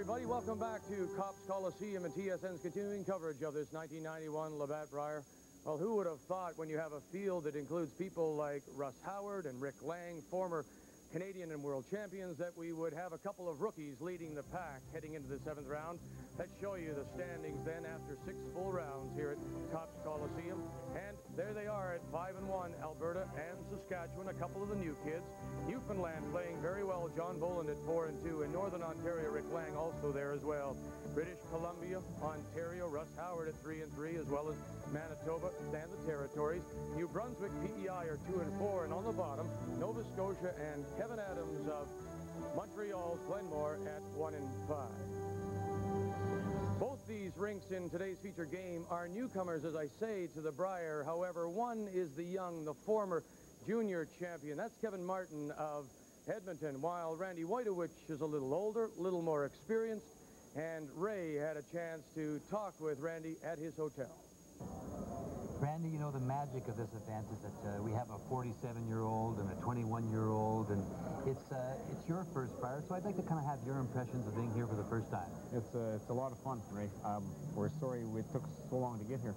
everybody. Welcome back to Copps Coliseum and TSN's continuing coverage of this 1991 Labatt Brier. Well, who would have thought when you have a field that includes people like Russ Howard and Rick Lang, former Canadian and world champions, that we would have a couple of rookies leading the pack heading into the 7th round. Let's show you the standings then after 6 full rounds here at Copps Coliseum. And there they are at 5-1, Alberta and Saskatchewan, a couple of the new kids. Newfoundland playing very well, John Boland at 4-2. In Northern Ontario, Rick Lang also there as well. British Columbia, Ontario, Russ Howard at 3-3, as well as Manitoba and the Territories. New Brunswick, PEI are 2-4, and on the bottom, Nova Scotia and Kevin Adams of Montreal's Glenmore at 1-5. Both these rinks in today's featured game are newcomers, as I say, to the Brier. However, one is the young, the former junior champion. That's Kevin Martin of Edmonton, while Randy Wojtowicz is a little older, a little more experienced, and Ray had a chance to talk with Randy at his hotel. Randy, you know, the magic of this event is that we have a 47-year-old and a 21-year-old, and it's your first Brier, so I'd like to kind of have your impressions of being here for the first time. It's a lot of fun, Ray. We're sorry it took so long to get here.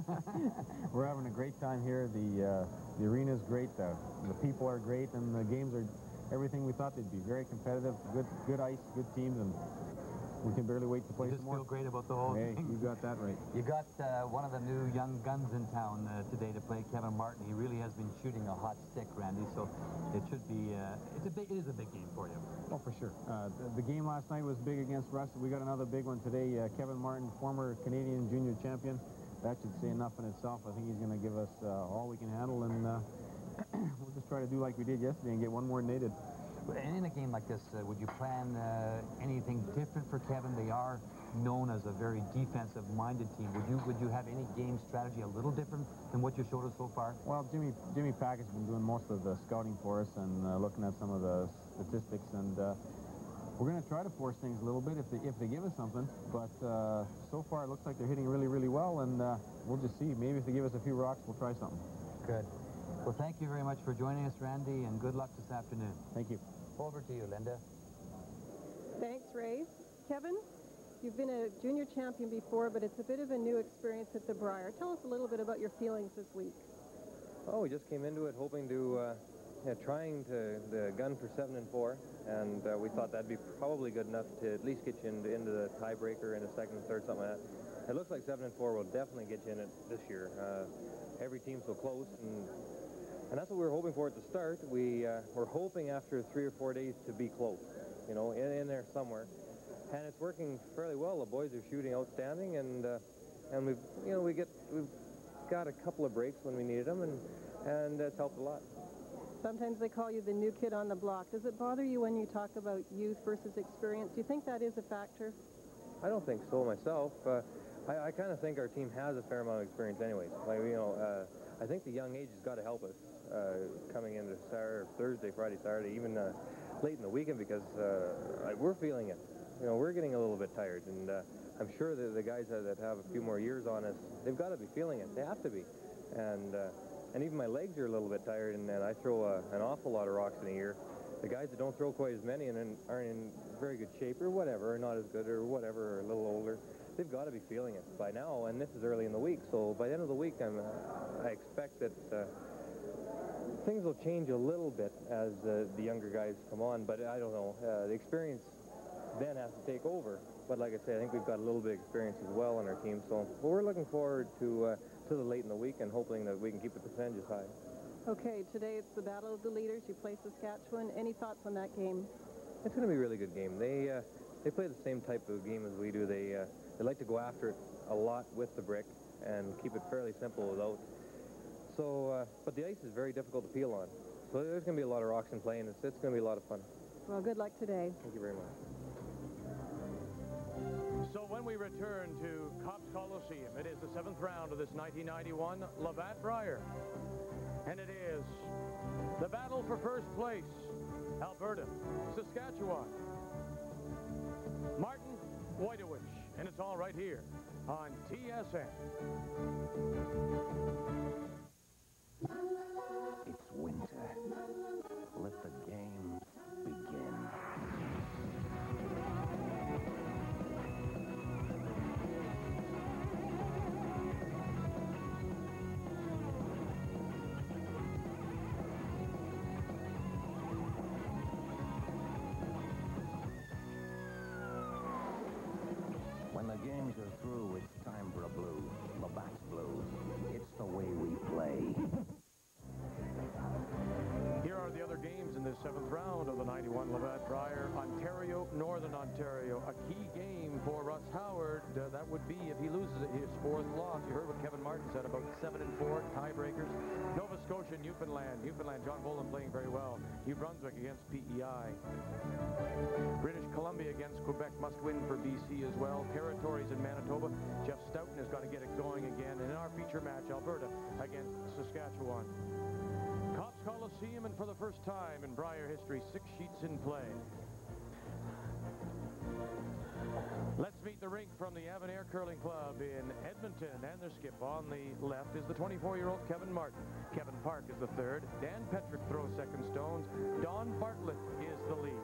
We're having a great time here. The arena's great, the people are great, and the games are everything we thought they'd be. Very competitive, good ice, good teams, and we can barely wait to play some more. You just feel great about the whole thing. Hey, you got that right. You got one of the new young guns in town today to play, Kevin Martin. He really has been shooting a hot stick, Randy, so it should be, it is a big game for you. Oh, for sure. The game last night was big against Russ. We got another big one today. Kevin Martin, former Canadian junior champion. That should say enough in itself. I think he's going to give us all we can handle, and we'll just try to do like we did yesterday and get one more than they did. And in a game like this, would you plan anything different for Kevin? They are known as a very defensive-minded team. Would you have any game strategy a little different than what you showed us so far? Well, Jimmy Pack has been doing most of the scouting for us and looking at some of the statistics, and we're going to try to force things a little bit if they give us something. But so far, it looks like they're hitting really, really well, and we'll just see. Maybe if they give us a few rocks, we'll try something. Good. Well, thank you very much for joining us, Randy, and good luck this afternoon. Thank you. Over to you, Linda. Thanks, Ray. Kevin, you've been a junior champion before, but it's a bit of a new experience at the Brier. Tell us a little bit about your feelings this week. Oh, we just came into it hoping to, trying the gun for 7-4, and we thought that'd be probably good enough to at least get you into the tiebreaker in the second and third, something like that. It looks like 7-4 will definitely get you in it this year. Every team's so close, and that's what we were hoping for at the start. We're hoping after 3 or 4 days to be close, you know, in there somewhere. And it's working fairly well. The boys are shooting outstanding, and we've got a couple of breaks when we needed them, and it's helped a lot. Sometimes they call you the new kid on the block. Does it bother you when you talk about youth versus experience? Do you think that is a factor? I don't think so myself. I kind of think our team has a fair amount of experience anyways. Like, you know, I think the young age has got to help us coming into Thursday, Friday, Saturday, even late in the weekend, because we're feeling it. You know, we're getting a little bit tired, and I'm sure that the guys that have a few more years on us, they've got to be feeling it. They have to be. And even my legs are a little bit tired, and I throw an awful lot of rocks in a year. The guys that don't throw quite as many and aren't in very good shape or whatever, or not as good or whatever, or a little older, they've got to be feeling it by now, and this is early in the week. So by the end of the week, I expect that things will change a little bit as the younger guys come on, but I don't know. The experience then has to take over. But like I said, I think we've got a little bit of experience as well on our team. So we're looking forward to the late in the week and hoping that we can keep the percentages high. Okay, today it's the Battle of the Leaders. You play Saskatchewan. Any thoughts on that game? It's going to be a really good game. They play the same type of game as we do. They like to go after it a lot with the brick and keep it fairly simple without. So, but the ice is very difficult to peel on. So there's going to be a lot of rocks in play, and it's going to be a lot of fun. Well, good luck today. Thank you very much. So when we return to Copps Coliseum, it is the 7th round of this 1991 Labatt Brier. And it is the battle for first place. Alberta, Saskatchewan, Martin, Wojtowicz, and it's all right here on TSN. It's winter. Let the game begin. games are through, it's time for a blues. Labatt's Blues. It's the way we play. Here are the other games in this 7th round of the 91 Labatt Brier. Ontario, Northern Ontario. A key game for Russ Howard. That would be, if he loses it, his 4th loss. You heard what Kevin Martin said about 7-4 tiebreakers. Nova Scotia, Newfoundland. Newfoundland, John Boland playing very well. New Brunswick against PEI. British Columbia against Quebec must win for BC as well. Territories in Manitoba. Jeff Stoughton has got to get it going again. And in our feature match, Alberta against Saskatchewan. Cops Coliseum, and for the first time in Brier history, 6 sheets in play. Let's meet the rink from the Avenir Curling Club in Edmonton, and their skip on the left is the 24-year-old Kevin Martin. Kevin Park is the third. Dan Petrick throws second stones. Don Bartlett is the lead.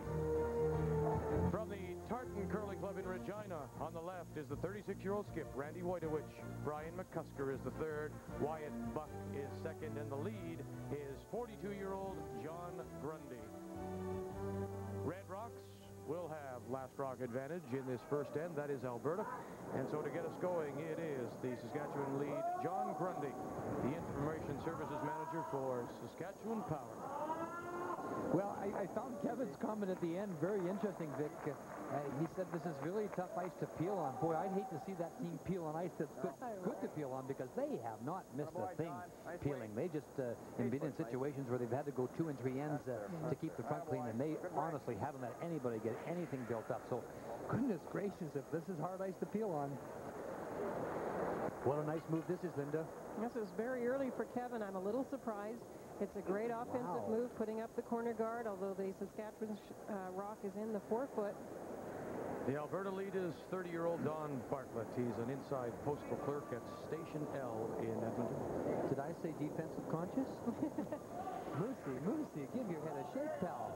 From the Tartan Curling Club in Regina, on the left is the 36-year-old skip, Randy Wojtowicz. Brian McCusker is the third. Wyatt Buck is second, and the lead is 42-year-old John Grundy. Red Rocks will have last rock advantage in this first end. That is Alberta. And so to get us going, it is the Saskatchewan lead, John Grundy, the Information Services Manager for Saskatchewan Power. Well, I found Kevin's comment at the end very interesting, Vic. He said this is really tough ice to peel on. Boy, I'd hate to see that team peel on ice that's good to peel on, because they have not missed a thing peeling. They just have been in situations where they've had to go 2 and 3 ends to keep the front clean, and they honestly haven't let anybody get anything built up. So, goodness gracious, if this is hard ice to peel on. What a nice move this is, Linda. This is very early for Kevin. I'm a little surprised. It's a great offensive move, putting up the corner guard, although the Saskatchewan rock is in the 4-foot. The Alberta lead is 30-year-old Don Bartlett. He's an inside postal clerk at Station L in Edmonton. Did I say defensive conscious? Moosey, give your head a shake, pal.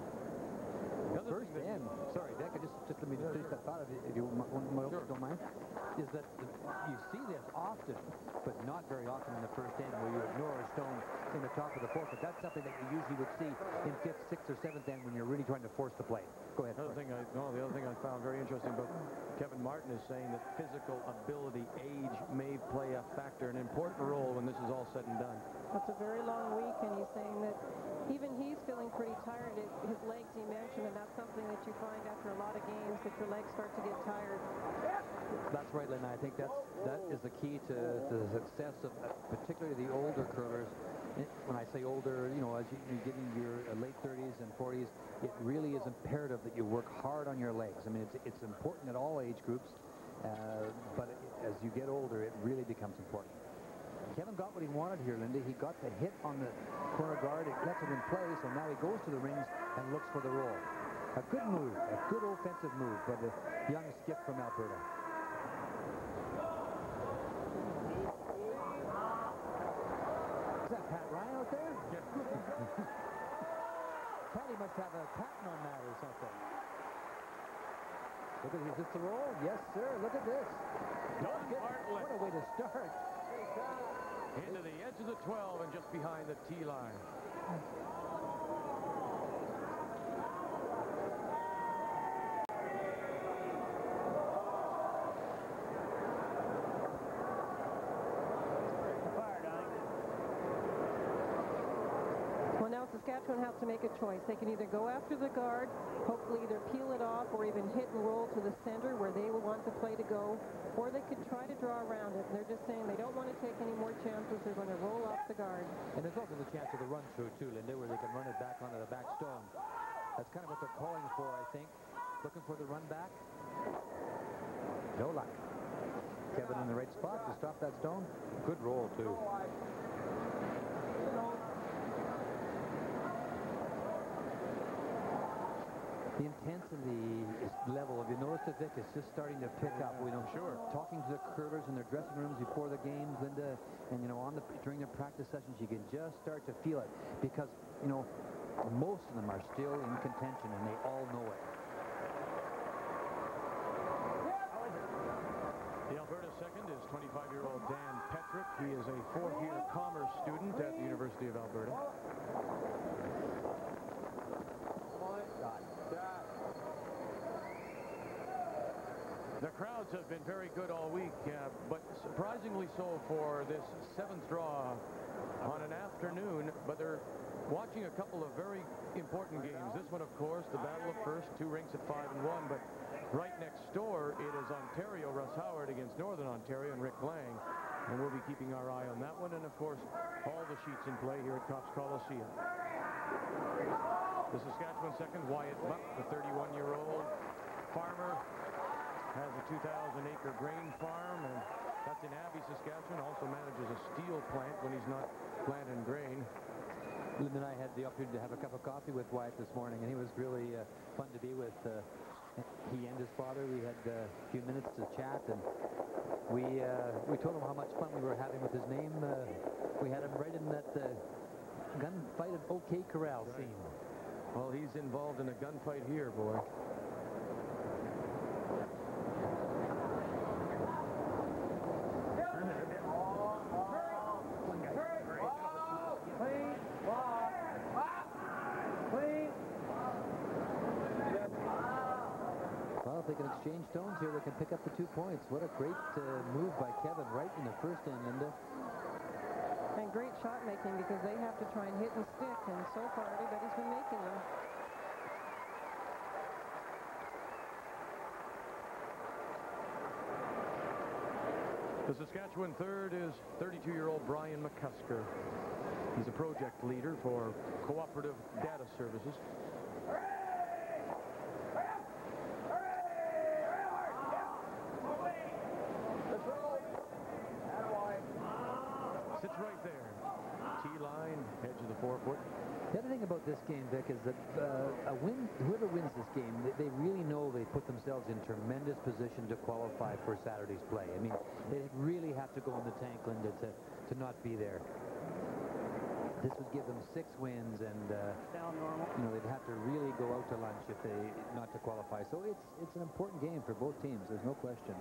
First end. Sorry, Beck, just let me finish that thought, if you don't mind. Is that you see this often, but not very often in the first end, where you ignore a stone in the top of the 4th. But that's something that you usually would see in 5th, 6th, or 7th end when you're really trying to force the play. Go ahead. The other thing I found very interesting about Kevin Martin is saying that physical ability, age, may play a factor, an important role when this is all said and done. It's a very long week, and he's saying that even he's feeling pretty tired. His legs, he mentioned, and that's something that you find after a lot of games, that your legs start to get tired. That's right, Lynn. I think that is the key to the success of particularly the older curlers. When I say older, you know, as you get into your late 30s and 40s, it really is imperative that you work hard on your legs. I mean, it's important at all age groups, but as you get older, it really becomes important. Kevin got what he wanted here, Linda. He got the hit on the corner guard. It gets it in place, and now he goes to the rings and looks for the roll. A good move, a good offensive move by the young skip from Alberta. Is that Pat Ryan out there? Patty must have a patent on that or something. Look at this. Is this the roll? Yes, sir. Look at this. What a way to start. Into the edge of the 12 and just behind the tee line. Well, now Saskatchewan has to make a choice. They can either go after the guard, hopefully either peel it off or even hit and roll to the center where they will want the play to go, or they could try to draw around it. And they're just saying they don't want to take any more chances. They're going to roll off the guard. And there's also the chance of the run-through, too, Linda, where they can run it back onto the back stone. That's kind of what they're calling for, I think. Looking for the run back. No luck. Kevin in the right spot to stop that stone. Good roll, too. The intensity level, have you noticed it, Vic? It's just starting to pick up. We know, sure. Talking to the curlers in their dressing rooms before the games, Linda, and you know, during their practice sessions, you can just start to feel it because you know most of them are still in contention, and they all know it. The Alberta second is 25-year-old Dan Petrick. He is a fourth-year commerce student at the University of Alberta. The crowds have been very good all week, but surprisingly so for this 7th draw on an afternoon. But they're watching a couple of very important games. This one, of course, the Battle of First, 2 rinks at 5 and 1. But right next door, it is Ontario, Russ Howard against Northern Ontario and Rick Lang. And we'll be keeping our eye on that one. And, of course, all the sheets in play here at Copps Coliseum. The Saskatchewan second, Wyatt Buck, the 31-year-old farmer, has a 2,000-acre grain farm, and that's in Abbey, Saskatchewan. Also manages a steel plant when he's not planting grain. Linda and I had the opportunity to have a cup of coffee with Wyatt this morning, and he was really fun to be with. He and his father, we had a few minutes to chat, and we told him how much fun we were having with his name. We had him right in that gunfight at OK Corral scene. Well, he's involved in a gunfight here, boy. Well, if they can exchange stones here, they can pick up the 2 points. What a great move by Kevin right in the first end, Linda. And great shot making because they have to try and hit and stick, and so far everybody's been making them. The Saskatchewan third is 32-year-old Brian McCusker. He's a project leader for Cooperative Data Services. Sits right there. T-line, edge of the 4-foot. The other thing about this game, Vic, is that whoever wins this game, they really know they put themselves in tremendous position to qualify for Saturday's play. I mean, they really have to go in the tank, Linda, to not be there. This would give them 6 wins, and you know, they'd have to really go out to lunch if they not to qualify. So it's an important game for both teams. There's no question.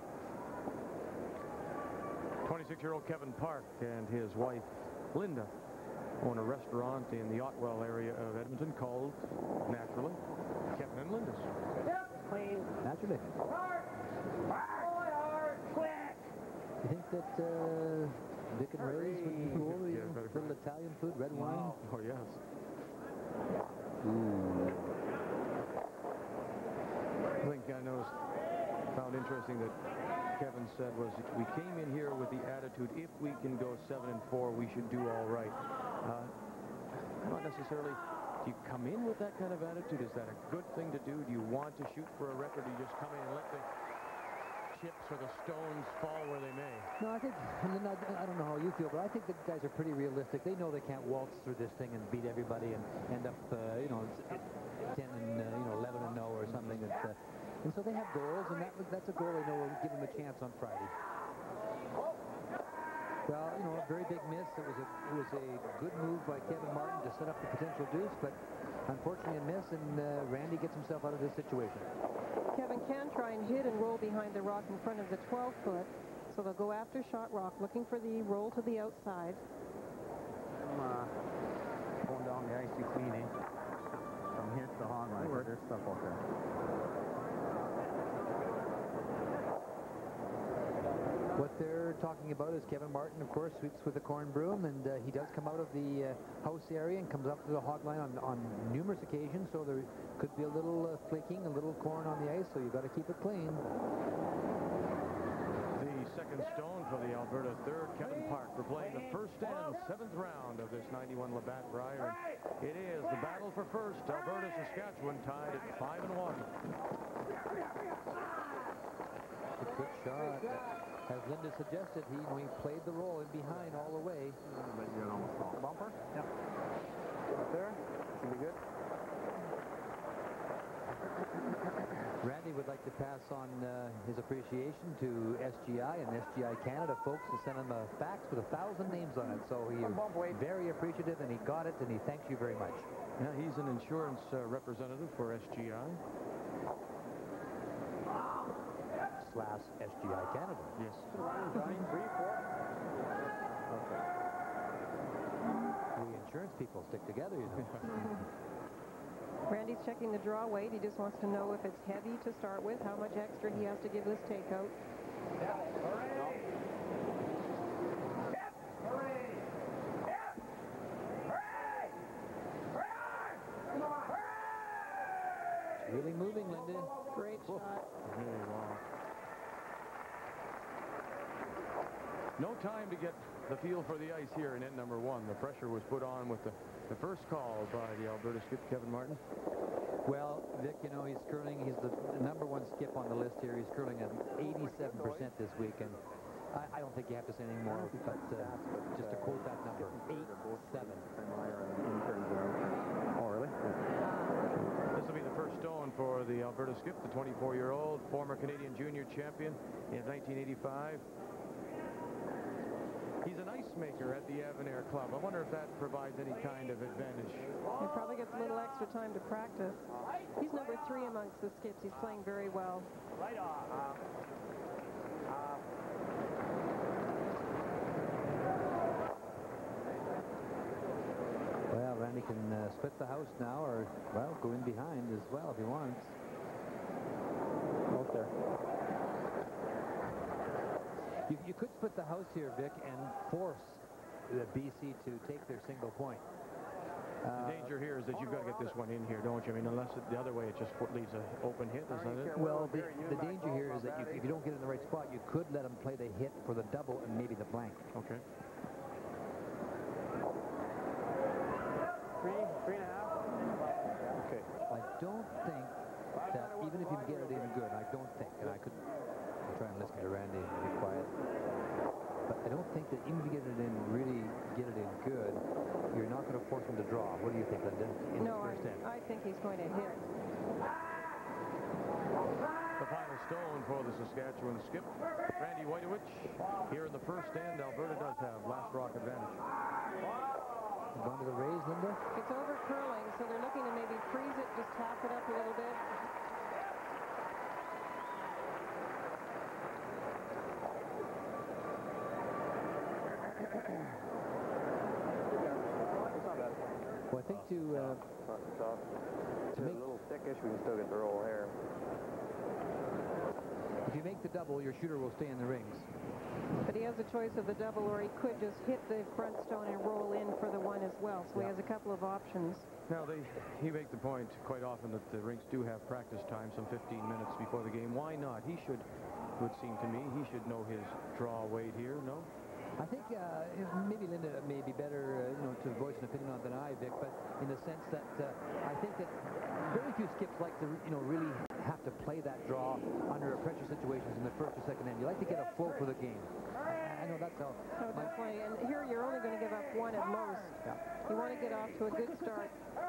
26-year-old Kevin Park and his wife, Linda, own a restaurant in the Otwell area of Edmonton called, naturally, Kevin and Linda's. Yep, clean. Naturally. Hard. Hard. Quick. You think that Vic and Ray's would be cool? Yeah, little Italian food, red wine? Oh, yes. Ooh. I think found interesting that Kevin said was, we came in here with the attitude, if we can go 7-4, we should do all right. Not necessarily, do you come in with that kind of attitude? Is that a good thing to do? Do you want to shoot for a record? Or do you just come in and let the chips or the stones fall where they may? No, I think, I don't know how you feel, but I think the guys are pretty realistic. They know they can't waltz through this thing and beat everybody and end up, 10 and 11 and 0 or something. And so they have goals, and that's a goal they know will give them a chance on Friday. Well, a very big miss. It was a good move by Kevin Martin to set up the potential deuce, but unfortunately a miss, and Randy gets himself out of this situation. Kevin can try and hit and roll behind the rock in front of the 12-foot, so they'll go after shot rock, looking for the roll to the outside. Going down the ice too clean, eh? From here to the hog line. There's stuff out there. What they're talking about is Kevin Martin, of course, sweeps with the corn broom, and he does come out of the house area and comes up to the hog line on numerous occasions, so there could be a little flaking, a little corn on the ice, so you've got to keep it clean. The second stone for the Alberta third, Kevin Park. We're playing the first and 7th round of this 91 Labatt Brier. It is the battle for first. Alberta, Saskatchewan tied at 5 and 1. A good shot. As Linda suggested, he played the role in behind all the way. But you're almost off. Bumper? Yep. Up there? Should be good. Randy would like to pass on his appreciation to SGI and SGI Canada folks to send him a fax with 1,000 names on it. So he is very appreciative, and he got it, and he thanks you very much. Yeah, he's an insurance representative for SGI. / SGI Canada. Yes. 3, 4. Okay. We insurance people stick together, you know. Randy's checking the draw weight. He just wants to know if it's heavy to start with, how much extra he has to give this takeout. Really moving, Linda. Great shot. No time to get the feel for the ice here in net number 1. The pressure was put on with the first call by the Alberta skip, Kevin Martin. Well, Vic, you know, he's curling. He's the number 1 skip on the list here. He's curling at 87% this week, and I don't think you have to say anything more, but just to quote that number, 8-7. Oh, really? This will be the first stone for the Alberta skip, the 24-year-old former Canadian junior champion in 1985. He's an ice maker at the Avonayre Club. I wonder if that provides any kind of advantage. He probably gets a little extra time to practice. He's number 3 amongst the skips. He's playing very well. Right off. Well, Randy can split the house now, or, well, go in behind as well if he wants. Out there. You could split the house here, Vic, and force the BC to take their single point. The danger here is that you've got to get this one in here, don't you? I mean, unless the other way, it just leaves an open hit, isn't it? Well, the danger here is that if you don't get in the right spot, you could let him play the hit for the double and maybe the blank. Okay. 3.5. Okay. I don't think that even if you get it in good, I don't think, and I could try and listen to Randy and be quiet, but I don't think that even if you get it in, really get it in good, you're not going to force him to draw. What do you think, Linda? No, I think he's going to hit. The final stone for the Saskatchewan skip, Randy Wojtowicz. Here in the first stand, Alberta does have last rock advantage. Gone to the raise, Linda? It's over curling, so they're looking to maybe freeze it, just tap it up a little bit. Well, I think to make a little thickish, we can still get the roll here. if you make the double, your shooter will stay in the rings. But he has a choice of the double, or he could just hit the front stone and roll in for the 1 as well. So he has a couple of options. Now, he makes the point quite often that the rinks do have practice time, some 15 minutes before the game. Why not? He should, it would seem to me, he should know his draw weight here, no? I think maybe Linda may be better, to voice an opinion on than I, Vic, but in the sense that I think that very few skips like to, really have to play that draw under pressure situations in the first or second end. You like to get a flow for the game. I know that's how. Oh, definitely. And here you're only going to give up 1 at most. Yeah. You want to get off to a good start.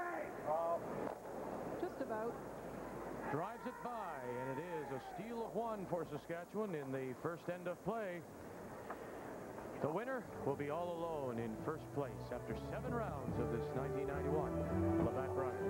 Just about. Drives it by, and it is a steal of 1 for Saskatchewan in the first end of play. The winner will be all alone in first place after 7 rounds of this 1991 Labatt Brier.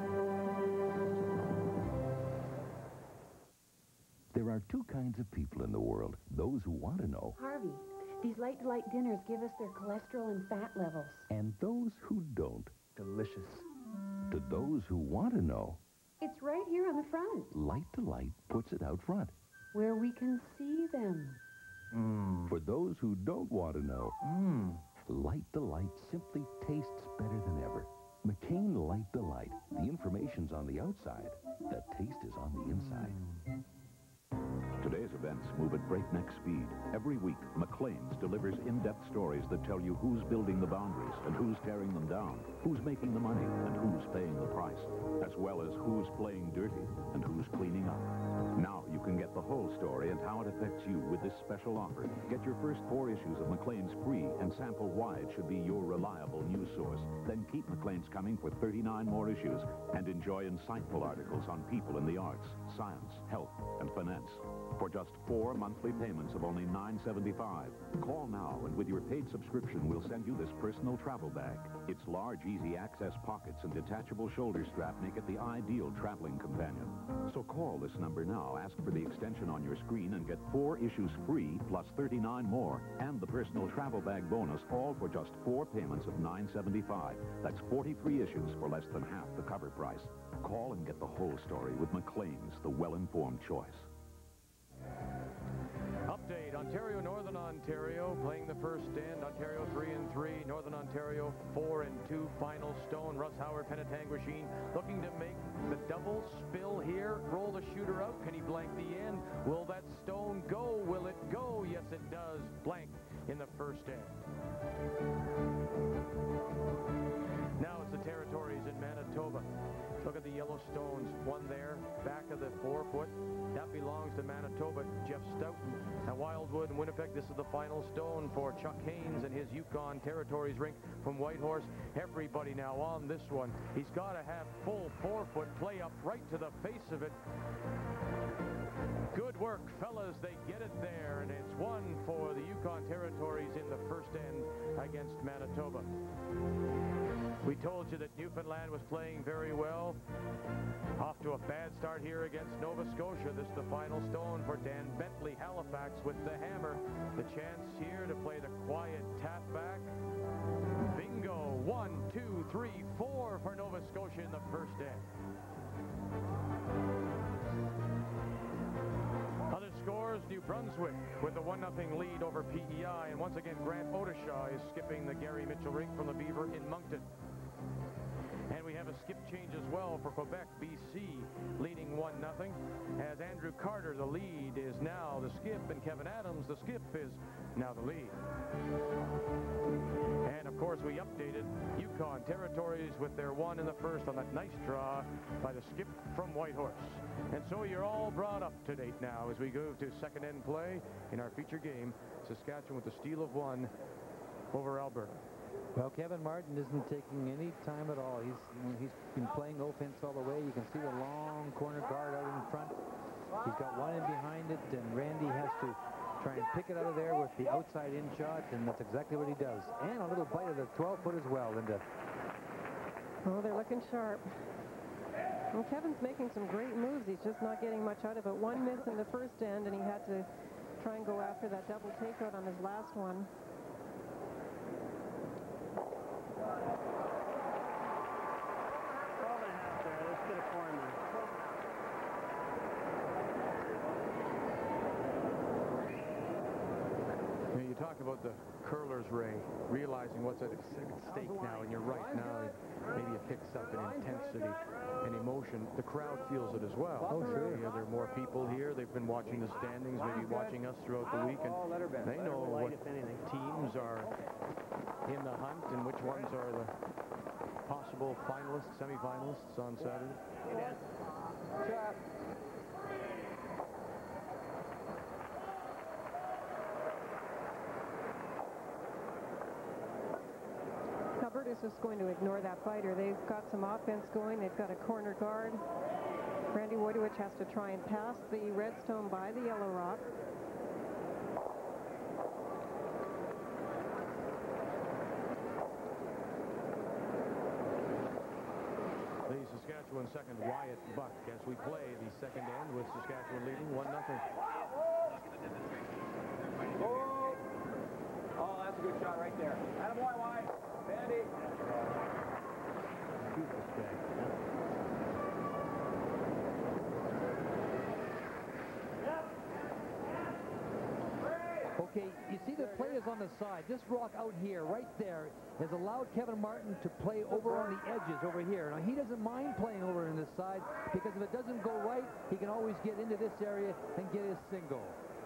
There are 2 kinds of people in the world. Those who want to know. Harvey, these Light Delight dinners give us their cholesterol and fat levels. And those who don't. Delicious. To those who want to know, It's right here on the front, Light Delight puts it out front. where we can see them. For those who don't want to know, Light Delight simply tastes better than ever. McCain Light Delight. The information's on the outside. The taste is on the inside. Today's events move at breakneck speed. Every week, Maclean's delivers in-depth stories that tell you who's building the boundaries and who's tearing them down, who's making the money and who's paying the price, as well as who's playing dirty and who's cleaning up. Now you can get the whole story and how it affects you with this special offer. Get your first 4 issues of Maclean's free and sample why it should be your reliable news source. Then keep Maclean's coming for 39 more issues and enjoy insightful articles on people in the arts, science, health, and finance. For just 4 monthly payments of only $9.75. Call now, and with your paid subscription, we'll send you this personal travel bag. Its large, easy access pockets and detachable shoulder strap make it the ideal traveling companion. So call this number now. Ask for the extension on your screen and get 4 issues free plus 39 more and the personal travel bag bonus, all for just 4 payments of $9.75. That's 43 issues for less than half the cover price. Call and get the whole story with Maclean's, the well-informed choice. Update, Ontario, Northern Ontario playing the first stand. Ontario 3-3, Northern Ontario 4-2. Final stone, Russ Howard, Penetanguishene looking to make the double spill here. Roll the shooter out. Can he blank the end? Will that stone go? Will it go? Yes, it does. Blank in the first end. Now it's the Territories in Manitoba. Look at the yellow stones. One there, back of the 4-foot. That belongs to Manitoba. Jeff Stoughton at Wildwood and Winnipeg. This is the final stone for Chuck Haynes and his Yukon Territories rink from Whitehorse. Everybody now on this one. He's got to have full 4-foot play up right to the face of it. Good work, fellas. They get it there, and it's one for the Yukon Territories in the first end against Manitoba. We told you that Newfoundland was playing very well. Off to a bad start here against Nova Scotia. This is the final stone for Dan Bentley, Halifax with the hammer. The chance here to play the quiet tap back. Bingo. 1, 2, 3, 4 for Nova Scotia in the first end. Other scores, New Brunswick with a 1-0 lead over PEI. And once again, Grant Odishaw is skipping the Gary Mitchell rink from the Beaver in Moncton. And we have a skip change as well for Quebec, BC leading 1-0. As Andrew Carter, the lead, is now the skip, and Kevin Adams, the skip, is now the lead. And of course, we updated Yukon Territories with their 1 in the first on that nice draw by the skip from Whitehorse. And so you're all brought up to date now as we go to second end play in our feature game. Saskatchewan with the steal of 1 over Alberta. Well, Kevin Martin isn't taking any time at all. He's been playing offense all the way. You can see the long corner guard out in front. He's got one in behind it, and Randy has to try and pick it out of there with the outside in shot, and that's exactly what he does. And a little bite of the 12-foot as well, Linda. Oh, they're looking sharp. Well, Kevin's making some great moves. He's just not getting much out of it. One miss in the first end, and he had to try and go after that double takeout on his last one. You talk about the curlers, Ray, realizing what's at stake now, and you're right now. Maybe it picks up in intensity and emotion. The crowd feels it as well. Oh, sure. There are more people here. They've been watching the standings, maybe watching us throughout the week, and they know what teams are in the hunt and which ones are the possible finalists, semifinalists on Saturday. Alberta's just going to ignore that fighter. They've got some offense going. They've got a corner guard. Randy Wojtowicz has to try and pass the Redstone by the Yellow Rock. The Saskatchewan second, Wyatt Buck, as we play the second end with Saskatchewan leading 1-0. Oh, that's a good shot right there. Attaboy, Wyatt. Bandy. Okay, you see the players on the side. This rock out here, right there, has allowed Kevin Martin to play over on the edges over here. Now, he doesn't mind playing over on this side because if it doesn't go right, he can always get into this area and get his single.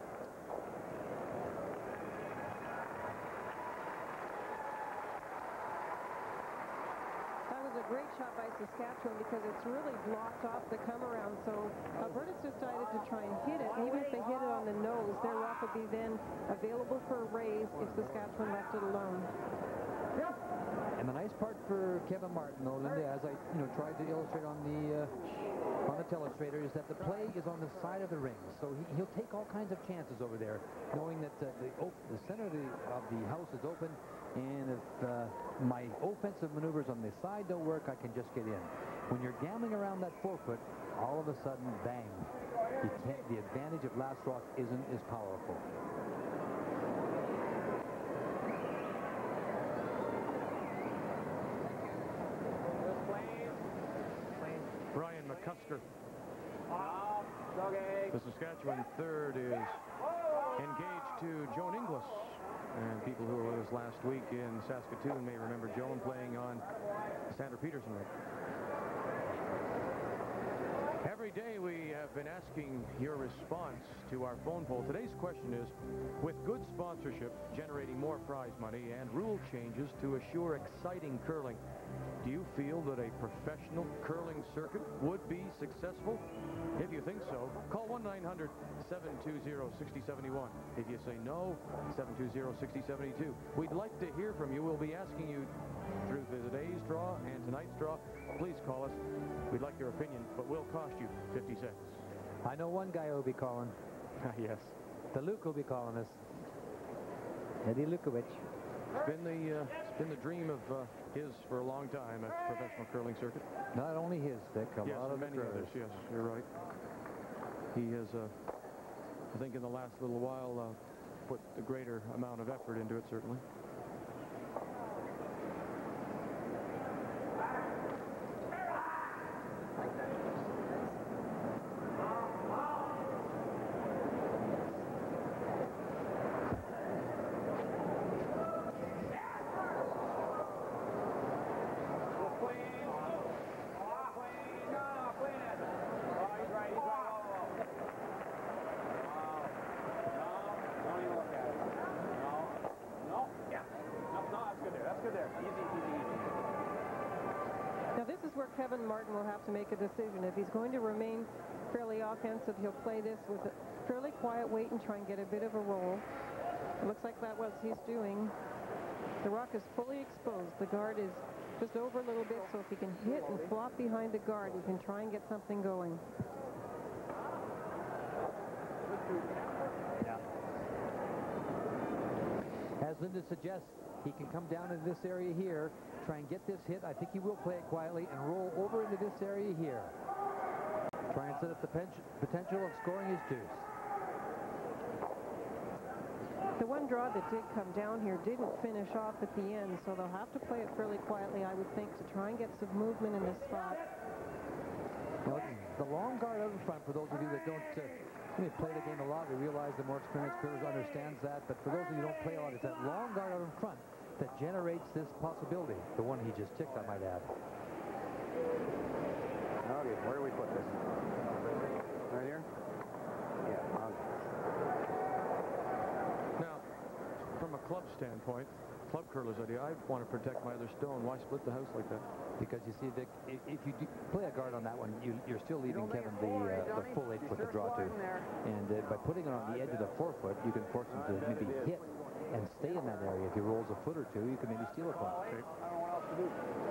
Great shot by Saskatchewan because it's really blocked off the come around. So Alberta's decided to try and hit it. And even if they hit it on the nose, their rock would be then available for a raise if Saskatchewan left it alone. And the nice part for Kevin Martin, though, Linda, as I tried to illustrate on the telestrator, is that the play is on the side of the ring. So he'll take all kinds of chances over there, knowing that the center of the house is open, and if my offensive maneuvers on the side don't work, I can just get in. When you're gambling around that 4-foot, all of a sudden, bang, the advantage of last rock isn't as powerful. Brian McCusker. The Saskatchewan third is engaged to Joan Inglis. And people who were with us last week in Saskatoon may remember Joan playing on Sandra Peterson. Every day we have been asking your response to our phone poll. Today's question is, with good sponsorship generating more prize money and rule changes to assure exciting curling, do you feel that a professional curling circuit would be successful? If you think so, call 1-900-720-6071. If you say no, 720-6072. We'd like to hear from you. We'll be asking you through today's draw and tonight's draw. Please call us. We'd like your opinion, but will cost you 50 cents. I know one guy who will be calling. Yes. The Luke will be calling us. Eddie Lukovic. It's been the dream of his for a long time, a professional curling circuit. Not only his, Dick, a lot of many others. Yes, you're right. He has, I think, in the last little while, put the greater amount of effort into it, certainly. Now this is where Kevin Martin will have to make a decision. If he's going to remain fairly offensive, he'll play this with a fairly quiet weight and try and get a bit of a roll. It looks like that's what he's doing. The rock is fully exposed. The guard is just over a little bit, so if he can hit and flop behind the guard, he can try and get something going. As Linda suggests, he can come down into this area here, try and get this hit. I think he will play it quietly and roll over into this area here. Try and set up the potential of scoring his deuce. The one draw that did come down here didn't finish off at the end, so they'll have to play it fairly quietly, I would think, to try and get some movement in this spot. You know, the long guard out in front, for those of you that don't play the game a lot, we realize the more experienced curler understands that, but for those of you who don't play a lot, it's that long guard out in front that generates this possibility. The one he just ticked, I might add. Okay, where do we put this? Right here? Yeah. Now, from a club standpoint, club curler's idea, I want to protect my other stone. Why split the house like that? Because you see, Dick, if you play a guard on that one, you're still leaving Kevin the full 8-foot to draw to. And by putting it on the edge of the 4-foot, you can force him to maybe hit and stay in that area. If he rolls a foot or two, you can maybe steal a point. I don't know what else to do.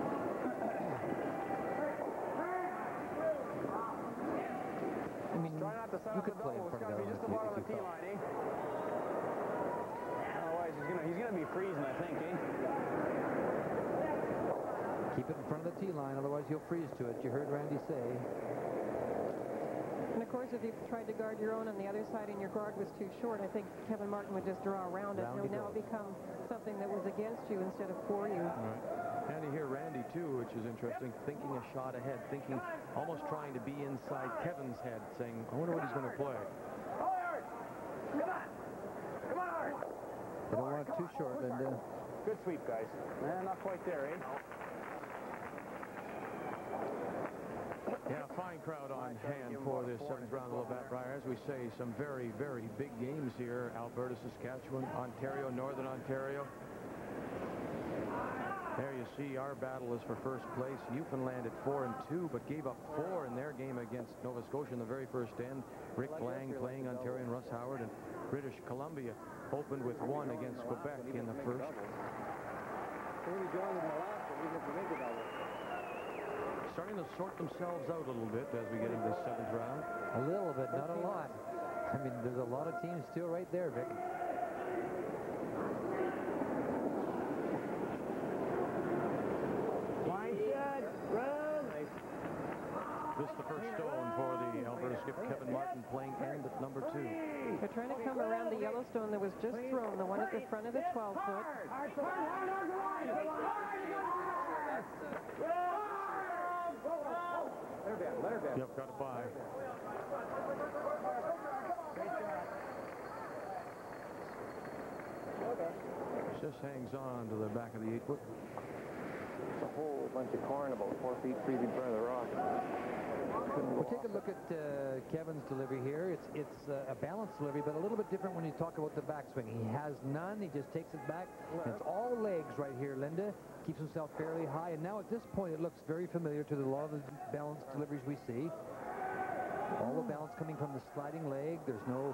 I mean, you could play in front of that one if you thought. Otherwise, he's gonna be freezing, I think, eh? Keep it in front of the tee line, otherwise you'll freeze to it. You heard Randy say. And of course, if you tried to guard your own on the other side and your guard was too short, I think Kevin Martin would just draw around it. It would now become something that was against you instead of for you. Right. And you hear Randy, too, which is interesting, thinking a shot ahead, thinking, almost trying to be inside Kevin's head, saying, I wonder what he's going to play. Come on! Come on, Art! They don't want it too short, and good sweep, guys. Not quite there, eh? Yeah, fine crowd on hand for this 7th round of Labatt Brier. As we say, some very, very big games here. Alberta, Saskatchewan, Ontario, Northern Ontario. There you see our battle is for first place. Newfoundland at 4-2, but gave up 4 in their game against Nova Scotia in the very first end. Rick Lang playing Ontarian Russ Howard, and British Columbia opened with 1 against Quebec in the first. Maybe joined in the last one, even if we make it that way. Starting to sort themselves out a little bit as we get into the 7th round. A little bit, not a lot. I mean, there's a lot of teams still right there, Vic. This is the first stone for the Alberta skip, Kevin Martin, playing end at number 2. They're trying to come around the yellow stone that was just thrown, the one at the front of the 12-foot. Yep, got it by. Just hangs on to the back of the 8-foot. It's a whole bunch of corn about 4 feet, 3 feet in front of the rock. We'll take a look at Kevin's delivery here. It's a balanced delivery, but a little bit different when you talk about the backswing. He has none. He just takes it back. And it's all legs right here, Linda. Keeps himself fairly high. And now at this point, it looks very familiar to a lot of the balanced deliveries we see. All the balance coming from the sliding leg. There's no...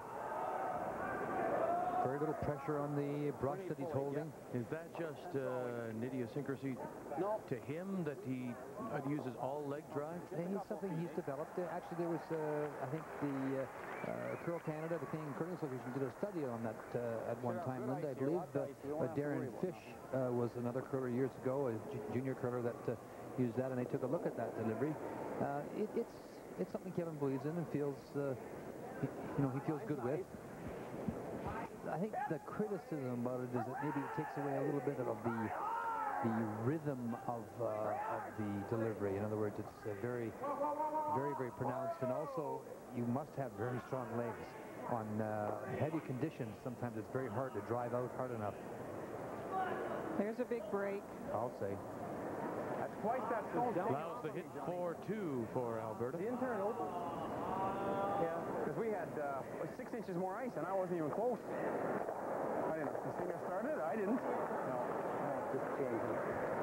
very little pressure on the brush that he's holding. Is that just an idiosyncrasy to him that he uses all leg drive? It's something he's developed. Actually, there was, I think, the Curl Canada, the Canadian Curling Association, did a study on that at one time, Linda. I believe Darren Fish was another curler years ago, a junior curler that used that, and they took a look at that delivery. It's something Kevin believes in and feels, he feels good with. I think the criticism about it is that maybe it takes away a little bit of the rhythm of the delivery. In other words, it's very, very, very pronounced, and also you must have very strong legs. On heavy conditions, sometimes it's very hard to drive out hard enough. There's a big break. I'll say. That's twice that stone. Allows the hit 4-2 for Alberta. The internal. Yeah, because we had 6 inches more ice, and I wasn't even close. I didn't. You think I started? I didn't. No, just changing.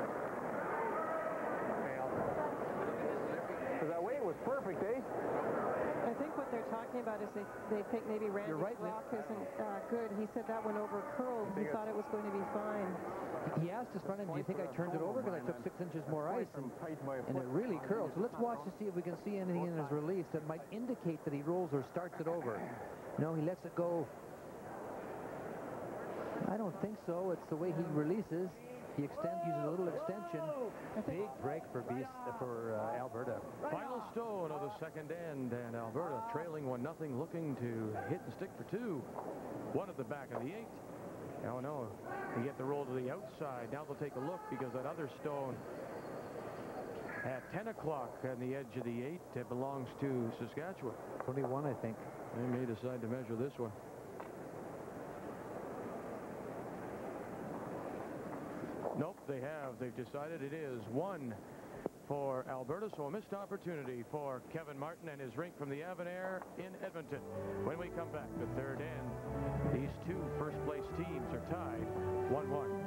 Because that weight was perfect, eh? I think what they're talking about is they think maybe Randy's block isn't good. He said that one over curled. He thought it was going to be fine. He asked his front end, do you think I turned it over because I took 6 inches more ice? And it really curls. So let's watch to see if we can see anything in his release that might indicate that he rolls or starts it over. No, he lets it go. I don't think so. It's the way he releases. He uses a little extension. Big break for Alberta. Final stone of the 2nd end, and Alberta trailing 1-0, looking to hit and stick for 2. One at the back of the 8. Oh, no. They get the roll to the outside. Now they'll take a look because that other stone at 10 o'clock on the edge of the 8 belongs to Saskatchewan. 21, I think. They may decide to measure this one. Nope, they have. They've decided it is 1 for Alberta, so a missed opportunity for Kevin Martin and his rink from the Avonayre in Edmonton. When we come back, the 3rd end, these 2 first-place teams are tied 1-1.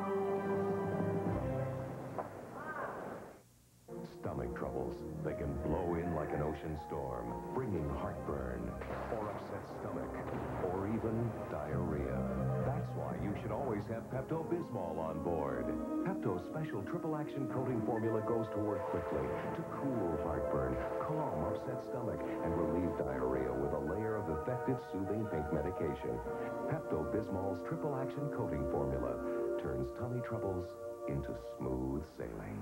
Stomach troubles. They can blow in like an ocean storm, bringing heartburn, or upset stomach, or even diarrhea. That's why you should always have Pepto-Bismol on board. Pepto's special triple-action coating formula goes to work quickly to cool heartburn, calm upset stomach, and relieve diarrhea with a layer of effective soothing pink medication. Pepto-Bismol's triple-action coating formula turns tummy troubles into smooth sailing.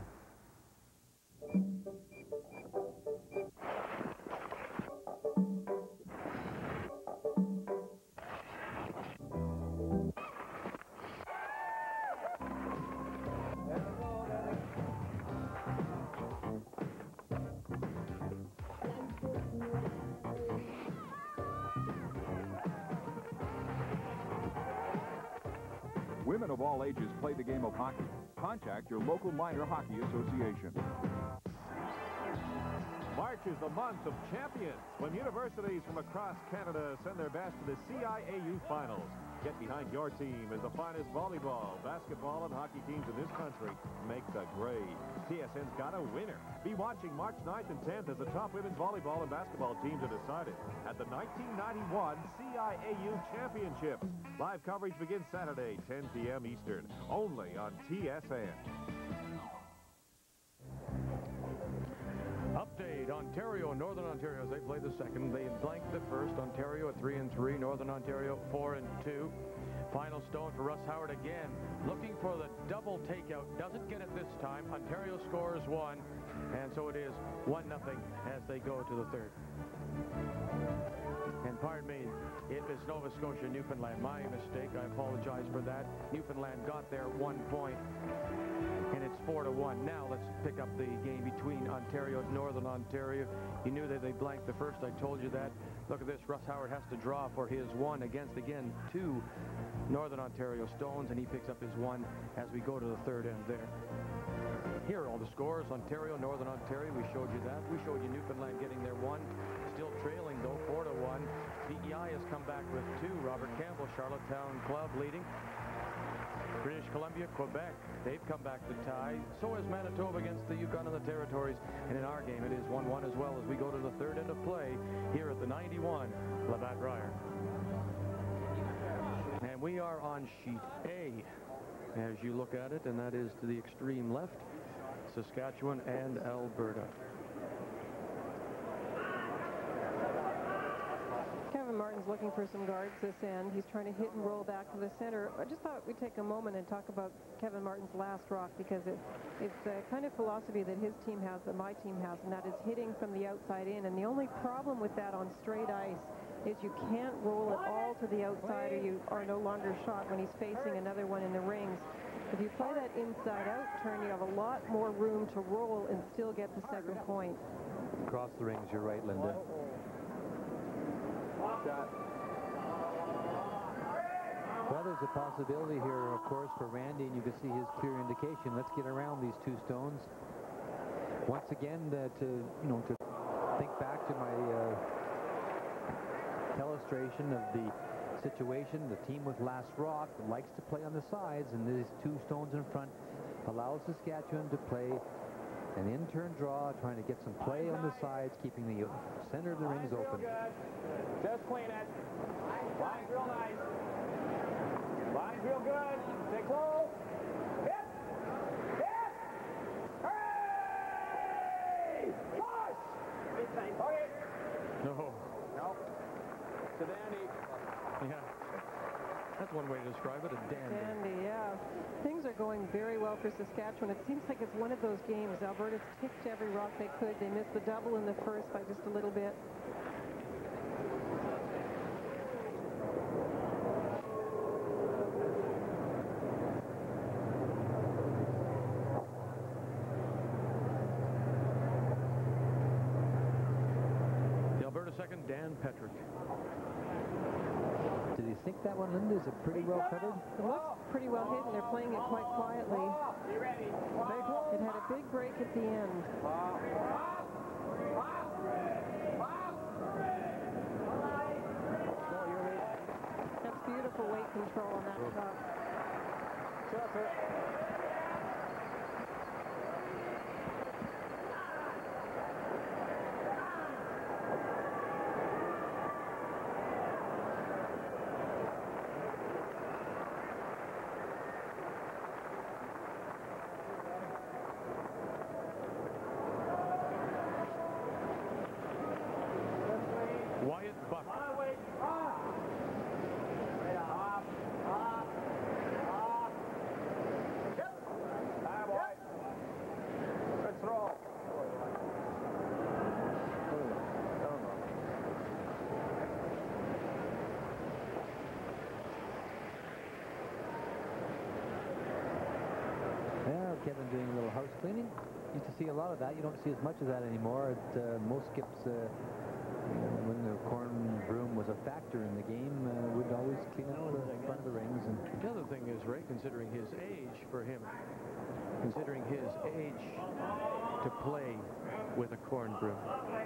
Women of all ages play the game of hockey. Contact your local minor hockey association. March is the month of champions, when universities from across Canada send their best to the CIAU finals. Get behind your team as the finest volleyball, basketball, and hockey teams in this country make the grade. TSN's got a winner. Be watching March 9th and 10th as the top women's volleyball and basketball teams are decided at the 1991 CIAU Championships. Live coverage begins Saturday, 10 p.m. Eastern, only on TSN. Update, Ontario, Northern Ontario, as they play the second. They blanked the first. Ontario at 3-3, Northern Ontario 4-2. Final stone for Russ Howard again. Looking for the double takeout. Doesn't get it this time. Ontario scores 1, and so it is 1-0 as they go to the third. And pardon me, it is Nova Scotia, Newfoundland. My mistake. I apologize for that. Newfoundland got there 1 point. And it's 4-1. Now let's pick up the game between Ontario and Northern Ontario. You knew that they blanked the first. I told you that. Look at this. Russ Howard has to draw for his 1 against, again, 2 Northern Ontario Stones, and he picks up his 1 as we go to the third end there. Here are all the scores. Ontario, Northern Ontario, we showed you that. We showed you Newfoundland getting their 1. Still trailing, though, 4-1. PEI has come back with 2. Robert Campbell, Charlottetown Club leading. British Columbia, Quebec, they've come back to tie. So is Manitoba against the Yukon and the Territories. And in our game, it is 1-1 as well as we go to the third end of play here at the 91 Labatt Brier. And we are on sheet A as you look at it, and that is to the extreme left, Saskatchewan and Alberta. Kevin Martin's looking for some guards this end. He's trying to hit and roll back to the center. I just thought we'd take a moment and talk about Kevin Martin's last rock, because it's a kind of philosophy that his team has, that my team has, and that is hitting from the outside in. And the only problem with that on straight ice is you can't roll it all to the outside, or you are no longer shot when he's facing another one in the rings. If you play that inside-out turn, you have a lot more room to roll and still get the second point. Across the rings, you're right, Linda. Well, there's a possibility here, of course, for Randy, and you can see his clear indication. Let's get around these 2 stones. Once again, to think back to my illustration of the situation, the team with last rock likes to play on the sides, and these 2 stones in front allows Saskatchewan to play an in-turn draw, trying to get some play on the sides, keeping the center of the rings open. Just clean it. Line's real nice. Line's real good. Stay close. Hit! Hit! Hooray! Push! Okay. No. Nope. It's a dandy. Yeah. That's one way to describe it, a dandy. Dandy, yeah. Things are going very well for Saskatchewan. It seems like it's one of those games. Alberta's kicked every rock they could. They missed the double in the first by just a little bit. The Alberta second, Dan Petrick. Did you think that one, Linda? Is it pretty well covered? It looks pretty well hidden. They're playing it quite quietly. It had a big break at the end. That's beautiful weight control on that shot. Wyatt Buck. Good throw. Yeah, Kevin doing a little house cleaning. Used to see a lot of that. You don't see as much of that anymore. Most skips, when the corn broom was a factor in the game, would always clean up the front of the rings. And the other thing is, Ray, considering his age, for him, considering his age, to play with a corn broom.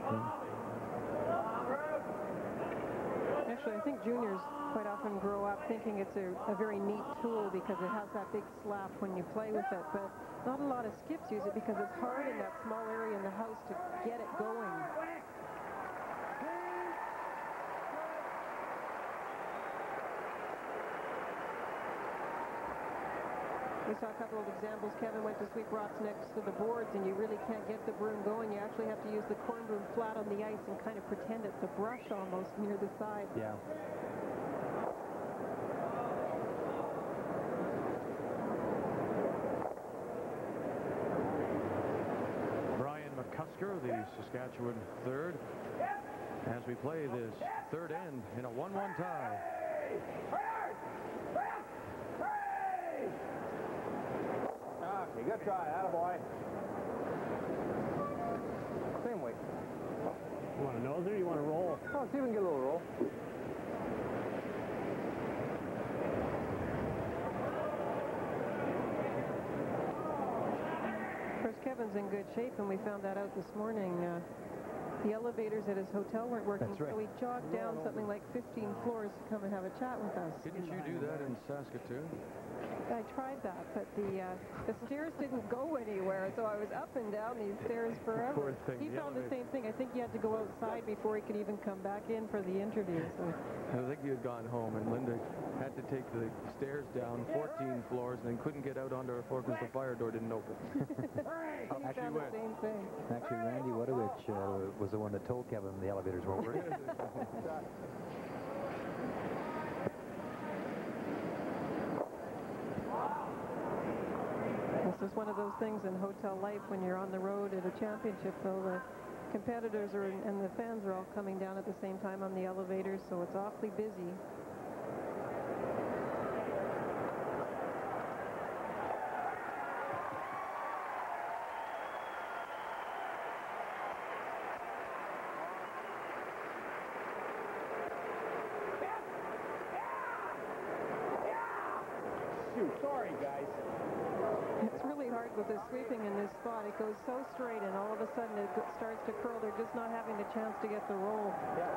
Actually, I think juniors quite often grow up thinking it's a very neat tool because it has that big slap when you play with it, but not a lot of skips use it because it's hard in that small area in the house to get it going. We saw a couple of examples. Kevin went to sweep rocks next to the boards, and you really can't get the broom going. You actually have to use the corn broom flat on the ice and kind of pretend it's a brush almost near the side. Yeah. Brian McCusker, the Saskatchewan third, as we play this third end in a 1-1 tie. Okay, good try, attaboy. Same way. You want a noser or you want to roll? Oh, see if we can get a little roll. Of course, Kevin's in good shape, and we found that out this morning. The elevators at his hotel weren't working, That's right. so he jogged down something like 15 floors to come and have a chat with us. Didn't you do that in Saskatoon? I tried that, but the stairs didn't go anywhere, so I was up and down these stairs forever. Poor thing, He the found the elevator. same thing. I think he had to go outside before he could even come back in for the interview. So. I think you had gone home, and Linda had to take the stairs down 14 floors and then couldn't get out onto her floor because the fire door didn't open. He found the same thing. Actually, Randy Wadowich was the one that told Kevin the elevators weren't working. This is one of those things in hotel life when you're on the road at a championship, though. The competitors and the fans are all coming down at the same time on the elevators, so it's awfully busy. Shoot, sorry, guys. It's really hard with the sweeping in this spot. It goes so straight, and all of a sudden it starts to curl. They're just not having the chance to get the roll.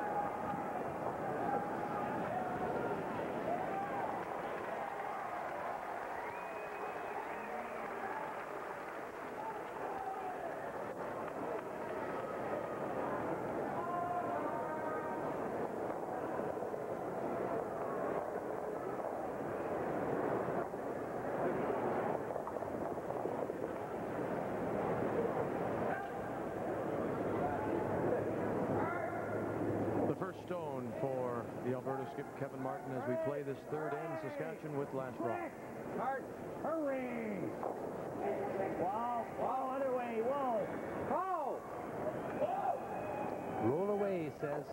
The first stone for the Alberta skip Kevin Martin as we play this third end, Saskatchewan with Last Rock. Hard. Hurry! Wow, wow, other way, whoa! Oh! Roll away, says.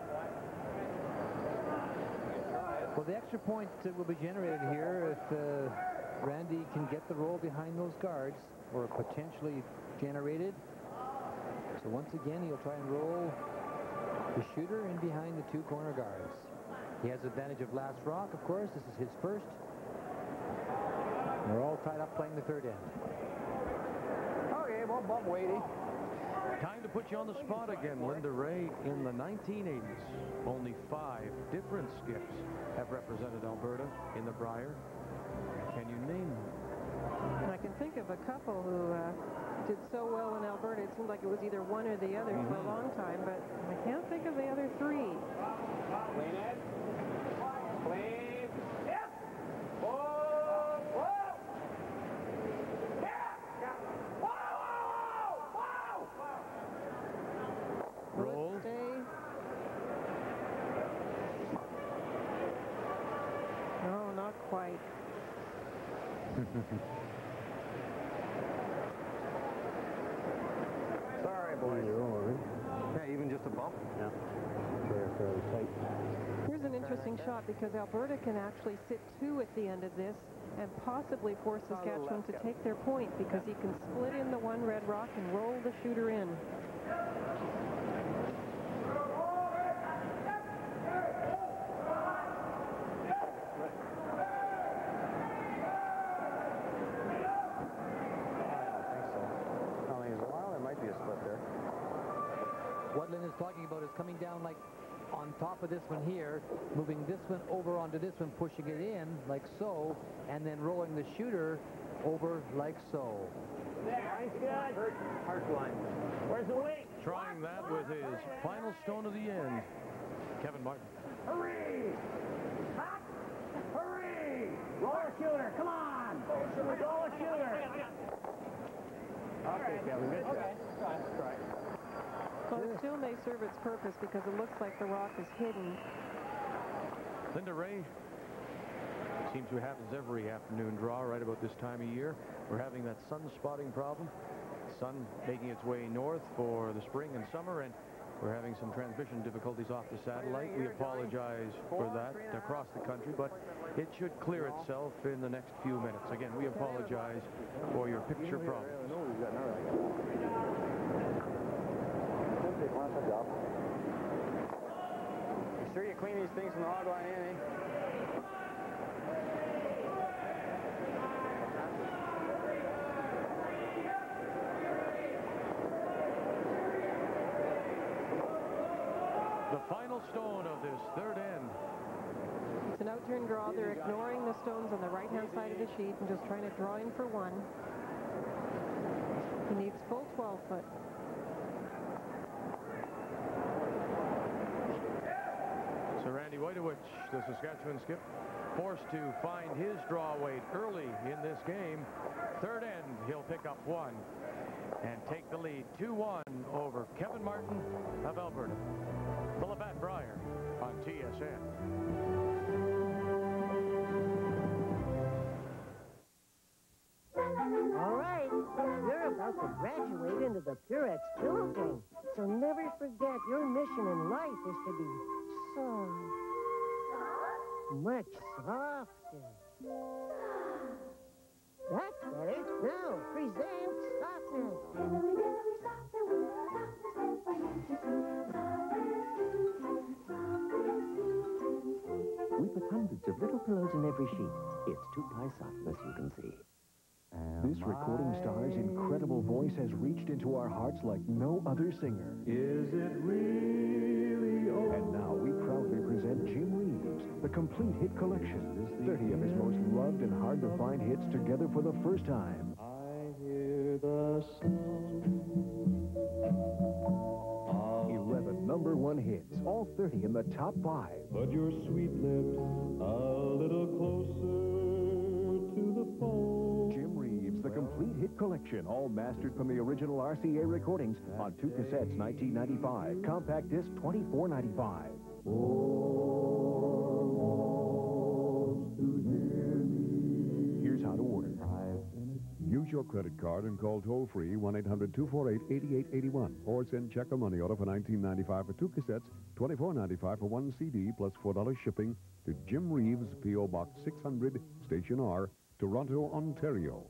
Well, the extra point will be generated here if Randy can get the roll behind those guards, or potentially generated. So once again, he'll try and roll the shooter in behind the two corner guards. He has advantage of Last Rock, of course. This is his first. They're all tied up playing the third end. Okay, well, Bob Wadey. Time to put you on the spot again, Linda Ray. In the 1980s, only 5 different skips have represented Alberta in the Brier. Can you name them? I can think of a couple who did so well in Alberta. It seemed like it was either one or the other for a long time, but I can't think of the other 3. Clean it. Clean. Yep. Whoa, whoa. Yeah. Whoa, whoa, whoa. Roll. Stay. No, not quite. Sorry, boys. Yeah, even just a bump. Yeah. Fairly tight. Here's an interesting shot because Alberta can actually sit 2 at the end of this and possibly force Saskatchewan to take their point because he can split in the one red rock and roll the shooter in. talking about is coming down like on top of this one here, moving this one over onto this one, pushing it in like so, and then rolling the shooter over like so. Nice, good. Hard line. Where's the wing? Trying that with his final stone of the end, Kevin Martin. Hurry! Hop! Hurry! Roller shooter, come on! Roller shooter! Okay, Kevin, good shot. Okay, try. Well, it still may serve its purpose because it looks like the rock is hidden. Linda Ray, seems to happens every afternoon draw right about this time of year. We're having that sun spotting problem. Sun making its way north for the spring and summer, and we're having some transmission difficulties off the satellite. We apologize for that across the country, but it should clear itself in the next few minutes. Again, we apologize for your picture problem. You sure you clean these things from the hog line in, eh? The final stone of this third end. It's an out-turn draw. They're ignoring the stones on the right-hand side of the sheet and just trying to draw in for one. He needs full 12-foot. So Randy Wojtowicz, the Saskatchewan skip, forced to find his draw weight early in this game. Third end, he'll pick up one and take the lead 2-1 over Kevin Martin of Alberta. The Labatt Brier on TSN. All right, you're about to graduate into the Purex Pillow Gang, so never forget your mission in life is to be soft, much softer. That's better. Now, present softness. We put hundreds of little pillows in every sheet. It's 2-ply softness, you can see. This recording star's incredible voice has reached into our hearts like no other singer. Is it really over? And now we proudly present Jim Reeves, the complete hit collection. 30 of his most loved and hard-to-find hits together for the first time. I hear the sound of 11 #1 hits, all 30 in the top 5. But your sweet lips a little closer to the phone. Jim Reeves, the complete hit collection, all mastered from the original RCA recordings on 2 cassettes, $19.95. Compact disc, $24.95. Here's how to order. Use your credit card and call toll-free 1-800-248-8881 or send check or money order for $19.95 for 2 cassettes, $24.95 for 1 CD plus $4 shipping to Jim Reeves, P.O. Box 600, Station R, Toronto, Ontario.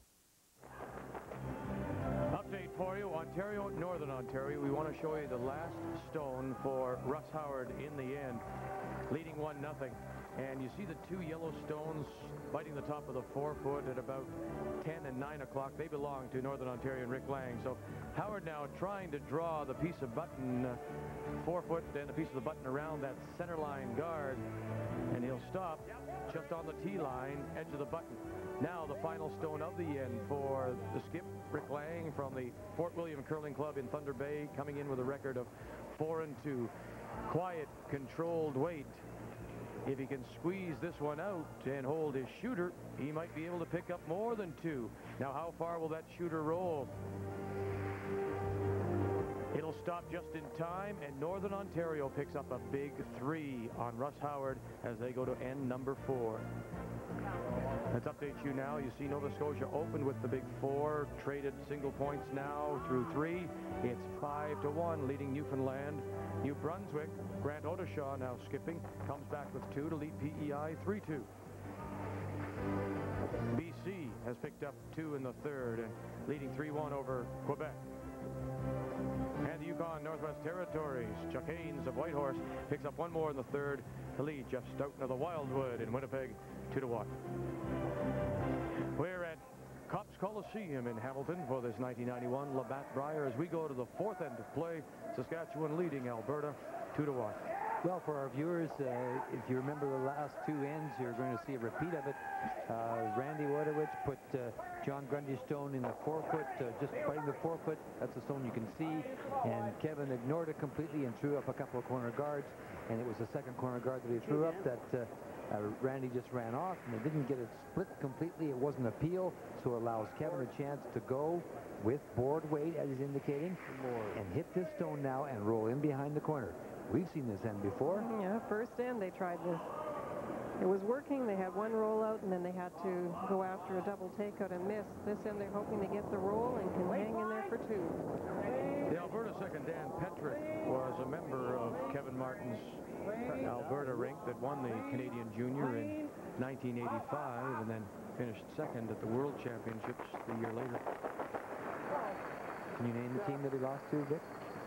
Update for you, Ontario, Northern Ontario. We want to show you the last stone for Russ Howard in the end, leading 1-0. And you see the 2 yellow stones biting the top of the 4-foot at about 10 and 9 o'clock. They belong to Northern Ontario and Rick Lang. So Howard now trying to draw the piece of button 4-foot and a piece of the button around that center line guard. And he'll stop just on the tee line, edge of the button. Now the final stone of the end for the skip, Rick Lang from the Fort William Curling Club in Thunder Bay, coming in with a record of 4-2. Quiet, controlled weight. If he can squeeze this one out and hold his shooter, he might be able to pick up more than 2. Now, how far will that shooter roll? It'll stop just in time, and Northern Ontario picks up a big 3 on Russ Howard as they go to end number 4. Let's update you now. You see Nova Scotia opened with the big 4, traded single points now through 3. It's 5-1, leading Newfoundland. New Brunswick, Grant Odeshaw now skipping, comes back with 2 to lead PEI 3-2. BC has picked up 2 in the third and leading 3-1 over Quebec. And the Yukon Northwest Territories, Chuck Haynes of Whitehorse picks up 1 more in the third to lead Jeff Stoughton of the Wildwood in Winnipeg 2-1. We're at Copps Coliseum in Hamilton for this 1991 Labatt Brier as we go to the fourth end of play. Saskatchewan leading Alberta 2-1. Well, for our viewers, if you remember the last two ends, you're going to see a repeat of it. Randy Wojtowicz put John Grundy's stone in the 4-foot, just biting the 4-foot. That's the stone you can see. And Kevin ignored it completely and threw up a couple of corner guards. And it was the second corner guard that he threw up that Randy just ran off, and they didn't get it split completely. It wasn't a peel, so it allows Kevin a chance to go with board weight, as he's indicating, and hit this stone now and roll in behind the corner. We've seen this end before. Yeah, first end they tried this. It was working. They had one rollout, and then they had to go after a double takeout and miss. This end they're hoping to get the roll and can hang in there for two. The Alberta second, Dan Petrick, was a member of Kevin Martin's Alberta rink that won the Canadian Junior in 1985 and then finished second at the World Championships the year later. Can you name the team that he lost to, Vic?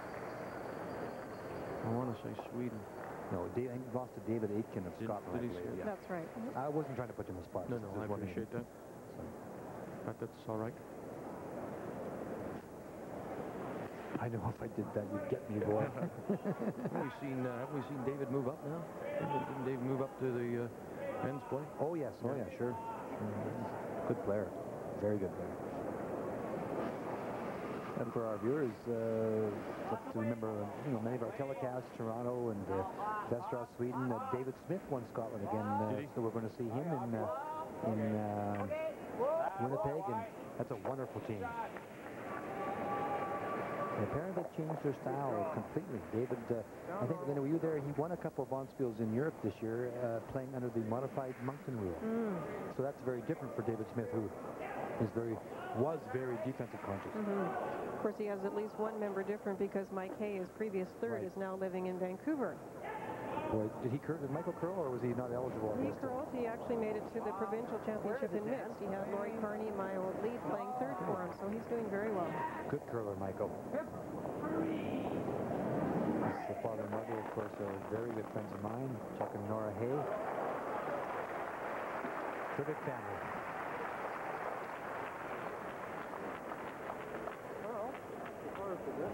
I want to say Sweden. No, I think he lost to David Aitken of Scotland. Did he? Yeah. That's right. I wasn't trying to put you in the spot. No, I appreciate that. But that's all right. I know if I did that, you'd get me, boy. Have we seen David move up now? Didn't David move up to the men's play? Oh, yes. Oh, yeah, sure. Good player. Very good player. And for our viewers, just to remember, many of our telecasts, Toronto and Västerås, Sweden. David Smith won Scotland again, so we're going to see him in Winnipeg, and that's a wonderful team. And apparently they changed their style completely. David, I think, were you there? He won a couple of Bonspiels in Europe this year, playing under the modified Moncton rule. So that's very different for David Smith, who was very defensive conscious. Of course, he has at least one member different because Mike Hay, his previous third, is now living in Vancouver. Boy, did Michael curl, or was he not eligible? He curled. He actually made it to the provincial championship in mixed. He had Laurie Carney, my old lead, playing third for him, so he's doing very well. Good curler, Michael. This is the father and mother, of course, are very good friends of mine, Chuck and Nora Hay. Terrific family. Well, as far as the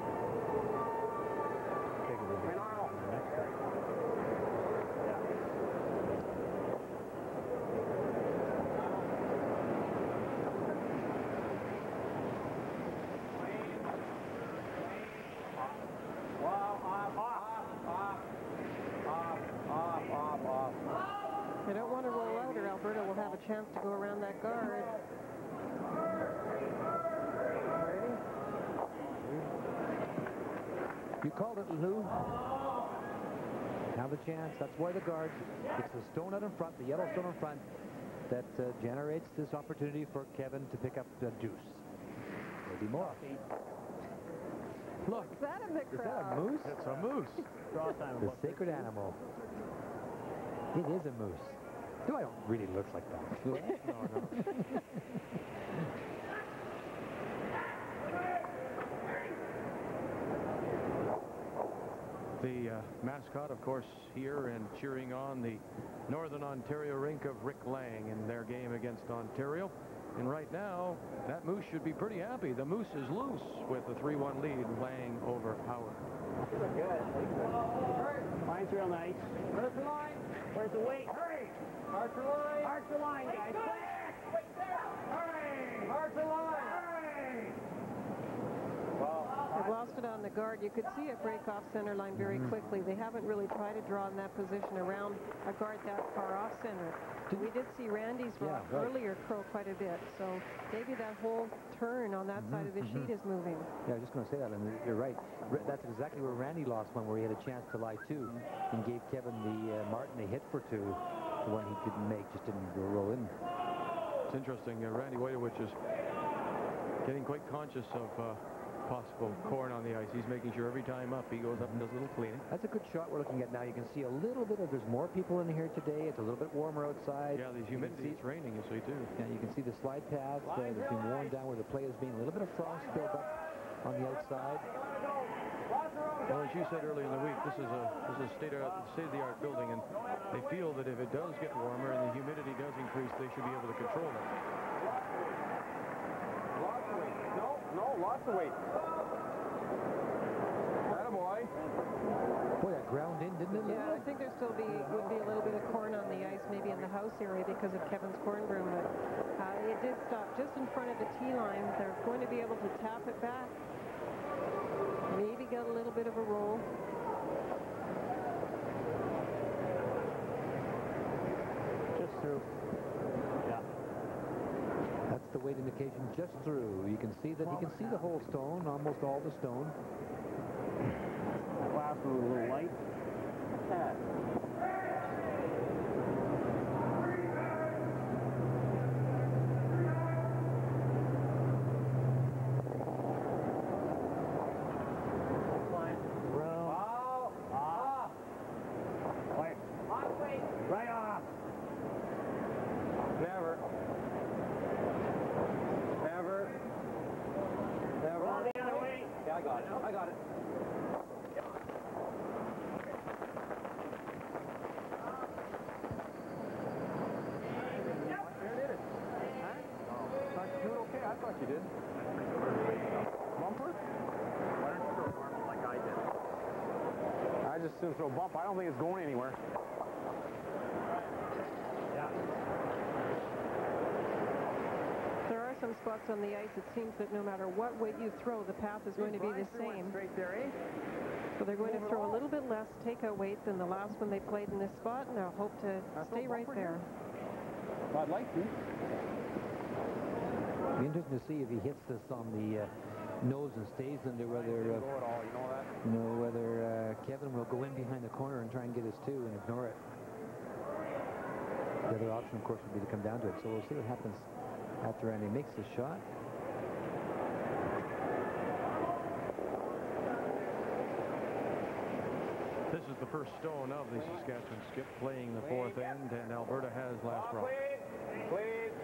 They don't want to roll out, or Alberta will have a chance to go around that guard. You called it, Lou. Now the chance. That's why the guard. It's the stone out in front, the yellow stone in front, that generates this opportunity for Kevin to pick up the deuce. Maybe more. Look. Is that in the crowd? Is that a moose? It's a moose. The sacred animal. It is a moose. No, I don't really look like that. No. The mascot, of course, here and cheering on the Northern Ontario rink of Rick Lang in their game against Ontario. And right now, that moose should be pretty happy. The moose is loose with a 3-1 lead, Lang over Howard. Good. Line's real nice. Where's the line? Where's the weight? Hurry! Arch the line! Arch the line, guys! Hurry! Arch the line! Hurry! They've lost it on the guard. You could see it break off center line very quickly. They haven't really tried to draw in that position around a guard that far off center. We did see Randy's rock earlier curl quite a bit, so maybe that whole turn on that side of the sheet is moving. Yeah, I was just going to say that, and you're right. That's exactly where Randy lost one, where he had a chance to lie two and gave Kevin Martin a hit for two. The one he didn't make, just didn't roll in. It's interesting. Randy Wojtowicz is getting quite conscious of possible corn on the ice. He's making sure every time up he goes up and does a little cleaning. That's a good shot we're looking at now. You can see a little bit of, there's more people in here today. It's a little bit warmer outside. Yeah, the humidity, it's raining, you see, too. Yeah, you can see the slide paths that have been worn down where the play has been. A little bit of frost built up on the outside. Well, as you said earlier in the week, this is a state-of-the-art building, and they feel that if it does get warmer and the humidity does increase, they should be able to control it. No, lots of weight. Attaboy. Boy, that ground in, didn't it? Yeah, I think there still would be a little bit of corn on the ice, maybe in the house area because of Kevin's corn broom, but it did stop just in front of the tee line. They're going to be able to tap it back. Maybe get a little bit of a roll. Just through. Yeah. That's the weight indication, just through. You can see that he can see the whole stone, almost all the stone. That last one was a little light. Right off. Never. Never. Never. Roll the other way. Yeah, I got it. I got it. I thought you did. Bumper? Why don't you throw a normal like I did? I just assumed throw a bump. I don't think it's going anywhere. Yeah. There are some spots on the ice, it seems that no matter what weight you throw, the path is going to be the same. Straight there, eh? So they're going to throw a little bit less takeout weight than the last one they played in this spot, and they'll hope to stay right there. I'd like to. Be interesting to see if he hits this on the nose and stays under, whether whether Kevin will go in behind the corner and try and get his two and ignore it. The other option, of course, would be to come down to it. So we'll see what happens after Randy makes the shot. This is the first stone of the Saskatchewan skip playing the fourth end, and Alberta has last rock. Please.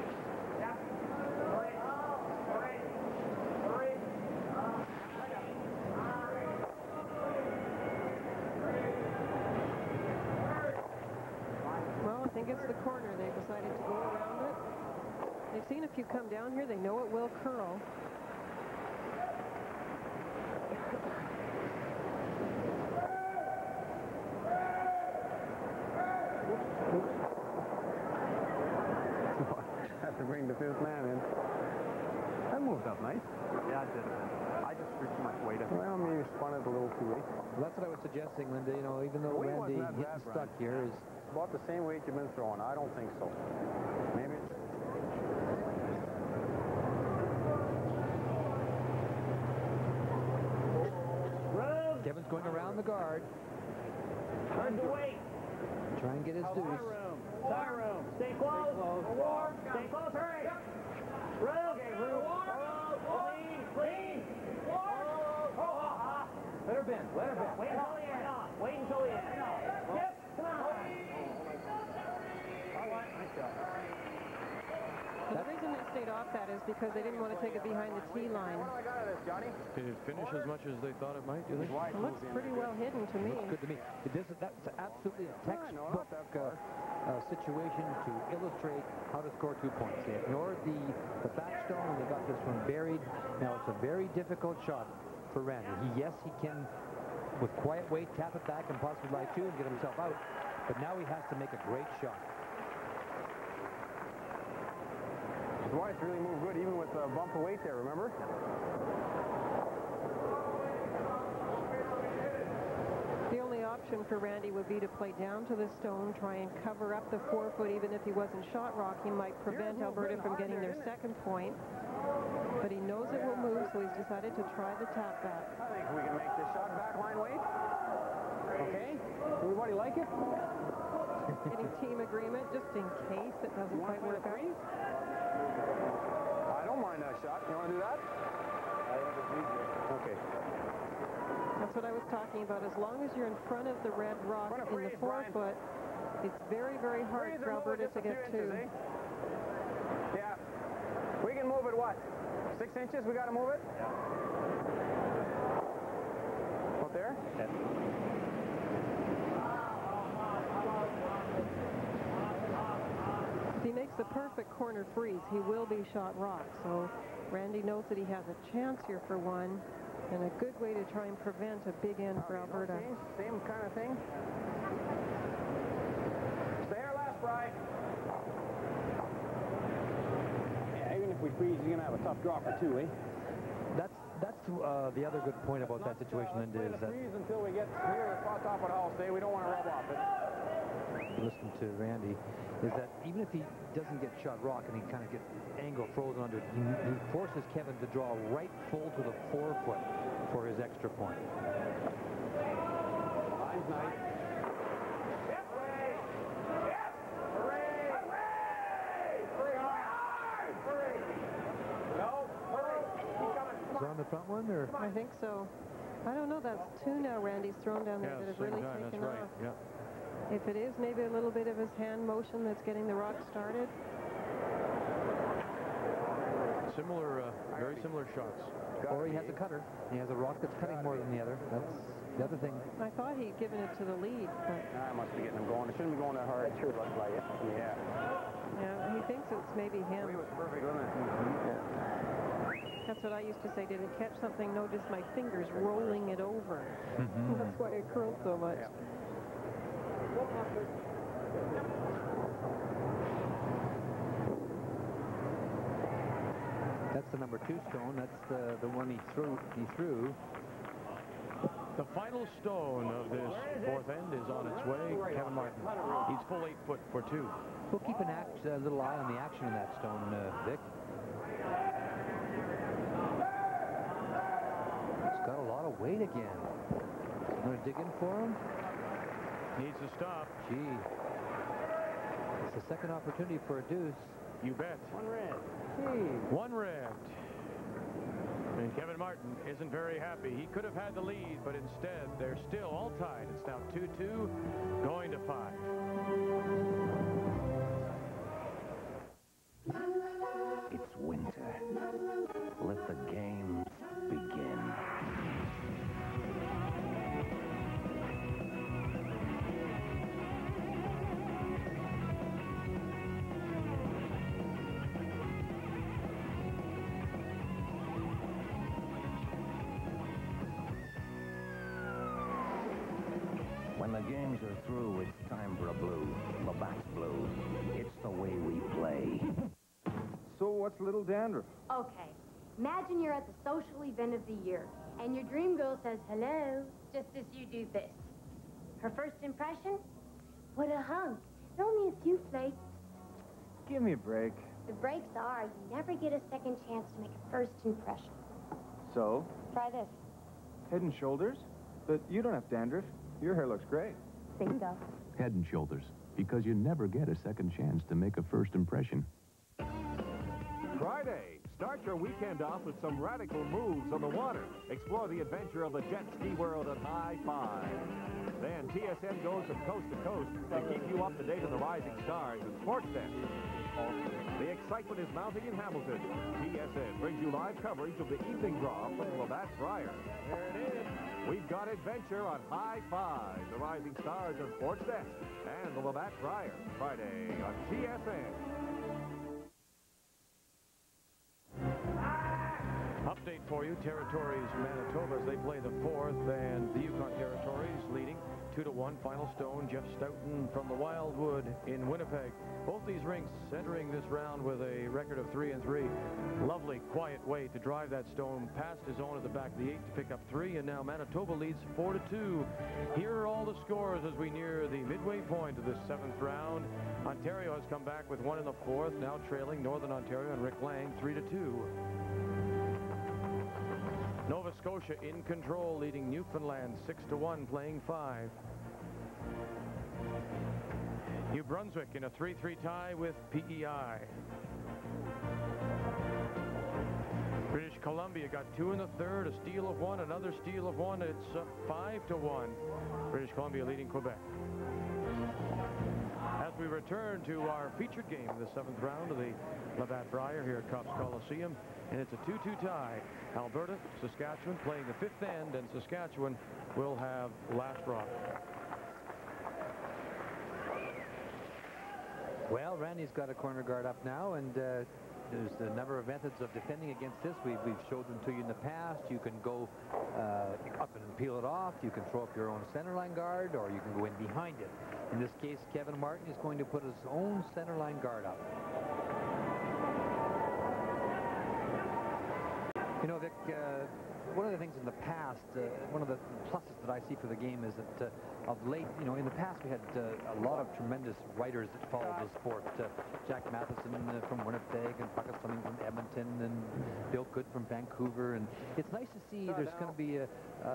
Well, I think it's the corner. They've decided to go around it. They've seen a few come down here. They know it will curl. Have to bring the fifth man in. That moved up nice. Yeah, it did. I just threw too much weight up. Well, maybe spun it a little too late. Well, that's what I was suggesting, Linda. You know, even though Randy getting stuck here is about the same weight you've been throwing. I don't think so. Maybe it's... Kevin's going around the guard. Turn the weight. Try and get his deuce. Side room. Stay close. Stay close. Hurry. Room. Clean. Let her bend. Let her bend. Wait until the end. Wait until the end. Yep. Come on. All right. Nice shot. The reason they stayed off that is because they didn't want to take it behind the tee line. Did it finish as much as they thought it might, do you think? It looks pretty well hidden to me. Looks good to me. That's absolutely a textbook situation to illustrate how to score 2 points. They ignored the back stone and they got this one buried. Now it's a very difficult shot for Randy. Yes, he can, with quiet weight, tap it back and possibly lie two and get himself out. But now he has to make a great shot. Dwight's really moved good, even with a bump of weight there, remember? The only option for Randy would be to play down to the stone, try and cover up the 4 foot. Even if he wasn't shot rock, he might prevent Alberta from getting their second point. But he knows it will move, so he's decided to try the tap back. I think we can make this shot backline weight. Okay? Everybody like it? Getting team agreement just in case it doesn't quite work out. I don't mind that shot. You want to do that? Okay. That's what I was talking about. As long as you're in front of the red rock in the 4 foot, it's very, very hard for Alberta to get two. Yeah. We can move it, what? 6 inches? We got to move it? Yeah. Up there? Yeah. If he makes the perfect corner freeze, he will be shot rock. So Randy knows that he has a chance here for one, and a good way to try and prevent a big end for Alberta. Same kind of thing. Stay our last, Bry. Yeah, even if we freeze, you're going to have a tough draw for two, eh? That's the other good point about that situation, Linda, is that... freeze until we get near the top of the hull, stay. We don't want to rub off it. Listen to Randy, is that even if he doesn't get shot rock and he kind of gets angle frozen under it, he forces Kevin to draw right full to the forefoot for his extra point. Line's nice. Is it on the front one, or? I think so. I don't know. That's two now Randy's thrown down there that have really taken off. Yeah. If it is maybe a little bit of his hand motion that's getting the rock started. Similar, very similar shots. Or he has a cutter. He has a rock that's cutting more than the other. That's the other thing. I thought he'd given it to the lead, but... I must be getting him going. It shouldn't be going that hard. It sure looks like it. Yeah. Yeah, he thinks it's maybe him. He was perfect, wasn't it? Yeah. That's what I used to say. Did it catch something? No, just my fingers rolling it over. That's why it curled so much. Yeah. That's the number 2 stone. That's the one he threw. The final stone of this fourth end is on its way. Kevin Martin. He's full 8 foot for 2. We'll keep a little eye on the action in that stone, Vic. It's got a lot of weight again. Want to dig in for him? Needs to stop. Gee. It's the second opportunity for a deuce. You bet. One red. One red. And Kevin Martin isn't very happy. He could have had the lead, but instead they're still all tied. It's now 2-2, going to 5. It's winter. Let the games begin. When the games are through, it's time for a blue. Labatt's blue. It's the way we play. So what's Little Dandruff? Okay, imagine you're at the social event of the year, and your dream girl says hello, just as you do this. Her first impression? What a hunk. Only a few flakes. Give me a break. The breaks are you never get a second chance to make a first impression. So? Try this. Head and Shoulders? But you don't have dandruff. Your hair looks great. Bingo. Head and Shoulders, because you never get a second chance to make a first impression. Friday, start your weekend off with some radical moves on the water. Explore the adventure of the jet ski world at High Five. Then TSN goes from coast to coast to keep you up to date on the rising stars and sports desk. The excitement is mounting in Hamilton. TSN brings you live coverage of the evening draw from the Labatt Briar. There it is. We've got adventure on High Five, the rising stars of sports desk, and the Labatt Briar. Friday on TSN. Update for you, Territories Manitoba as they play the 4th, and the Yukon Territories leading 2-1. Final stone, Jeff Stoughton from the Wildwood in Winnipeg. Both these rinks entering this round with a record of 3-3. Lovely, quiet way to drive that stone past his own at the back of the 8 to pick up 3, and now Manitoba leads 4-2. Here are all the scores as we near the midway point of this 7th round. Ontario has come back with 1 in the 4th, now trailing Northern Ontario and Rick Lang 3-2. Nova Scotia in control, leading Newfoundland 6-1, playing 5. New Brunswick in a 3-3 tie with PEI. British Columbia got 2 in the 3rd, a steal of 1, another steal of 1. It's 5-1. British Columbia leading Quebec. As we return to our featured game in the 7th round of the Labatt Briar here at Copps Coliseum, and it's a 2-2 tie. Alberta, Saskatchewan playing the 5th end, and Saskatchewan will have last rock. Well, Randy's got a corner guard up now, and there's a number of methods of defending against this. We've showed them to you in the past. You can go up and peel it off. You can throw up your own centerline guard, or you can go in behind it. In this case, Kevin Martin is going to put his own centerline guard up. You know, Vic, one of the things in the past, one of the pluses that I see for the game is that of late, you know, in the past we had a lot of tremendous writers that followed the sport. Jack Matheson from Winnipeg, and Puckett Fleming from Edmonton, and Bill Good from Vancouver. And it's nice to see there's going to be a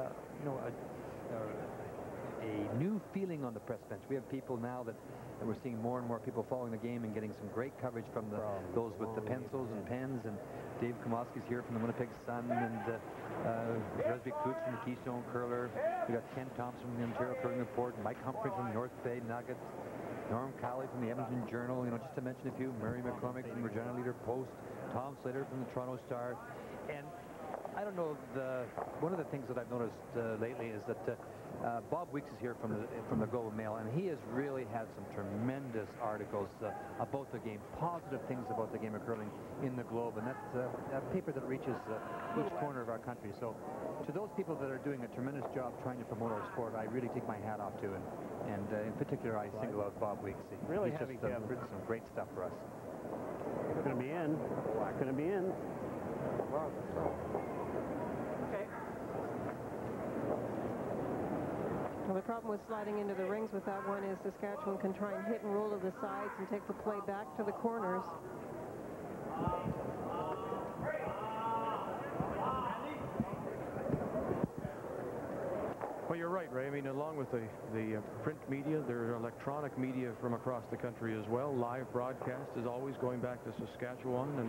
new feeling on the press bench. We have people now that we're seeing more and more people following the game and getting some great coverage from those with the pencils and pens. And Dave Komoski's here from the Winnipeg Sun, and Resby Coots from the Keystone Curler. We got Ken Thompson from the Ontario Curling Report, Mike Humphrey from the North Bay Nuggets, Norm Cowley from the Edmonton Journal, you know, just to mention a few. Murray McCormick from the Regina Leader Post, Tom Slater from the Toronto Star. And I don't know, one of the things that I've noticed lately is that Bob Weeks is here from the Globe and Mail, and he has really had some tremendous articles about the game, positive things about the game of curling in the Globe, and that's a paper that reaches each corner of our country. So to those people that are doing a tremendous job trying to promote our sport, I really take my hat off to, and in particular I single out Bob Weeks. Really He's heavy, just written some great stuff for us. Going to be in. Going to be in. Okay. Well, the problem with sliding into the rings with that one is Saskatchewan can try and hit and roll to the sides and take the play back to the corners. Well, you're right, Ray. I mean, along with the print media, there's electronic media from across the country as well. Live broadcast is always going back to Saskatchewan, and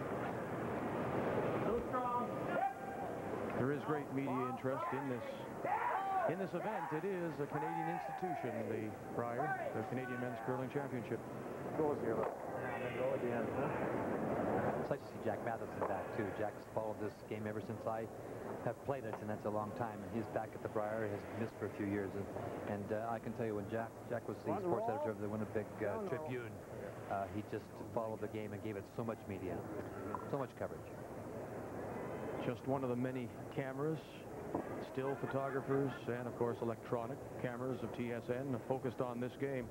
there is great media interest in this event. It is a Canadian institution, the Brier, the Canadian Men's Curling Championship. Goes here, look. Go at the end, huh? It's nice to see Jack Matheson back, too. Jack's followed this game ever since I have played it, and that's a long time. And he's back at the Brier. He has missed for a few years. And I can tell you, when Jack was the sports editor of the Winnipeg Tribune, he just followed the game and gave it so much media, so much coverage. Just one of the many cameras, still photographers, and of course electronic cameras of TSN focused on this game.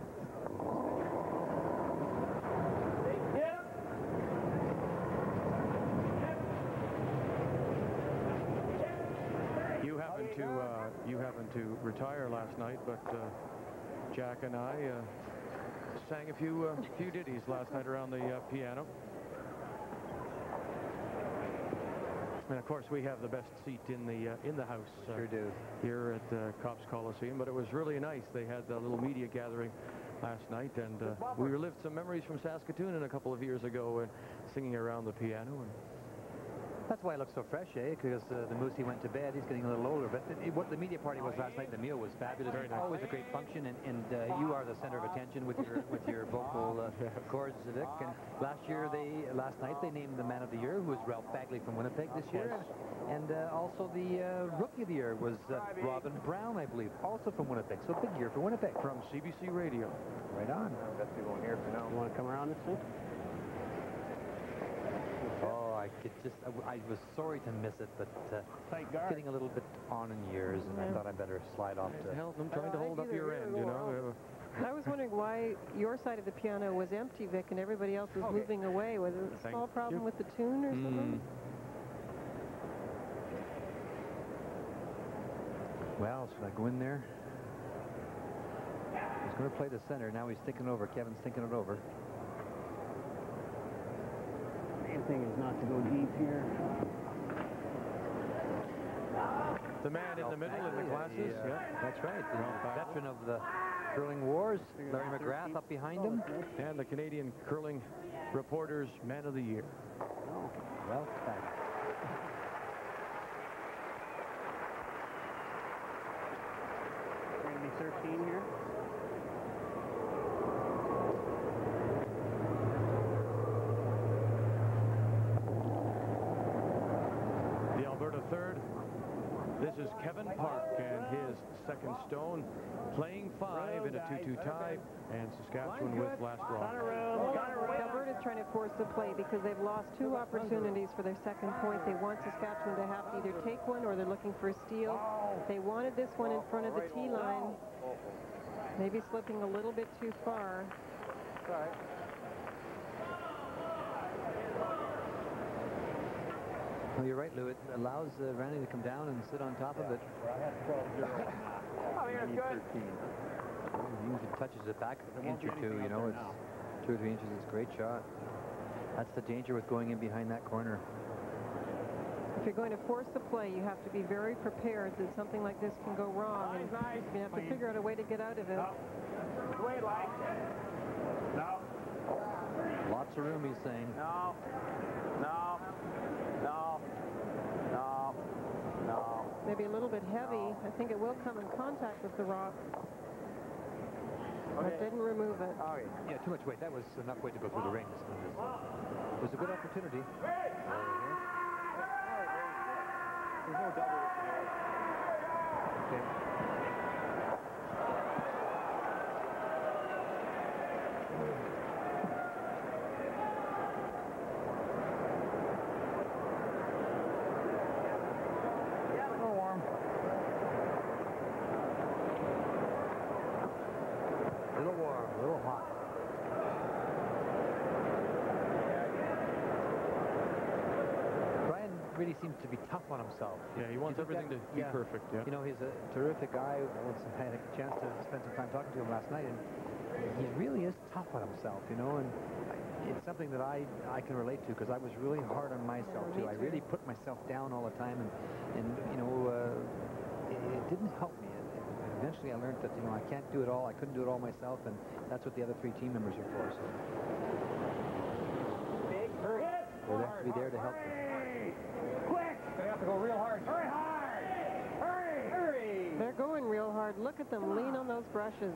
You happened to retire last night, but Jack and I sang a few ditties last night around the piano. And of course, we have the best seat in the house. Sure do. Here at Copps Coliseum. But it was really nice. They had a little media gathering last night, and we relived some memories from Saskatoon a couple of years ago, singing around the piano. And that's why it looks so fresh, eh? Because the Moosey went to bed. He's getting a little older. But what the media party was last night, the meal was fabulous. Very nice. Always a great function, and you are the center of attention with your vocal cords, Vic. And last night they named the Man of the Year, who was Ralph Bagley from Winnipeg this year, and also the Rookie of the Year was Robin Brown, I believe, also from Winnipeg. So big year for Winnipeg. From CBC Radio. Right on. Best people in here for now. You want to come around this thing? Oh, I was sorry to miss it, but getting a little bit on in years, and I thought I'd better slide off to... I'm trying to hold up your end, you know. I was wondering why your side of the piano was empty, Vic, and everybody else was moving away. Was it a small problem with the tune or something? Well, should I go in there? He's going to play the center. Now he's thinking over. Kevin's thinking it over. Main thing is not to go deep here. The man in the middle in the glasses. That's right. The veteran of the curling wars, Larry McGrath up behind him. And the Canadian Curling Reporters Man of the Year. Oh, well, back. Going to be 13 here. The Alberta third. This is Kevin Park and his second stone, playing 5 in a 2-2 tie, and Saskatchewan with last draw. Alberta trying to force the play because they've lost 2 opportunities for their second point. They want Saskatchewan to have to either take one or they're looking for a steal. They wanted this one in front of the tee line. Maybe slipping a little bit too far. Sorry. Well, you're right, Lou. It allows Randy to come down and sit on top of it. Oh, yeah, it's good. He usually touches it back an inch or two, you know. It's 2 or 3 inches. It's a great shot. That's the danger with going in behind that corner. If you're going to force the play, you have to be very prepared that something like this can go wrong. And you have to figure out a way to get out of it. Wait, like. No. Lots of room, he's saying. No. No. No. No. No. Maybe a little bit heavy. I think it will come in contact with the rock. But didn't remove it. Okay. Yeah, too much weight. That was enough weight to go through the rings. It was a good opportunity. There's no double. Okay. Really seems to be tough on himself. Yeah, he wants everything to be perfect. Yeah. You know, he's a terrific guy. I had a chance to spend some time talking to him last night, and he really is tough on himself, you know, and it's something that I can relate to because I was really hard on myself, too. I really put myself down all the time, and you know, it didn't help me. Eventually, I learned that, you know, I can't do it all. I couldn't do it all myself, and that's what the other 3 team members are for. So they're there to be there to help them. They have to go real hard. Hurry hard! Hurry! Hurry! They're going real hard. Look at them lean on those brushes.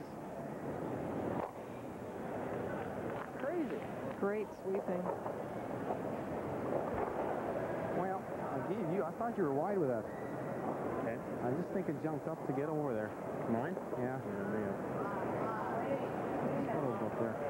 Crazy. Great sweeping. Well, I gave you. I thought you were wide with that. Okay. I just think it jumped up to get over there. Mine? Yeah. Oh, up there.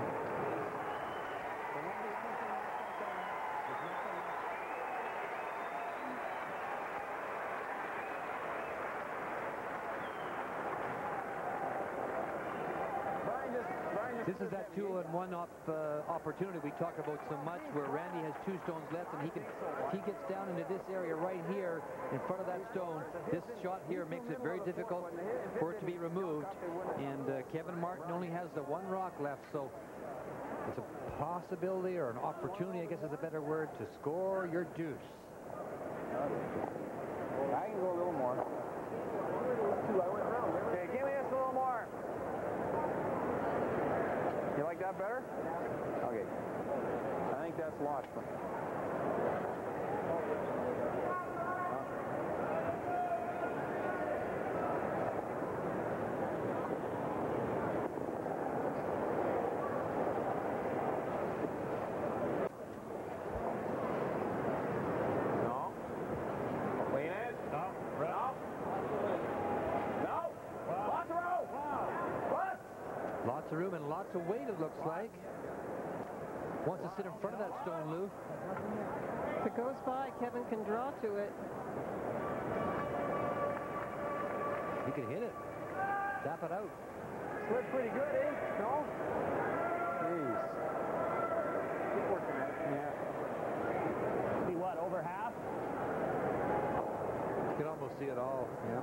This is that 2-on-1 opportunity we talk about so much, where Randy has 2 stones left, and he gets down into this area right here in front of that stone. This shot here makes it very difficult for it to be removed, and Kevin Martin only has the 1 rock left, so it's a possibility or an opportunity, I guess is a better word, to score your deuce. I can go a little more. Okay, give me this a little more. You like that better? Okay. I think that's lost. No. Lean it. No. No. No. Lots of room. What? Lots of room and lots of weight, it looks like. Wants to sit in front of that stone, Lou. If it goes by, Kevin can draw to it. He can hit it. Tap it out. Slid pretty good, eh? No? Jeez. Keep working at it. Yeah. See what, over half? You can almost see it all. Yeah.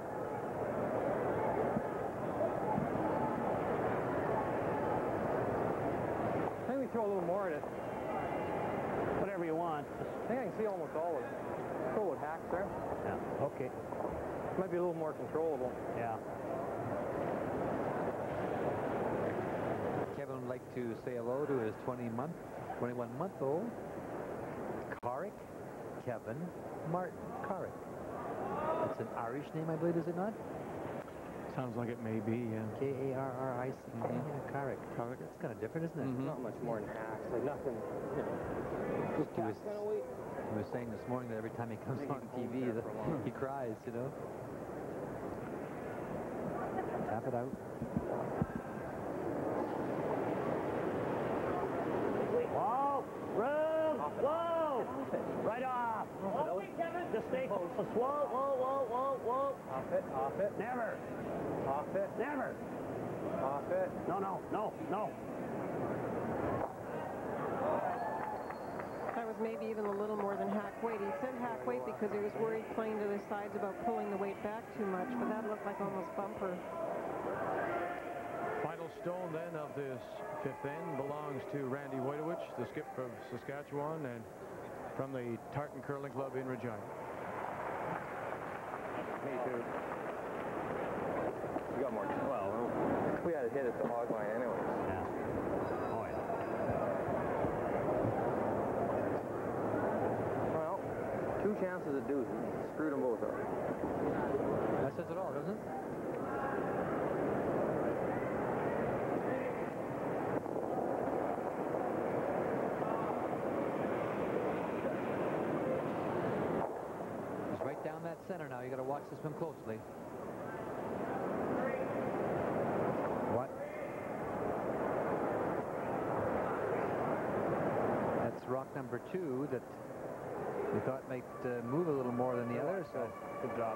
I think we throw a little more at it. Whatever you want. I think I can see almost all of it. Throw it hacks there. Yeah, okay. Might be a little more controllable. Yeah. Kevin would like to say hello to his 21-month-old Carrick Kevin Martin. Carrick. That's an Irish name, I believe, is it not? Sounds like it may be, yeah. K-A-R-R-I-C. Yeah, Carrick. Carrick. That's kind of different, isn't it? Not much more than hacks. Like nothing, you know. Just He was, kind of weight. he was saying this morning that every time he comes on TV, that he cries, you know. Tap it out. Wow. Whoa, whoa, whoa, whoa, whoa. Off it. Never. Off it. Never. Off it. No, no, no, no. That was maybe even a little more than hack weight. He said hack weight because he was worried playing to the sides about pulling the weight back too much, but that looked like almost bumper. Final stone then of this fifth end belongs to Randy Wojtowicz, the skip of Saskatchewan, and from the Tartan Curling Club in Regina. Me too. We got more. Well, we had to hit at the hog line anyways. Yeah. Oh, yeah. Well, 2 chances at deuces. Screwed them both up. That says it all, doesn't it? He's right down that center now. You got to watch this one closely. What? That's rock number 2 that we thought might move a little more than the other, so good job.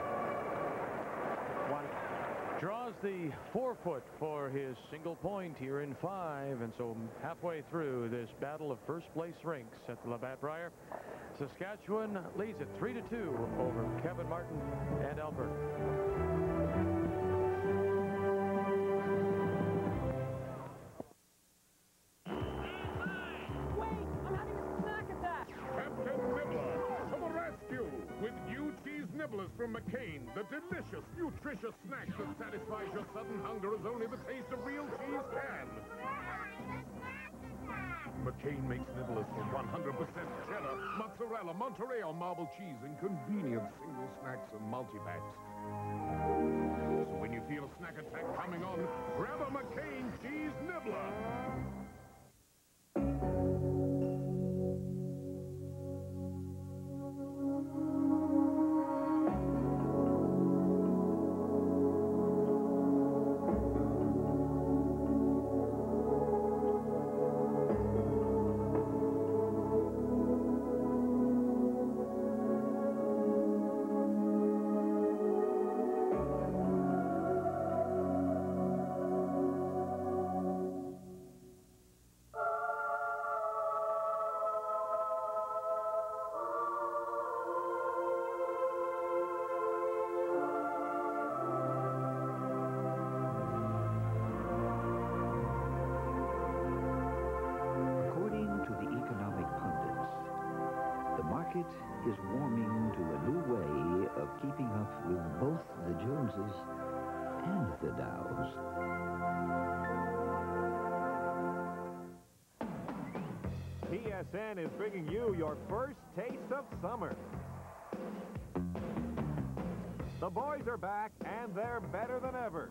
1. Draws the 4-foot for his single point here in 5, and so halfway through this battle of first-place rinks at the Labatt Briar, Saskatchewan leads it 3-2 over Kevin Martin and Alberta. From McCain, the delicious, nutritious snack that satisfies your sudden hunger as only the taste of real cheese can. McCain makes nibblers from 100% cheddar, mozzarella, Monterey, or marble cheese in convenient single snacks and multi-packs. So when you feel a snack attack coming on, grab a McCain cheese nibbler. Is warming to a new way of keeping up with both the Joneses and the Dows. TSN is bringing you your first taste of summer. The boys are back, and they're better than ever.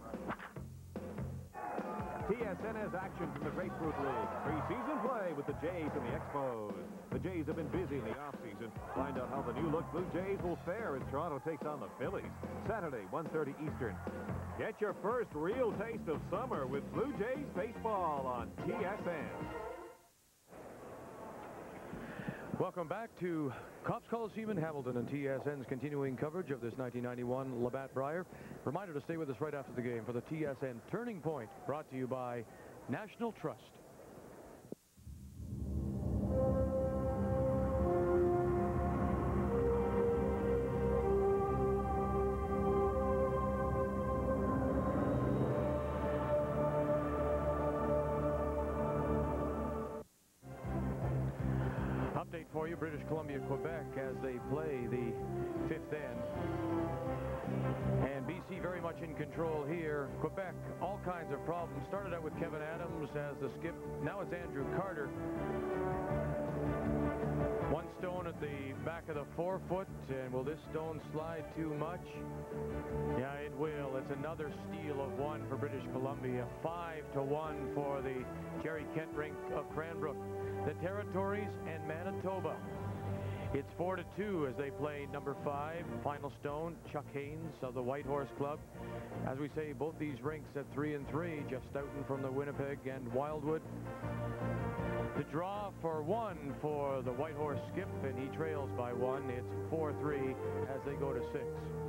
TSN has action from the Grapefruit League. Preseason play with the Jays and the Expos. The Jays have been busy in the offseason. Find out how the new-look Blue Jays will fare as Toronto takes on the Phillies. Saturday, 1:30 Eastern. Get your first real taste of summer with Blue Jays baseball on TSN. Welcome back to Copps Coliseum in Hamilton and TSN's continuing coverage of this 1991 Labatt Briar. Reminder to stay with us right after the game for the TSN Turning Point, brought to you by National Trust. For you, British Columbia, Quebec, as they play the fifth end. And BC very much in control here. Quebec, all kinds of problems. Started out with Kevin Adams as the skip. Now it's Andrew Carter. 1 stone at the back of the 4-foot, and will this stone slide too much? Yeah, it will. It's another steal of 1 for British Columbia. 5-1 for the Jerry Kent rink of Cranbrook. The Territories and Manitoba. It's 4-2 as they play number 5, final stone, Chuck Haynes of the White Horse Club. As we say, both these rinks at 3-3, Jeff Stoughton from the Winnipeg and Wildwood. The draw for one for the White Horse Skip, and he trails by one. It's 4-3 as they go to 6.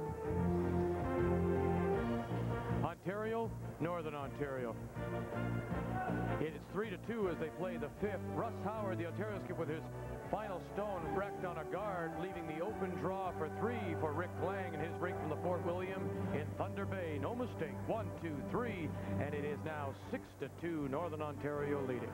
Ontario, Northern Ontario. It is 3-2 as they play the 5th. Russ Howard, the Ontario Skip, with his final stone wrecked on a guard, leaving the open draw for 3 for Rick Lang and his rink from the Fort William in Thunder Bay. No mistake. 1, 2, 3, and it is now 6-2, Northern Ontario leading.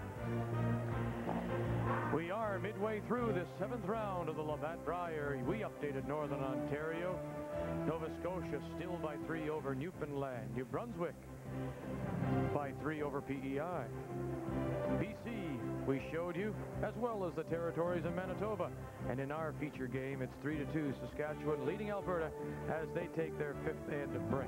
We are midway through the 7th round of the Labatt Brier. We updated Northern Ontario. Nova Scotia still by 3 over Newfoundland. New Brunswick by 3 over PEI. BC, we showed you, as well as the territories in Manitoba. And in our feature game, it's 3-2, Saskatchewan leading Alberta as they take their 5th end break.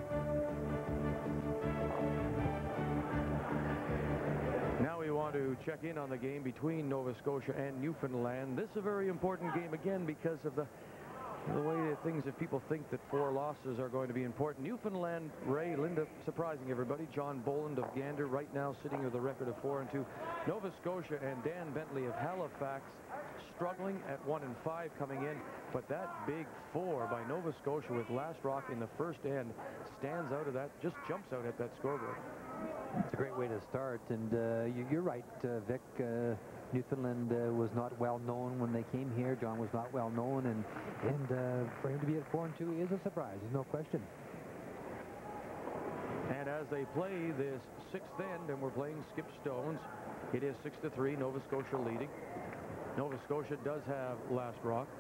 Now we want to check in on the game between Nova Scotia and Newfoundland. This is a very important game, again, because of the way that things, if people think that 4 losses are going to be important. Newfoundland, Ray, Linda, surprising everybody. John Boland of Gander right now sitting with a record of 4-2. Nova Scotia and Dan Bentley of Halifax struggling at 1-5 coming in. But that big 4 by Nova Scotia with Last Rock in the first end stands out of that, just jumps out at that scoreboard. It's a great way to start, and you're right, Vic. Newfoundland was not well known when they came here. John was not well known, and for him to be at 4-2 is a surprise. There's no question. And as they play this 6th end, and we're playing Skip Stones, it is 6-3, Nova Scotia leading. Nova Scotia does have Last Rock.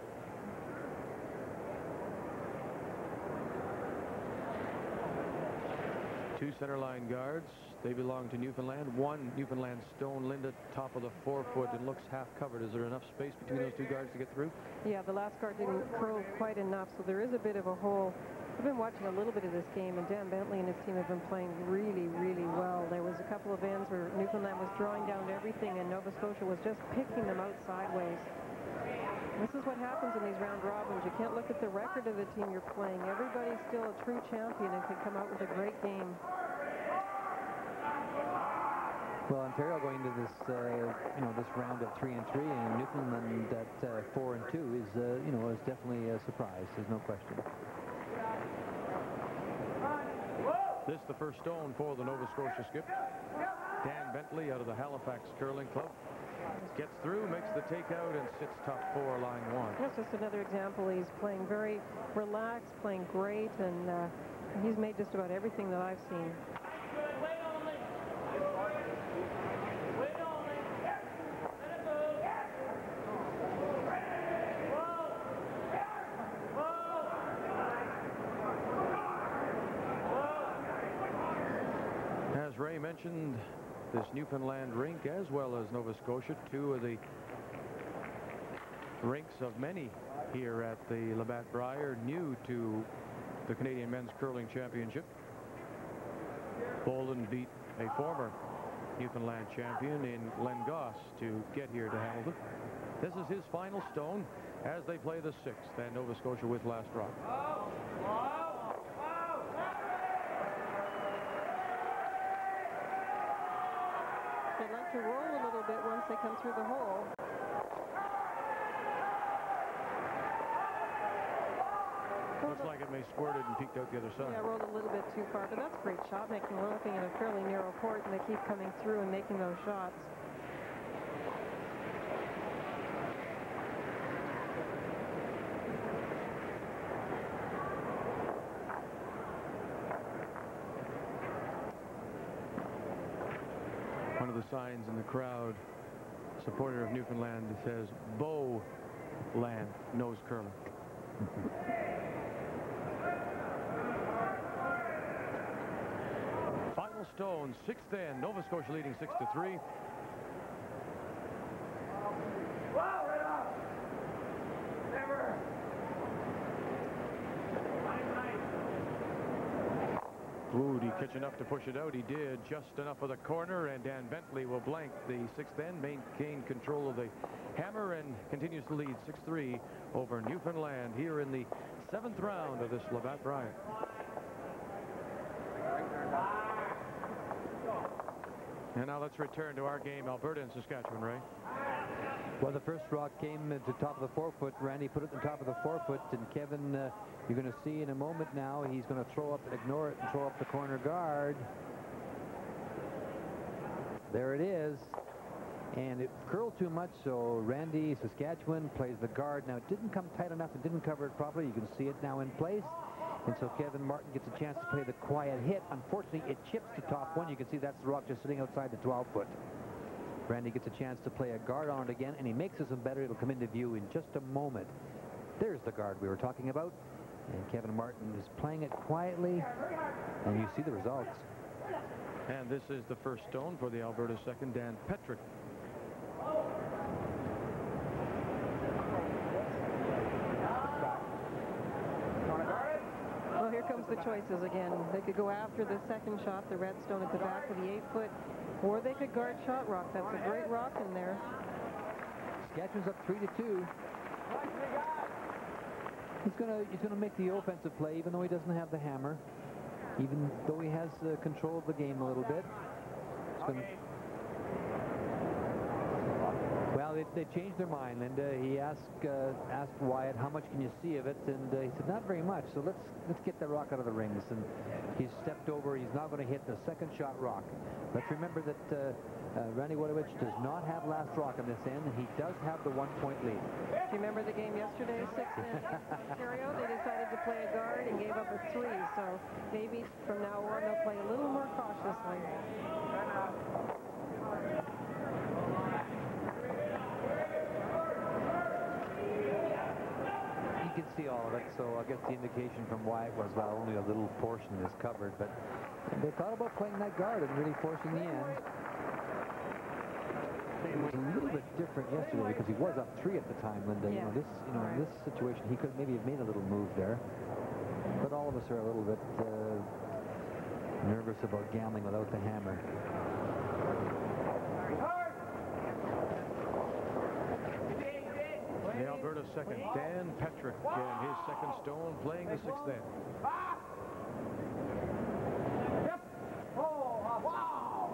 Two centerline guards. They belong to Newfoundland. One Newfoundland stone. Linda, top of the 4-foot, and looks half covered. Is there enough space between those 2 guards to get through? Yeah, the last guard didn't curl quite enough, so there is a bit of a hole. I've been watching a little bit of this game, and Dan Bentley and his team have been playing really, really well. There was a couple of ends where Newfoundland was drawing down everything, and Nova Scotia was just picking them out sideways. This is what happens in these round robins. You can't look at the record of the team you're playing. Everybody's still a true champion and can come out with a great game. Well, Ontario going to this, this round of 3-3, and Newfoundland at 4-2 is, is definitely a surprise. There's no question. This the first stone for the Nova Scotia Skip. Dan Bentley out of the Halifax Curling Club. Gets through, makes the takeout, and sits top 4, line 1. That's just another example. He's playing very relaxed, playing great, and he's made just about everything that I've seen. As Ray mentioned, this Newfoundland rink, as well as Nova Scotia, 2 of the rinks of many here at the Labatt Brier, new to the Canadian Men's Curling Championship. Boland beat a former Newfoundland champion in Glenn Goss to get here to Hamilton. This is his final stone as they play the 6th, and Nova Scotia with Last Rock. They like to roll a little bit once they come through the hole. Looks like it may squirted and peeked out the other side. Yeah, rolled a little bit too far, but that's great shot making. We're looking at a fairly narrow court, and they keep coming through and making those shots. One of the signs in the crowd, supporter of Newfoundland, says, Bow Land knows curling. Final stone, 6th end, Nova Scotia leading 6-3. Ooh, did he catch enough to push it out? He did, just enough of the corner, and Dan Bentley will blank the 6th end, maintain control of the hammer, and continues to lead 6-3 over Newfoundland here in the 7th round of this Labatt Brier. And now let's return to our game, Alberta and Saskatchewan, Ray. Well, the first rock came at the top of the 4-foot. Randy put it at the top of the 4-foot, and Kevin, you're going to see in a moment now, he's going to throw up and ignore it and throw up the corner guard. There it is. And it curled too much, so Randy, Saskatchewan, plays the guard. Now, it didn't come tight enough and didn't cover it properly. You can see it now in place. And so Kevin Martin gets a chance to play the quiet hit. Unfortunately, it chips the top one. You can see that's the rock just sitting outside the 12-foot. Randy gets a chance to play a guard on it again, and he makes this one better. It'll come into view in just a moment. There's the guard we were talking about. And Kevin Martin is playing it quietly, and you see the results. And this is the first stone for the Alberta second, Dan Petrick. Well, here comes the choices again. They could go after the second shot, the red stone at the back of the 8-foot, or they could guard shot rock. That's a great rock in there. Saskatchewan's up 3-2. He's gonna make the offensive play, even though he doesn't have the hammer, even though he has control of the game a little bit. Well, they changed their mind, Linda. He asked Wyatt, how much can you see of it? And he said, not very much. So let's get the rock out of the rings. And he's stepped over. He's now going to hit the second shot rock. Let's remember that Randy Wojtowicz does not have last rock on this end, and he does have the 1-point lead. Do you remember the game yesterday, 6-in Ontario? They decided to play a guard and gave up a 3. So maybe from now on they'll play a little more cautiously. You can see all of it, so I guess the indication from Wyatt was, well, only a little portion is covered, but they thought about playing that guard and really forcing the end. It was a little bit different yesterday because he was up 3 at the time, Linda. Yeah. In this situation, he could maybe have made a little move there, but all of us are a little bit nervous about gambling without the hammer. The Alberta second, Dan Petrick, and his second stone, playing the 6th end. Yep. Oh, wow.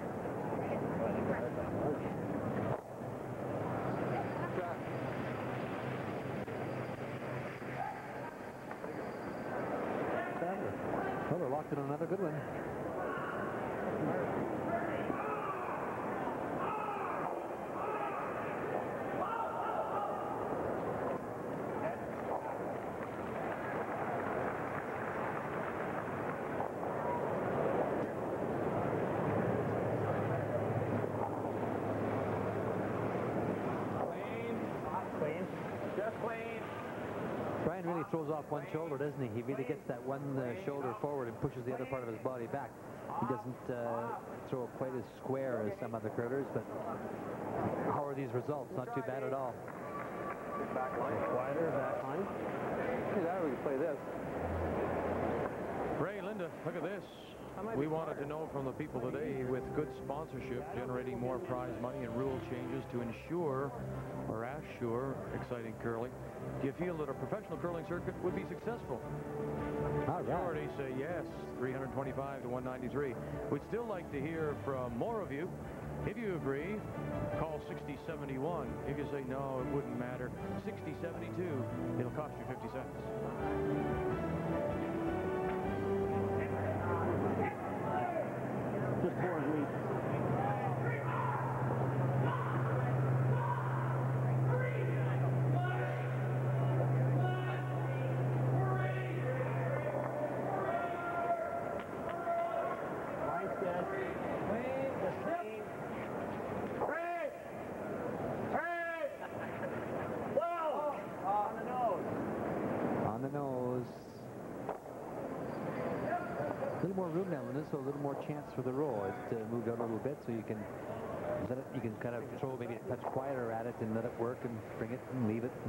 Well, they're locked in on another good one. Brian really throws off one shoulder, doesn't he? He really gets that one shoulder forward and pushes the other part of his body back. He doesn't throw it quite as square as some other critters, but how are these results? Not too bad at all. Back line. Quieter, back line. Hey, that we can play this. Ray, Linda, look at this. We wanted to know from the people today, with good sponsorship generating more prize money and rule changes to ensure or assure exciting curling, do you feel that a professional curling circuit would be successful? Majority say yes, 325 to 193. We'd still like to hear from more of you. If you agree, call 6071. If you say no, it wouldn't matter, 6072. It'll cost you 50 cents. Just 4 weeks. A little more room now in this, so a little more chance for the roll. It moved out a little bit, so you can let it. You can kind of throw maybe a touch quieter at it and let it work and bring it and leave it.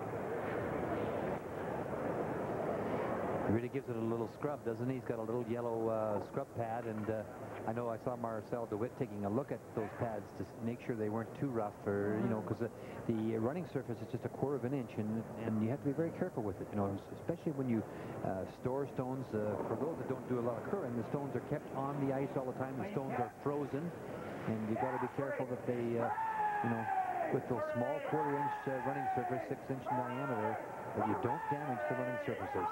He really gives it a little scrub, doesn't he? He's got a little yellow scrub pad, and I know I saw Marcel DeWitt taking a look at those pads to make sure they weren't too rough, or because the running surface is just 1/4 of an inch, and you have to be very careful with it, especially when you store stones. For those that don't do a lot of curling, the stones are kept on the ice all the time. The stones are frozen, And you got to be careful that they, you know, with those small quarter-inch running surface, 6-inch in diameter, that you don't damage the running surfaces.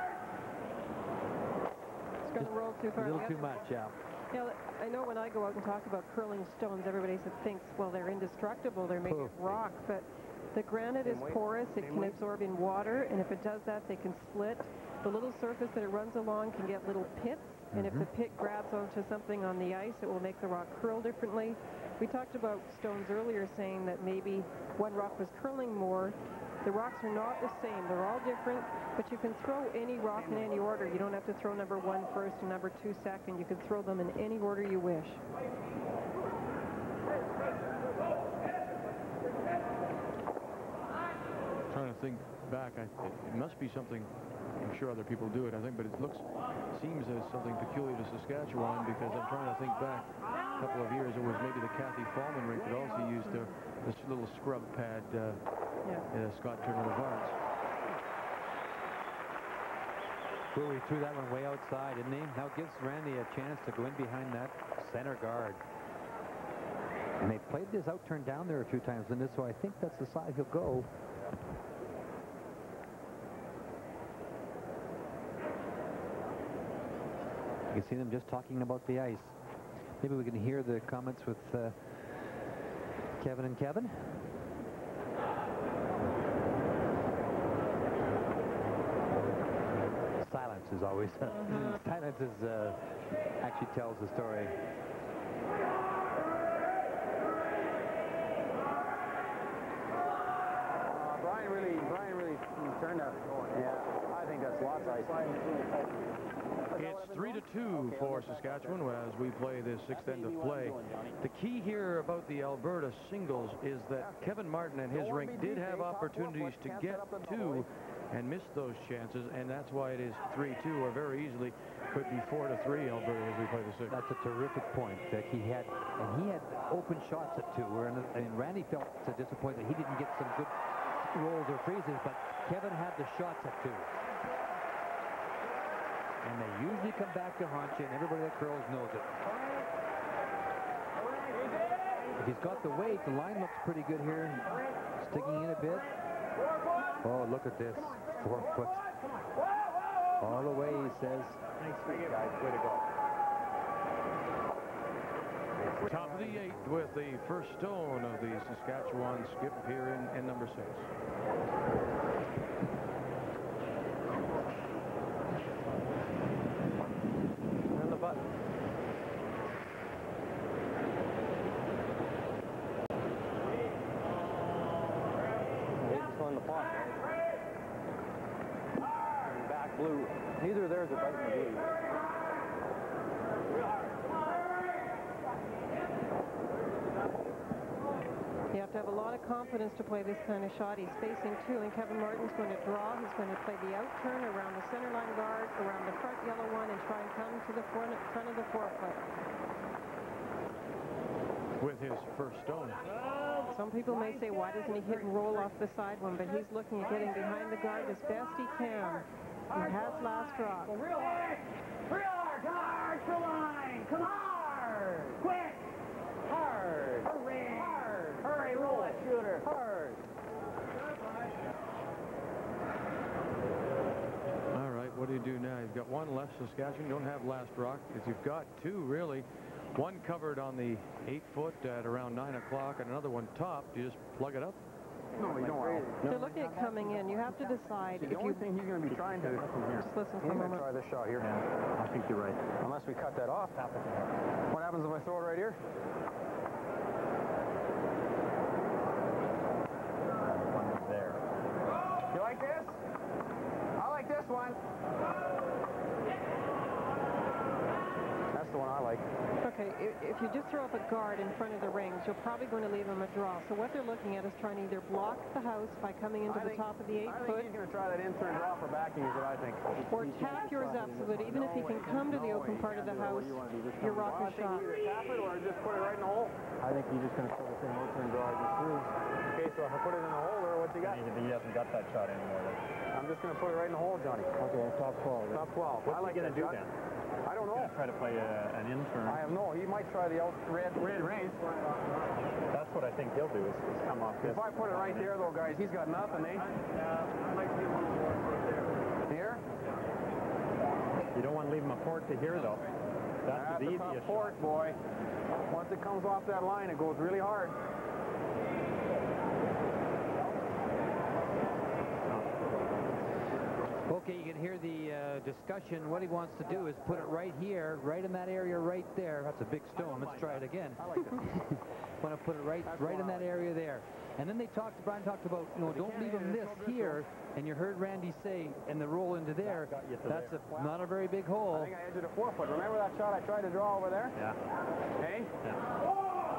It's going to roll too far. A little too much, yeah. Yeah, I know when I go out and talk about curling stones, everybody thinks, well, they're indestructible, they're made of rock, but the granite is porous, it can absorb in water, and if it does that, they can split. The little surface that it runs along can get little pits, and if the pit grabs onto something on the ice, it will make the rock curl differently. We talked about stones earlier, saying that maybe one rock was curling more. The rocks are not the same. They're all different, but you can throw any rock in any order. You don't have to throw number 1 first and number 2 second. You can throw them in any order you wish. Trying to think back, it must be something, I'm sure other people do it, I think, but it seems as something peculiar to Saskatchewan, because I'm trying to think back a couple of years, it was maybe the Kathy Fallman rink that also used this little scrub pad, Scott Turner of Arts. Brewery threw that one way outside, didn't he? Now gives Randy a chance to go in behind that center guard. And they played this out turn down there a few times, Linda, so I think that's the side he'll go. You can see them just talking about the ice. Maybe we can hear the comments with Kevin and Kevin. Silence is always silence is actually tells the story. Brian really turned that. Yeah, I think that's lots of ice. It's 3-2 for Saskatchewan as we play this sixth end of play. The key here about the Alberta singles is that Kevin Martin and his rink did have opportunities to get to and missed those chances, and that's why it is 3-2, or very easily could be 4-3 Alberta as we play the sixth. That's a terrific point, Vic. He had open shots at 2, and Randy felt disappointed that he didn't get some good rolls or freezes, but Kevin had the shots at 2. And they usually come back to haunt you, and everybody that curls knows it. If he's got the weight, the line looks pretty good here. Sticking in a bit. Oh, look at this. 4 foot. All the way, he says. Nice feet, guys. Way to go. Top of the 8th with the first stone of the Saskatchewan skip here in number 6. And the button. They just won the pot. And back blue. Neither of theirs are biting the blue. You have to have a lot of confidence to play this kind of shot. He's facing 2, and Kevin Martin's going to draw. He's going to play the out turn around the center line guard, around the front yellow one, and try and come to the front of the 4 foot. With his first stone. Some people may say, why doesn't he hit and roll off the side one? But he's looking at getting behind the guard as best he can. He has last drop. Real hard! Real hard! Come hard to line! Come hard! Quick! Hard! Hurry! Hard! Hurry, roll it, shooter! Hard! All right, what do you do now? You've got 1 left, Saskatchewan. You don't have last rock. If you've got 2, really. 1 covered on the 8 foot at around 9 o'clock, and another one topped. You just plug it up. No, you don't. They're looking at coming in. You have to decide. See, the only thing he's going to be trying to from here. Just listen He's for a going to moment. try this shot here. Yeah, I think you're right. Unless we cut that off. What happens if I throw it right here? There. You like this? I like this one. That's the one I like. Okay, if you just throw up a guard in front of the rings, you're probably going to leave him a draw. So what they're looking at is trying to either block the house by coming into the top of the 8 foot. I think he's going to try that in-turn draw for backing is what I think. Or tap yours up so that even if he can come to the open part of the house, your rock is shot. Either tap it or just put it right in the hole. I think he's just going to pull the same out-turn draw I just threw. Okay, so if I put it in the hole, or what's he got? He hasn't got that shot anymore. I'm just going to put it right in the hole, Johnny. Okay, top 12. Top 12. What's he going to do then? I don't know. Try to play an intern. I have no. He might try the red race. That's what I think he'll do is come off this. If I put it right there, though, guys, he's got nothing, eh? I might see one more right there. Here? You don't want to leave him a port to here, though. That's the a easiest port, boy. Once it comes off that line, it goes really hard. Okay, you can hear the discussion. What he wants to do is put it right here, right in that area right there. That's a big stone. Let's try it again. I like it. Want to put it right in that area there. And then Brian talked about, don't leave him this here. And you heard Randy say, and the roll into there, that's not a very big hole. I think I edged a 4-foot. Remember that shot I tried to draw over there? Yeah. Hey? Yeah.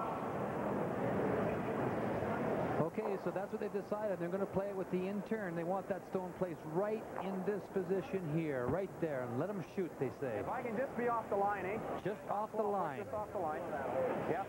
Okay, so that's what they decided. They're going to play it with the in-turn. They want that stone placed right in this position here, right there, and let them shoot, they say. If I can just be off the line, eh? Just off the line. Just off the line. Yep.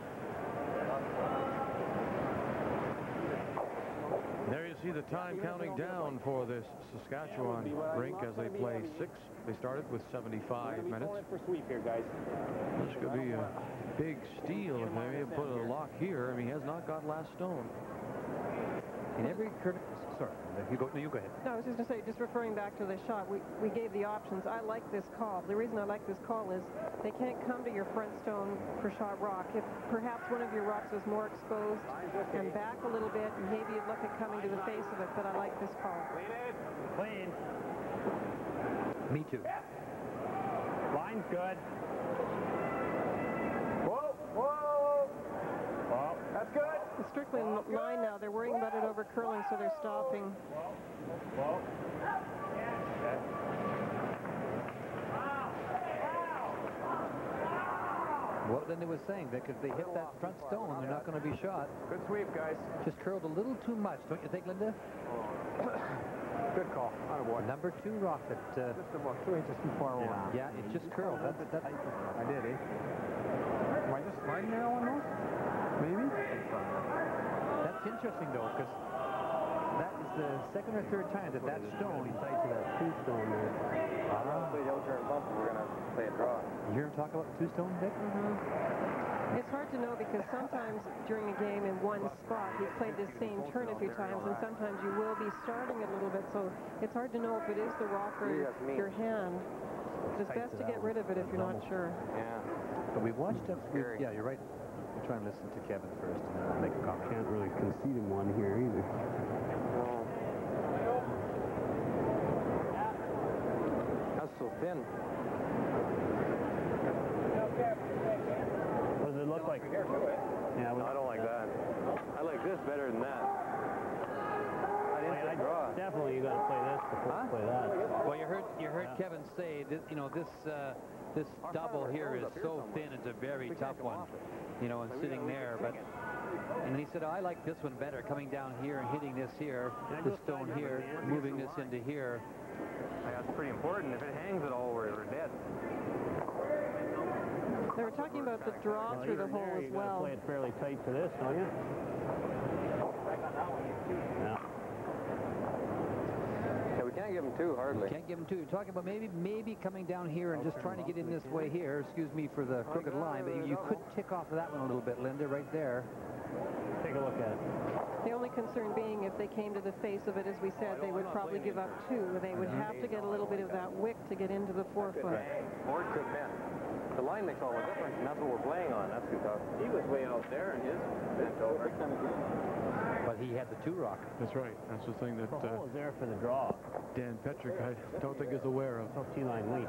There you see the time counting down for this Saskatchewan rink as they play 6. They started with 75 minutes. For sweep here, guys. This could be a big steal if they put a lock here. I mean, he has not got last stone. In every sorry, you go ahead. No, I was just going to say, just referring back to the shot, we gave the options. I like this call. The reason I like this call is they can't come to your front stone for shot rock. If perhaps one of your rocks was more exposed and back a little bit, maybe you'd look at coming to the face of it, but I like this call. Clean. Me too. Line's good. Whoa, whoa. Well, that's good. It's strictly line now. They're worrying about it over curling, so they're stopping. Well. Okay. Well, then they were saying that because they hit that front stone, they're not going to be shot. Good sweep, guys. Just curled a little too much, don't you think, Linda? Good call. Attaboy. Number 2 rock that... just about 2 inches too far over. Yeah, it just curled. That's I did, eh? Am I just sliding there on those? Maybe? That's interesting, though, because that is the second or third time that stone is tied to that 2 stone there. I'm going to play the outturn bump, and we're going to play a draw. You hear him talk about 2 stone, Vic? It's hard to know because sometimes during a game in one spot, he's played this same turn a few times, and sometimes you will be starting it a little bit, so it's hard to know if it is the rock or your hand. It's best to get rid of it if you're not sure. Yeah. But we've watched it. Yeah, you're right. We'll try and listen to Kevin first and then make a comment. Can't really concede him one here either. That's so thin. What does it look like? Yeah, No, I don't like that. I like this better than that. I draw. Definitely, you got to play this before you play that. Well, you heard Kevin say that, this double here is so thin. It's a very tough one, and sitting there. And he said, I like this one better, coming down here and hitting this here, the stone here, moving this into here. That's pretty important. If it hangs at all, we're dead. They were talking about the draw through the hole as well. Play it fairly tight to this, don't you? Yeah. Yeah, we can't give them 2 hardly. Can't give them 2. You're talking about maybe coming down here and just trying to get in this way here. Excuse me for the crooked line, but you could tick off of that one a little bit, Linda, right there. Take a look at it. The only concern being if they came to the face of it, as we said, they would probably give up 2. They would have to get a little bit of that wick to get into the 4-foot. Or it could bend. The line makes all the difference, and that's what we're playing on. That's too tough. He was way out there, and his bent over. But he had the 2 rock. That's right. That's the thing that The hole is there for the draw. Dan Petrick, I don't think, is aware of. T-line weak.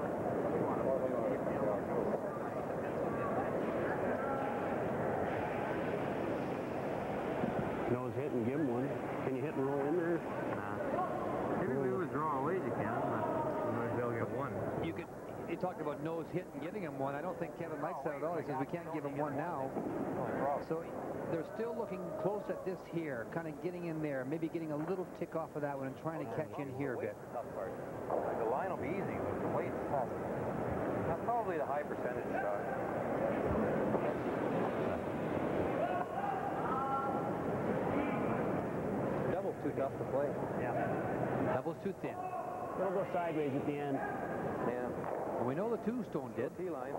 Nose hit and give him one. Can you hit and roll in there? Nah. Maybe we would draw away you can, but they'll get 1. You could. He talked about nose hit and giving him 1. I don't think Kevin likes that at all. He says we can't give him 1 now. So they're still looking close at this here, kind of getting in there, maybe getting a little tick off of that one and trying to catch in here a bit. The line will be easy, but the weight's tough. That's probably the high percentage shot. Double's too tough to play. Yeah. Double's too thin. It'll go sideways at the end. Yeah. Well, we know the two-stone did. T-line.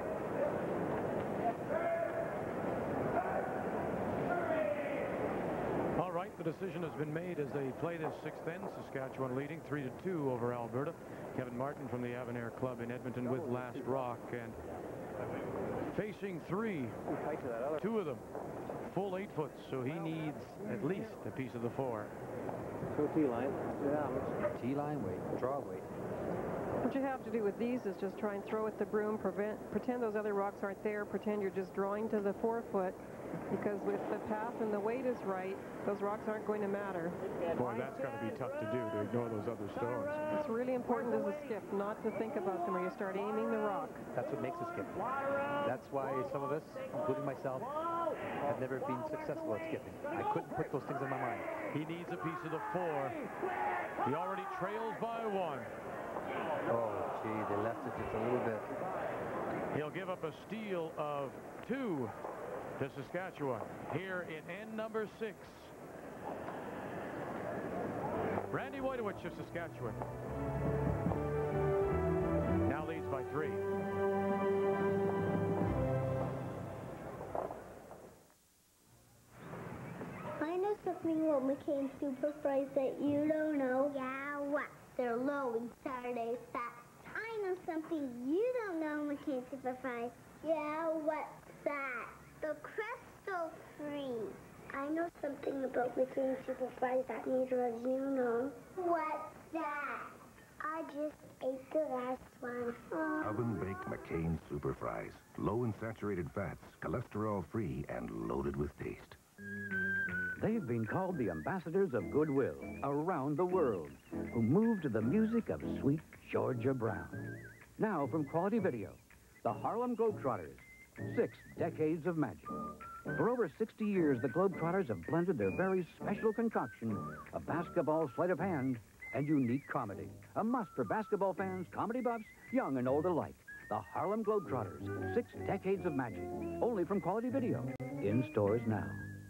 All right, the decision has been made as they play this sixth end. Saskatchewan leading 3-2 over Alberta. Kevin Martin from the Avonare Club in Edmonton with Last Rock, and facing three, two of them full 8 foot, so he needs at least a piece of the 4. Two T-line. Yeah, T-line weight, draw weight. What you have to do with these is just try and throw at the broom, pretend those other rocks aren't there, pretend you're just drawing to the 4 foot, because if the path and the weight is right, those rocks aren't going to matter. Boy, that's got to be tough to do, to ignore those other stones. It's really important as a skip not to think about them or you start aiming the rock. That's what makes a skip. That's why some of us, including myself, have never been successful at skipping. I couldn't put those things in my mind. He needs a piece of the 4. He already trails by 1. Oh, gee, they left it just a little bit. He'll give up a steal of 2 to Saskatchewan here in end number 6. Randy Wojtowicz of Saskatchewan now leads by 3. I know something about McCain Super Fries that you don't know. Yeah, what? They're low in Saturday fat. I know something you don't know, McCain Super Fries. Yeah, what's that? The Crystal Freeze. I know something about McCain Super Fries that neither of you know. What's that? I just ate the last one. Oven-baked McCain Super Fries. Low in saturated fats, cholesterol-free, and loaded with taste. They've been called the ambassadors of goodwill around the world, who move to the music of sweet Georgia Brown. Now from Quality Video, the Harlem Globetrotters, 6 decades of magic. For over 60 years, the Globetrotters have blended their very special concoction of basketball sleight of hand and unique comedy. A must for basketball fans, comedy buffs, young and old alike. The Harlem Globetrotters, 6 decades of magic. Only from Quality Video. In stores now.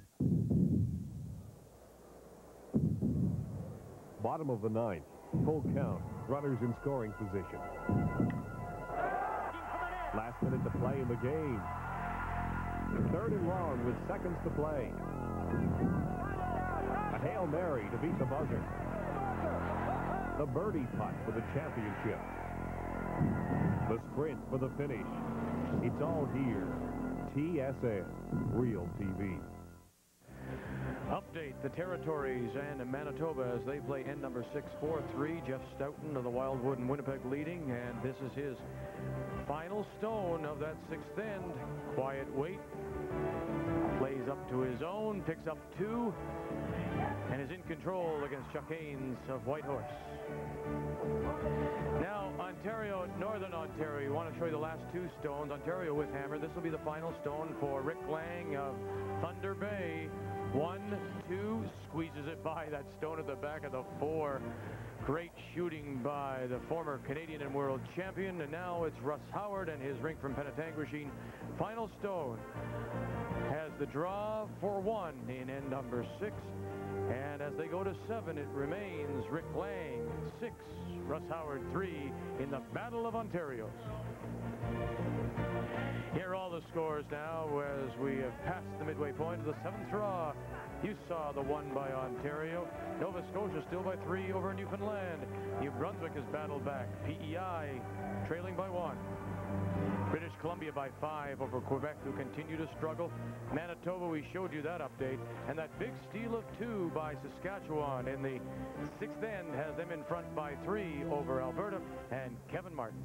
Bottom of the 9th. Full count. Runners in scoring position. Last minute to play in the game. 3rd and long with seconds to play. A Hail Mary to beat the buzzer. The birdie putt for the championship. The sprint for the finish. It's all here. TSN. Real TV. Update the Territories and Manitoba as they play end number 6, 4-3. Jeff Stoughton of the Wildwood and Winnipeg leading, and this is his final stone of that 6th end. Quiet wait. Plays up to his own, picks up 2, and is in control against Chuck Haynes of Whitehorse. Now, Ontario, Northern Ontario, you want to show you the last 2 stones. Ontario with hammer. This will be the final stone for Rick Lang of Thunder Bay. 1, 2, squeezes it by that stone at the back of the 4. Great shooting by the former Canadian and world champion. And now it's Russ Howard and his rink from Penetanguishene. Final stone has the draw for 1 in end number 6. And as they go to 7, it remains Rick Lang 6, Russ Howard 3 in the Battle of Ontario. Here are all the scores now as we have passed the midway point of the 7th draw. You saw the 1 by Ontario. Nova Scotia still by 3 over Newfoundland. New Brunswick has battled back. PEI trailing by 1. British Columbia by 5 over Quebec, who continue to struggle. Manitoba, we showed you that update. And that big steal of 2 by Saskatchewan in the 6th end has them in front by 3 over Alberta and Kevin Martin.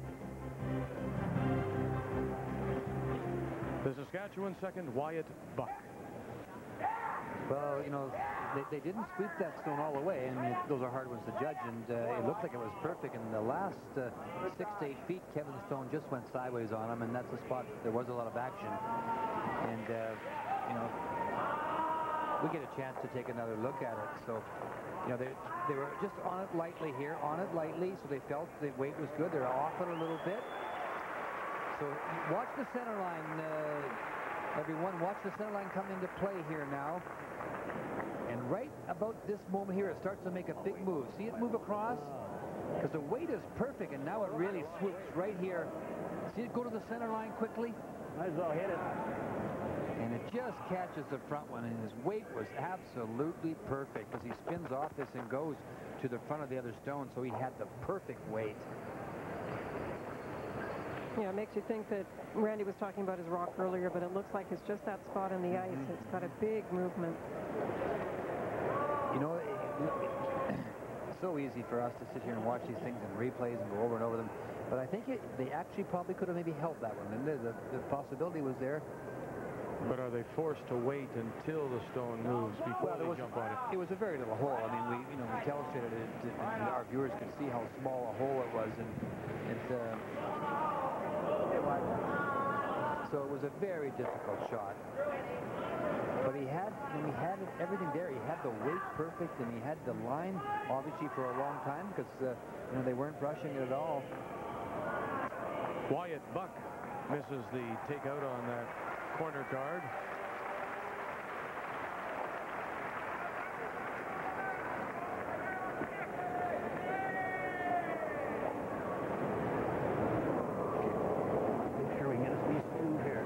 The Saskatchewan second, Wyatt Buck. Well, you know, they didn't sweep that stone all the way, and those are hard ones to judge, and it looked like it was perfect. In the last 6 to 8 feet, Kevin Stone just went sideways on him, and that's the spot there was a lot of action. And, you know, we get a chance to take another look at it. So, you know, they were just on it lightly here, so they felt the weight was good. They're off it a little bit. So watch the center line, everyone. Watch the center line come into play here now. And right about this moment here, it starts to make a big move. See it move across? because the weight is perfect, and now it really swoops right here. See it go to the center line quickly? Might as well hit it. And it just catches the front one, and his weight was absolutely perfect because he spins off this and goes to the front of the other stone, so he had the perfect weight. Yeah, it makes you think that Randy was talking about his rock earlier, but it looks like it's just that spot on the ice. It's got a big movement. You know, it's so easy for us to sit here and watch these things in replays and go over and over them, but I think they actually probably could have maybe held that one, and the possibility was there. But are they forced to wait until the stone moves before they jump on it? It was a very little hole. I mean, we telestrated it, and our viewers could see how small a hole it was, and so it was a very difficult shot. But he had everything there. He had the weight perfect, and he had the line obviously for a long time because they weren't rushing it at all. Wyatt Buck misses the takeout on that corner guard. Make sure we get us these two here.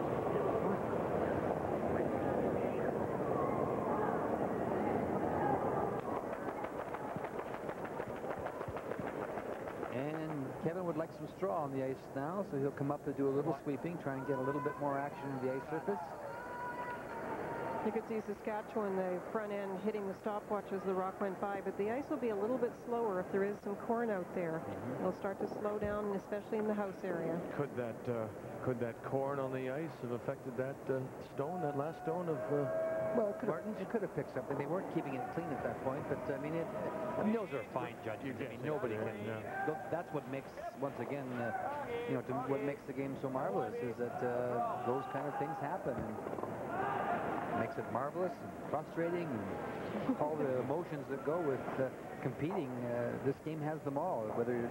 And Kevin would like some straw on the ice now, so he'll come up to do a little sweeping, try and get a little bit more action on the ice surface. You could see Saskatchewan, the front end, hitting the stopwatch as the rock went by, but the ice will be a little bit slower if there is some corn out there. It'll start to slow down, especially in the house area. Could that corn on the ice have affected that stone, that last stone of Well, it could have picked something. They weren't keeping it clean at that point, but I mean, those are fine judgments. I mean, nobody can. That's what makes, once again, what makes the game so marvelous is that those kind of things happen. And makes it marvelous and frustrating, and all the emotions that go with competing. This game has them all. Whether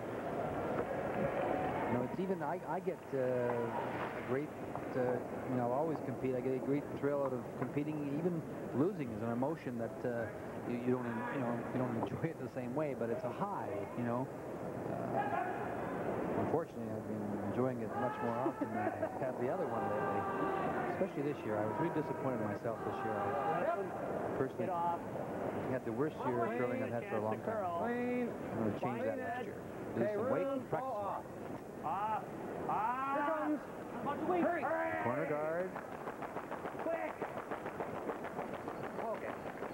it's even I get a great. I'll always compete. I get a great thrill out of competing. Even losing is an emotion that you don't enjoy it the same way, but it's a high. Unfortunately, I've been enjoying it much more often than I have the other one lately. Especially this year. I was really disappointed in myself this year. I personally had the worst year of curling I've had for a long time. I'm going to change that next year. Do some weight and practice. Here comes. Hurry. Corner guard. Quick. Okay.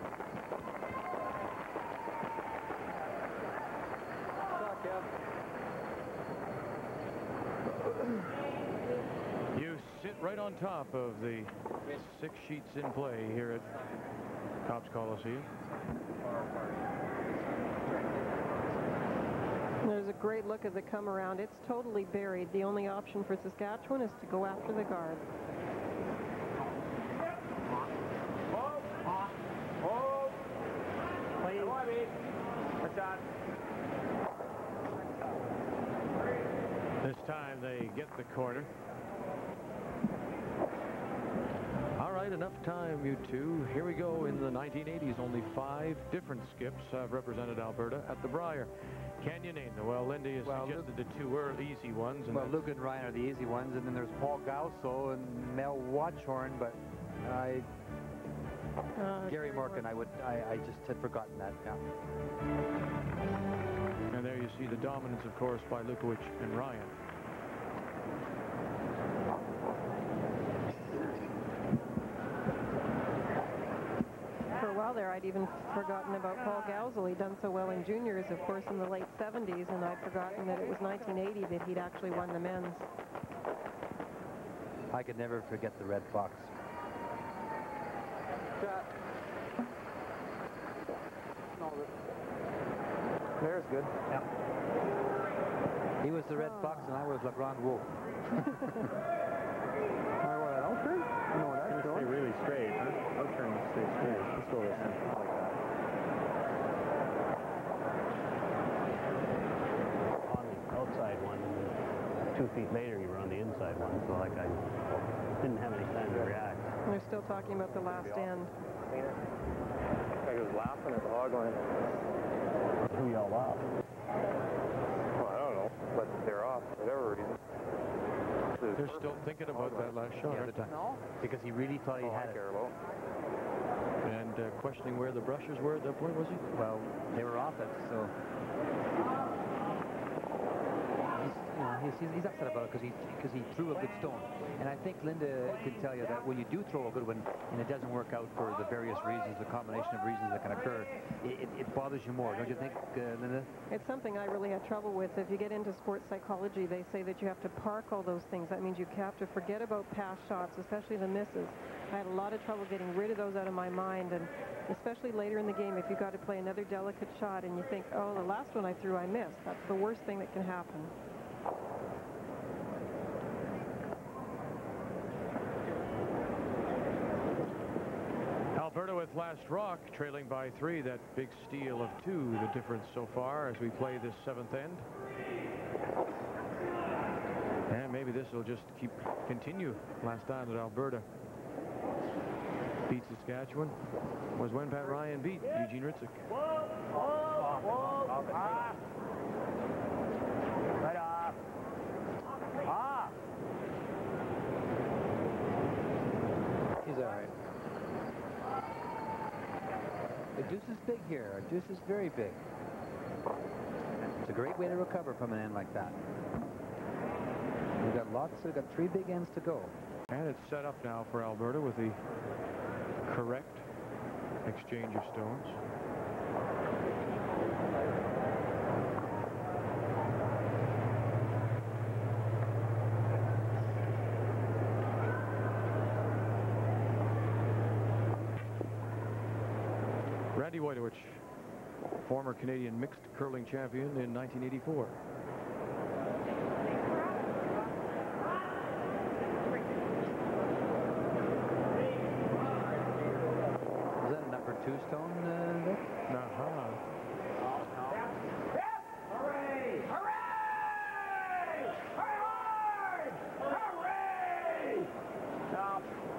Stop, Kev. You sit right on top of the 6 sheets in play here at Copps Coliseum. There's a great look at the come around. It's totally buried. The only option for Saskatchewan is to go after the guard. This time they get the corner. All right, enough time, you two. Here we go. In the 1980s, only 5 different skips have represented Alberta at the Brier. Can you name them? Well, Lindy has suggested the 2 easy ones. And Luke and Ryan are the easy ones, and then there's Paul Gauso and Mel Watchhorn, but Gary Morgan, I just had forgotten that. Yeah. And there you see the dominance, of course, by Lukowich and Ryan. For a while there, I'd even forgotten about Paul Gauso. He'd done so well in juniors, of course, in the late 70s, and I'd forgotten that it was 1980 that he'd actually won the men's. I could never forget the Red Fox. There's good. Yeah. He was the Red Fox, and I was Le Grand Wolf. I'll turn? No, that's going to stay really straight. I'll turn and stay straight. Let's go this way. Like that. On the outside one, and 2 feet later you were on the inside one, so like I didn't have any time to react. They're still talking about the last end. I was laughing at the hog line. Who y'all laughed? whatever reason. They're still thinking about that last shot. Yeah, no? Because he really thought he had it. And questioning where the brushes were at that point, was he? Well, they were off it, so... He's upset about it because he threw a good stone. And I think Linda can tell you that when you do throw a good one and it doesn't work out for the various reasons, the combination of reasons that can occur, it bothers you more, don't you think, Linda? It's something I really had trouble with. If you get into sports psychology, they say that you have to park all those things. That means you have to forget about past shots, especially the misses. I had a lot of trouble getting rid of those out of my mind, and especially later in the game, if you've got to play another delicate shot and you think, oh, the last one I threw, I missed. That's the worst thing that can happen. Alberta with last rock, trailing by 3. That big steal of 2, the difference so far as we play this 7th end. And maybe this will just continue. Last time that Alberta beat Saskatchewan was when Pat Ryan beat Eugene Ritzik. Right off. Ah. He's all right. The deuce is big here. Our deuce is very big. It's a great way to recover from an end like that. We've got 3 big ends to go. And it's set up now for Alberta with the correct exchange of stones. Randy Wojtowicz, former Canadian mixed curling champion in 1984. Is that a number 2 stone, Vic? Uh-huh. Hooray! Hooray! Hooray! Hooray! Stop.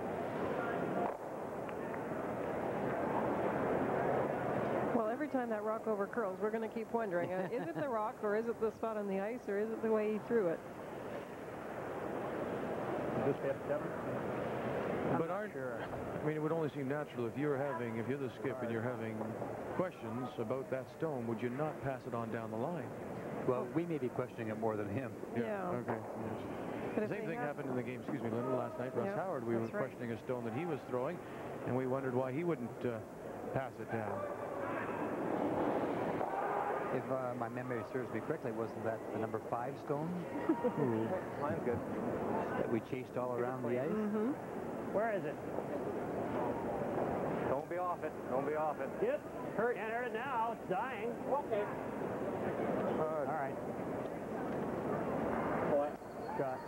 Well, every time that rock over curls, we're going to keep wondering, is it the rock, or is it the spot on the ice, or is it the way he threw it? Just hit 7? But aren't, sure. I mean, it would only seem natural if you're the skip and you're having questions about that stone, would you not pass it on down the line? Well, we may be questioning it more than him. Yeah. Okay. Yes. But The same thing happened in the game, excuse me, Linda, last night. Russ Howard, we were questioning a stone that he was throwing, and we wondered why he wouldn't pass it down. If my memory serves me correctly, wasn't that the number 5 stone? Mine's good. That we chased all around the ice? Mm-hmm. Where is it? Don't be off it. Don't be off it. Yep. Hurt. Can't hurt it now. It's dying. Okay. All right. Shot.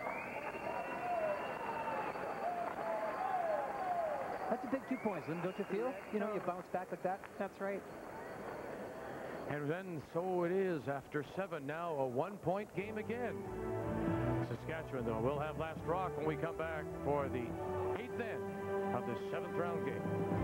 That's a big 2 points, Lynn, don't you feel? You know, you bounce back like that. That's right. And then so it is after 7 now, a 1-point game again. Saskatchewan, though, will have last rock when we come back for the 8th end of the 7th round game.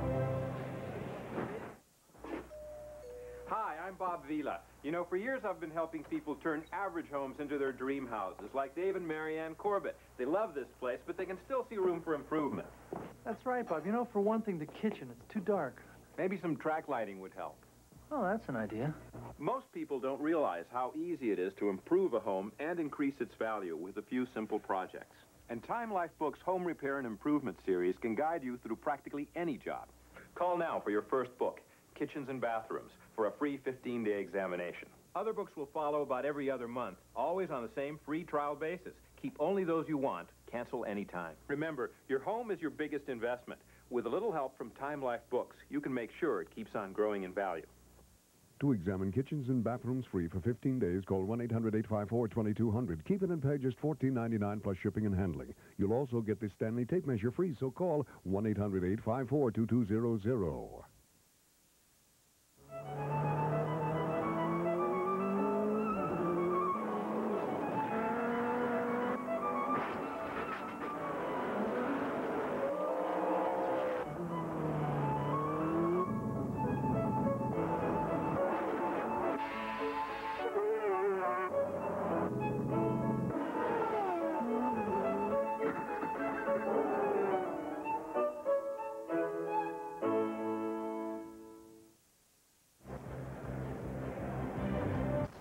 Hi, I'm Bob Vila. You know, for years I've been helping people turn average homes into their dream houses, like Dave and Marianne Corbett. They love this place, but they can still see room for improvement. That's right, Bob. You know, for one thing, the kitchen, it's too dark. Maybe some track lighting would help. Oh, that's an idea. Most people don't realize how easy it is to improve a home and increase its value with a few simple projects. And Time Life Books' Home Repair and Improvement series can guide you through practically any job. Call now for your first book, Kitchens and Bathrooms, for a free 15-day examination. Other books will follow about every other month, always on the same free trial basis. Keep only those you want. Cancel anytime. Remember, your home is your biggest investment. With a little help from Time Life Books, you can make sure it keeps on growing in value. To examine kitchens and bathrooms free for 15 days, call 1-800-854-2200. Keep it and pay just $14.99 plus shipping and handling. You'll also get the Stanley tape measure free, so call 1-800-854-2200.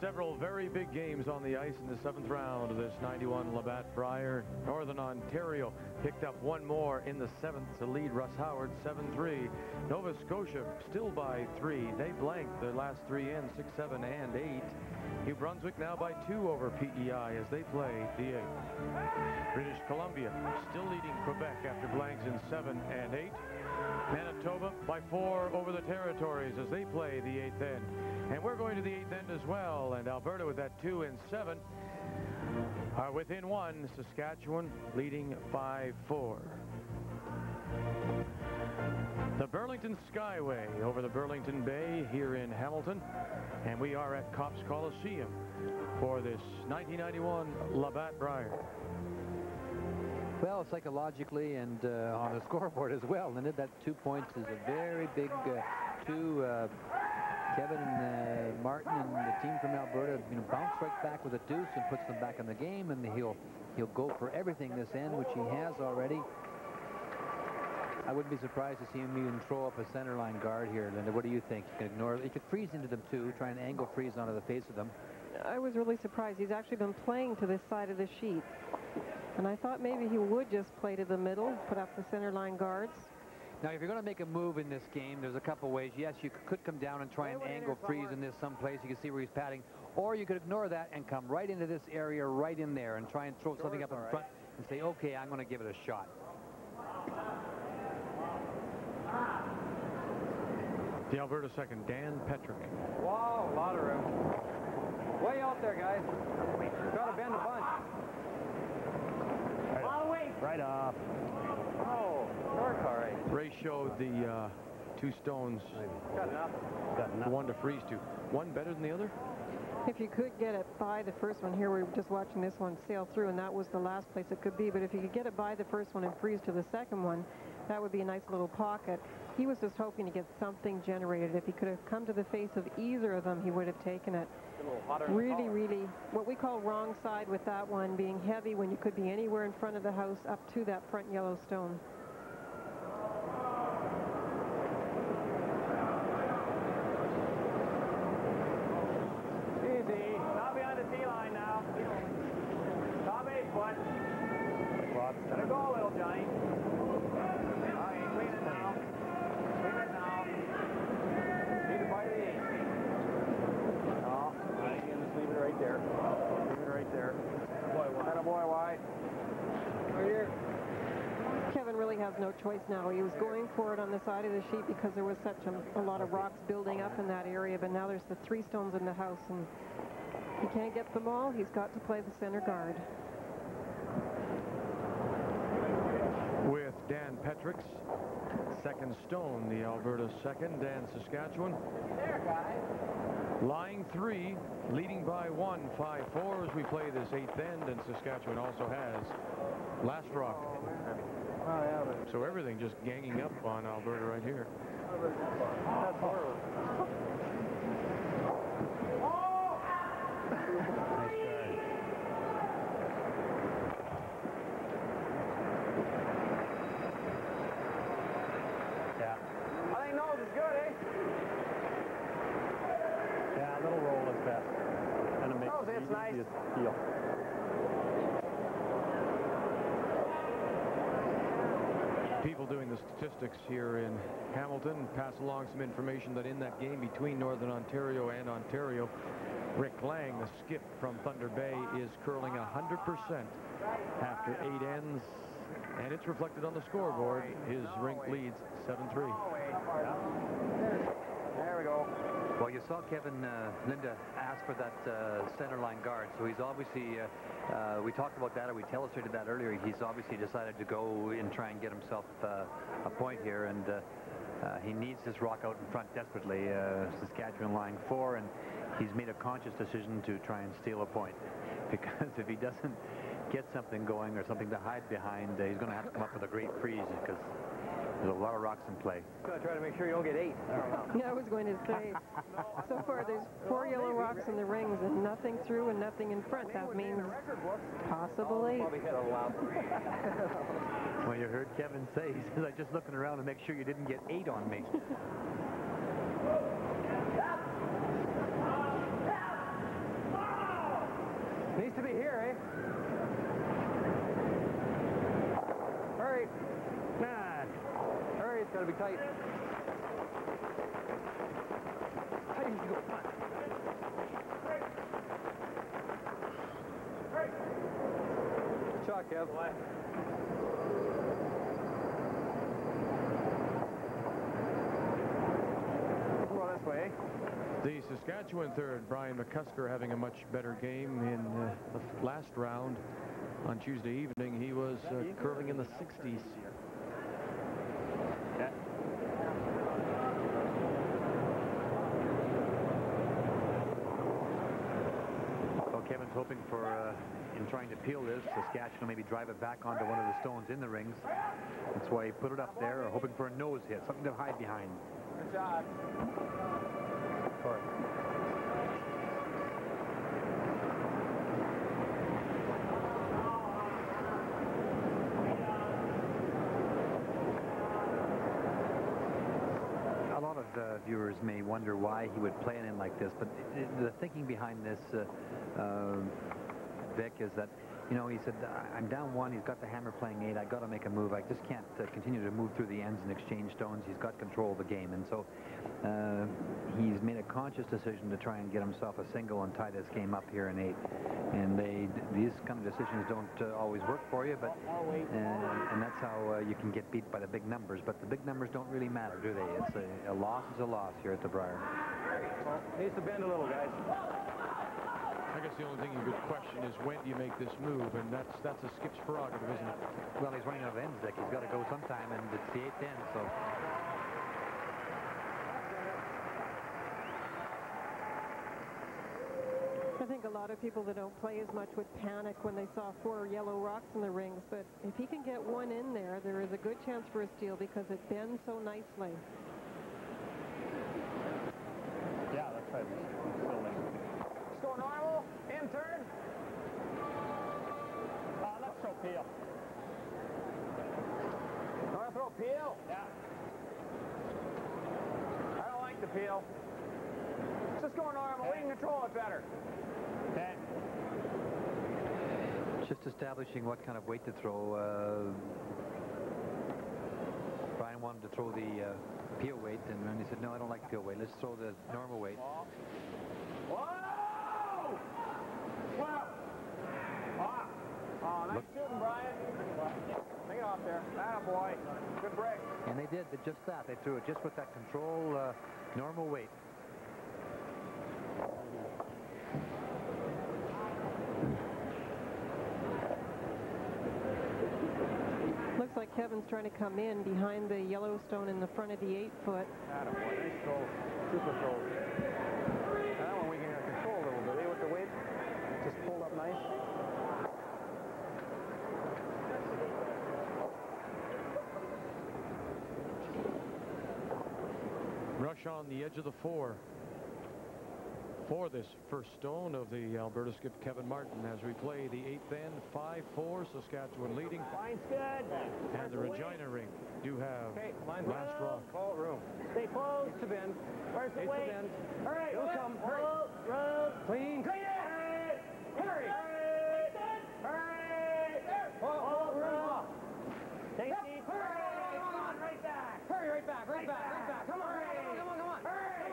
Several very big games on the ice in the 7th round of this 91 Labatt Brier. Northern Ontario picked up one more in the 7th to lead Russ Howard 7-3. Nova Scotia still by 3. They blanked their last 3 in, 6-7 and 8. New Brunswick now by 2 over PEI as they play the 8th. British Columbia still leading Quebec after blanks in 7 and 8. Manitoba by 4 over the Territories as they play the 8th end. And we're going to the 8th end as well, and Alberta with that 2 and 7 are within 1. Saskatchewan leading 5-4. The Burlington Skyway over the Burlington Bay here in Hamilton, and we are at Copps Coliseum for this 1991 Labatt Brier. Well, psychologically and on the scoreboard as well, and that 2 points is a very big two. Kevin and Martin and the team from Alberta, bounce right back with a deuce and puts them back in the game, and he'll go for everything this end, which he has already. I wouldn't be surprised to see him even throw up a center line guard here, Linda. What do you think? You can ignore it. He could freeze into them too, try and angle freeze onto the face of them. I was really surprised. He's actually been playing to this side of the sheet. And I thought maybe he would just play to the middle, put up the center line guards. Now, if you're going to make a move in this game, there's a couple ways. Yes, you could come down and try and angle freeze in this someplace. You can see where he's padding. Or you could ignore that and come right into this area right in there and try and throw something up in front and say, okay, I'm going to give it a shot. The Alberta second, Dan Petrick. Wow, a lot of room. Way out there, guys. Got to bend a bunch. Right off. Oh, dark, all right. Ray showed the 2 stones. Got enough. The one to freeze to. One better than the other? If you could get it by the first one, here we're just watching this one sail through, and that was the last place it could be. But if you could get it by the first one and freeze to the second one, that would be a nice little pocket. He was just hoping to get something generated. If he could have come to the face of either of them, he would have taken it. Really, really, what we call wrong side with that one, being heavy when you could be anywhere in front of the house up to that front yellow stone. Easy. Not behind the tee line now. Top 8 foot. Let it go a little, Johnny. Okay, clean it now. Clean it now. Need to bite the 8. No, just leave it right there. Leave it right there. Atta boy, wide. Right here. Kevin really has no choice now. He was going for it on the side of the sheet because there was such a lot of rocks building up in that area, but now there's the 3 stones in the house, and he can't get them all. He's got to play the center guard. With Dan Petrick's second stone, the Alberta second, Dan Saskatchewan. There, guys. Lying 3, leading by 1, 5-4 as we play this 8th end, and Saskatchewan also has last rock. Oh, yeah, but So everything just ganging up on Alberta right here. that's horrible. Yeah. I think nose is good, eh? Yeah, a little roll is best. Kind of makes Nose, it it's nice. easiest to feel. People doing the statistics here in Hamilton pass along some information that in that game between Northern Ontario and Ontario, Rick Lang, the skip from Thunder Bay, is curling 100% after 8 ends, and it's reflected on the scoreboard. His rink leads 7-3. There we go. Well, you saw Kevin, Linda ask for that center line guard, so he's obviously, we talked about that, or we illustrated that earlier, he's obviously decided to go and try and get himself a point here, and he needs this rock out in front desperately. Saskatchewan lying 4, and he's made a conscious decision to try and steal a point, because if he doesn't get something going or something to hide behind, he's going to have to come up with a great freeze, because there's a lot of rocks in play. Gonna try to make sure you don't get 8. Yeah, I was going to say, so far there's 4 yellow rocks in the rings and nothing through and nothing in front. That means possible 8. Well, you heard Kevin say, he says, I'm just looking around to make sure you didn't get 8 on me. Needs to be here, eh? Hurry. Nah. Hurry, it's got to be tight. Tight as you go. Come on. Good shot, Kev. Well, this way. The Saskatchewan third, Brian McCusker, having a much better game in the last round on Tuesday evening. He was curling in the 60s. Yeah. Well, Kevin's hoping for, in trying to peel this, Saskatchewan will maybe drive it back onto one of the stones in the rings. That's why he put it up there, hoping for a nose hit, something to hide behind. Good shot. Sorry. A lot of viewers may wonder why he would play it in like this, but the thinking behind this, Vic, is that, you know, he said, I'm down one, he's got the hammer playing 8, I got to make a move. I just can't continue to move through the ends and exchange stones. He's got control of the game, and so he's made a conscious decision to try and get himself a single and tie this game up here in 8. And these kind of decisions don't always work for you, but and that's how you can get beat by the big numbers. But the big numbers don't really matter, do they? It's a loss is a loss here at the Briar. Well, needs to bend a little, guys. I guess the only thing you could question is when do you make this move, and that's a skip's prerogative, isn't it? Well, he's running out of ends, Dick. He's got to go sometime, and it's the 8th end, so... I think a lot of people that don't play as much would panic when they saw 4 yellow rocks in the rings, but if he can get one in there, there is a good chance for a steal because it bends so nicely. Yeah, that's right. Let's go normal. In turn. Let's throw peel. You want to throw peel? Yeah. I don't like the peel. Just go normal. We can control it better. Okay. Just establishing what kind of weight to throw. Brian wanted to throw the peel weight, and then he said, no, I don't like peel weight. Let's throw the normal weight. Whoa! Whoa! Oh, nice shooting, Brian. Take it off there. Attaboy. Good break. And they did just that. They threw it just with that control, normal weight. Looks like Kevin's trying to come in behind the Yellowstone in the front of the 8-foot. Attaboy. Nice throw. Super throw. That one we can control a little bit. With the weight, just pulled up nice. Rush on the edge of the 4 for this first stone of the Alberta skip Kevin Martin as we play the 8th end. 5-4, Saskatchewan leading. Line's good. And the Regina ring do have last rock. Ball room. Stay close. It's a bend. Where's the It's weight? a bend. Hurry. It'll come. Hurry. Road. Clean. Clean it. Hurry. Hurry. Oh, room off. Take a seat. Hurry. Come on, right back. Hurry, right back, right back. Come on, come on, come on, come on. Hurry.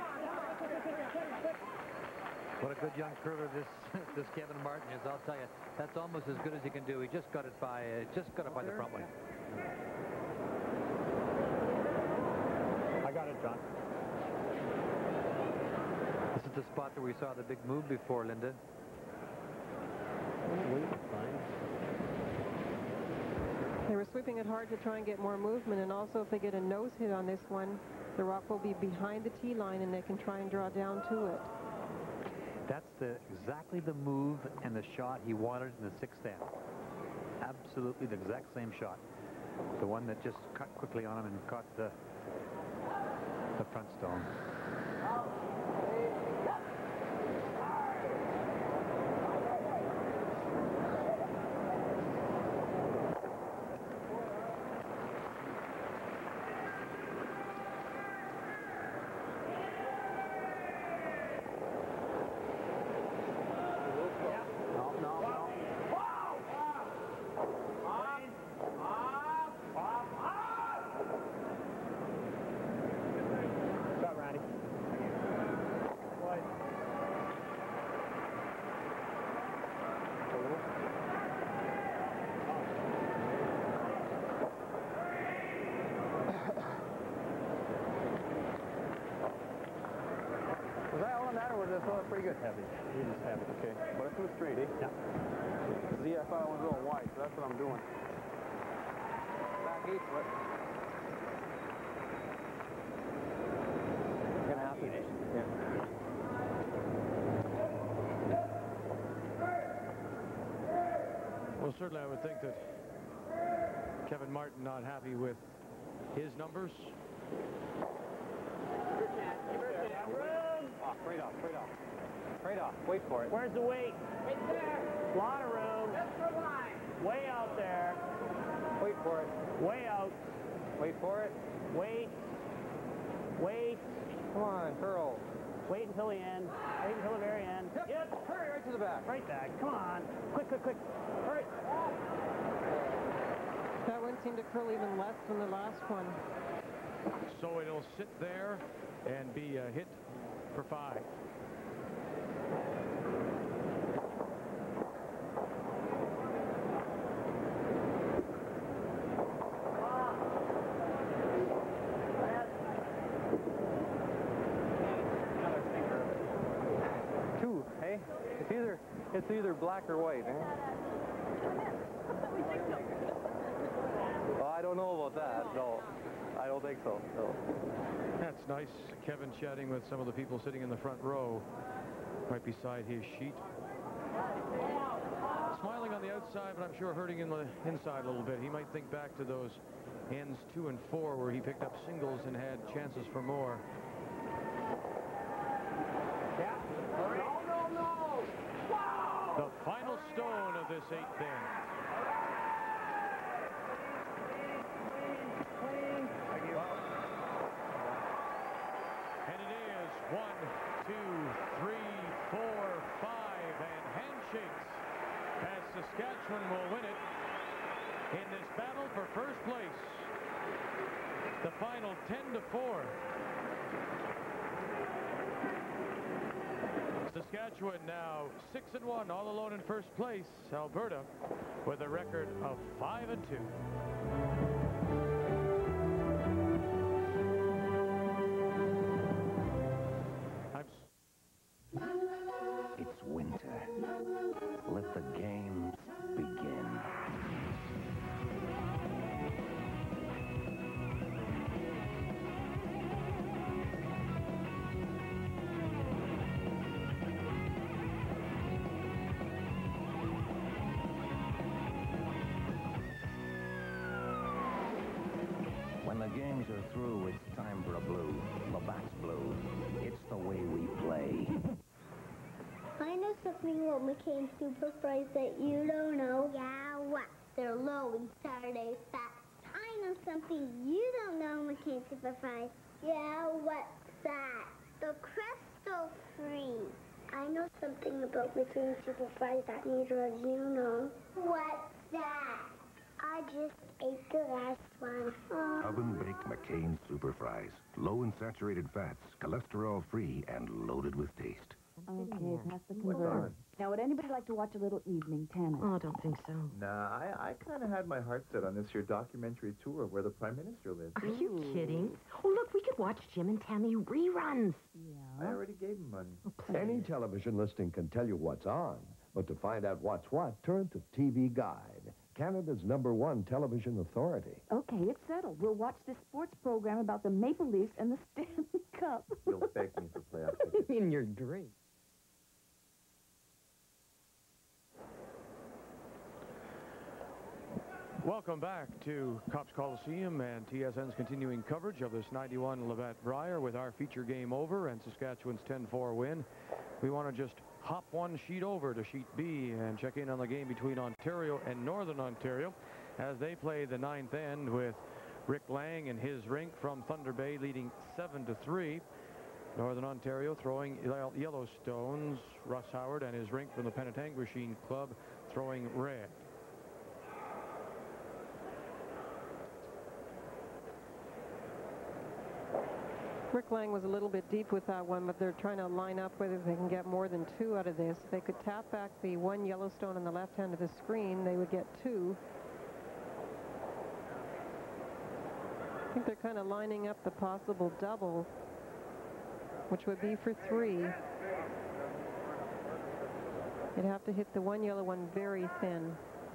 What a good young curler this Kevin Martin is. I'll tell you, that's almost as good as he can do. He just got it by the front one. I got it, John. This is the spot where we saw the big move before, Linda. They were sweeping it hard to try and get more movement, and also if they get a nose hit on this one, the rock will be behind the tee line and they can try and draw down to it. That's exactly the move and the shot he wanted in the 6th end. Absolutely the exact same shot. The one that just cut quickly on him and caught the front stone. this one pretty good. Heavy. It is heavy. Okay, but it's too straight, eh? Yeah. ZFI was a little wide, so that's what I'm doing. Back 8 foot. Gonna have to. Yeah. Well, certainly I would think that Kevin Martin not happy with his numbers. Oh, straight off, straight off. Straight off. Wait for it. Where's the weight? Right there. Lot of room. Just for line. Way out there. Wait for it. Way out. Wait for it. Wait. Wait. Come on, curl. Wait until the end. Wait until the very end. Yep. Hurry right to the back. Right back. Come on. Quick, quick, quick. Hurry. That one seemed to curl even less than the last one. So it'll sit there and be a hit for 5. Two, hey? It's either black or white, eh? Well, I don't know about that. No, I don't think so. No. That's nice. Kevin chatting with some of the people sitting in the front row right beside his sheet. Smiling on the outside, but I'm sure hurting in the inside a little bit. He might think back to those ends 2 and 4 where he picked up singles and had chances for more. Yeah. No. Wow. The final stone of this 8th end. And it is 1, 2, 3, 4, 5, and handshakes as Saskatchewan will win it in this battle for first place. The final 10-4. Saskatchewan now 6-1, all alone in first place. Alberta with a record of 5-2. It's winter. Let the games begin. When the games are through, it's time for a blue. Labatt's Blue. It's the way we play. I know something about McCain Super Fries that you don't know. Yeah, what? They're low in Saturday fat. I know something you don't know, McCain Super Fries. Yeah, what's that? The Crystal Free. I know something about McCain Super Fries that neither of you know. What's that? I just ate the last one. Oven-baked McCain Super Fries. Low in saturated fats, cholesterol-free, and loaded with taste. Okay, pass the converter. Now, would anybody like to watch a little evening tennis? Oh, I don't think so. Nah, I kind of had my heart set on this here documentary tour where the Prime Minister lives. Are you kidding? Oh, look, we could watch Jim and Tammy reruns. I already gave him money. Any television listing can tell you what's on, but to find out what's what, turn to TV Guide, Canada's #1 television authority. Okay, it's settled. We'll watch this sports program about the Maple Leafs and the Stanley Cup. You'll beg me for playoff tickets. In your dream. Welcome back to Copps Coliseum and TSN's continuing coverage of this 91 Labatt Brier with our feature game over and Saskatchewan's 10-4 win. We want to just hop one sheet over to sheet B and check in on the game between Ontario and Northern Ontario as they play the 9th end with Rick Lang and his rink from Thunder Bay leading 7-3. Northern Ontario throwing Yellowstones, Russ Howard and his rink from the Penetanguishene Club throwing red. Rick Lang was a little bit deep with that one, but they're trying to line up whether they can get more than 2 out of this. If they could tap back the 1 Yellowstone on the left hand of the screen, they would get 2. I think they're kind of lining up the possible double, which would be for 3. You'd have to hit the one yellow one very thin.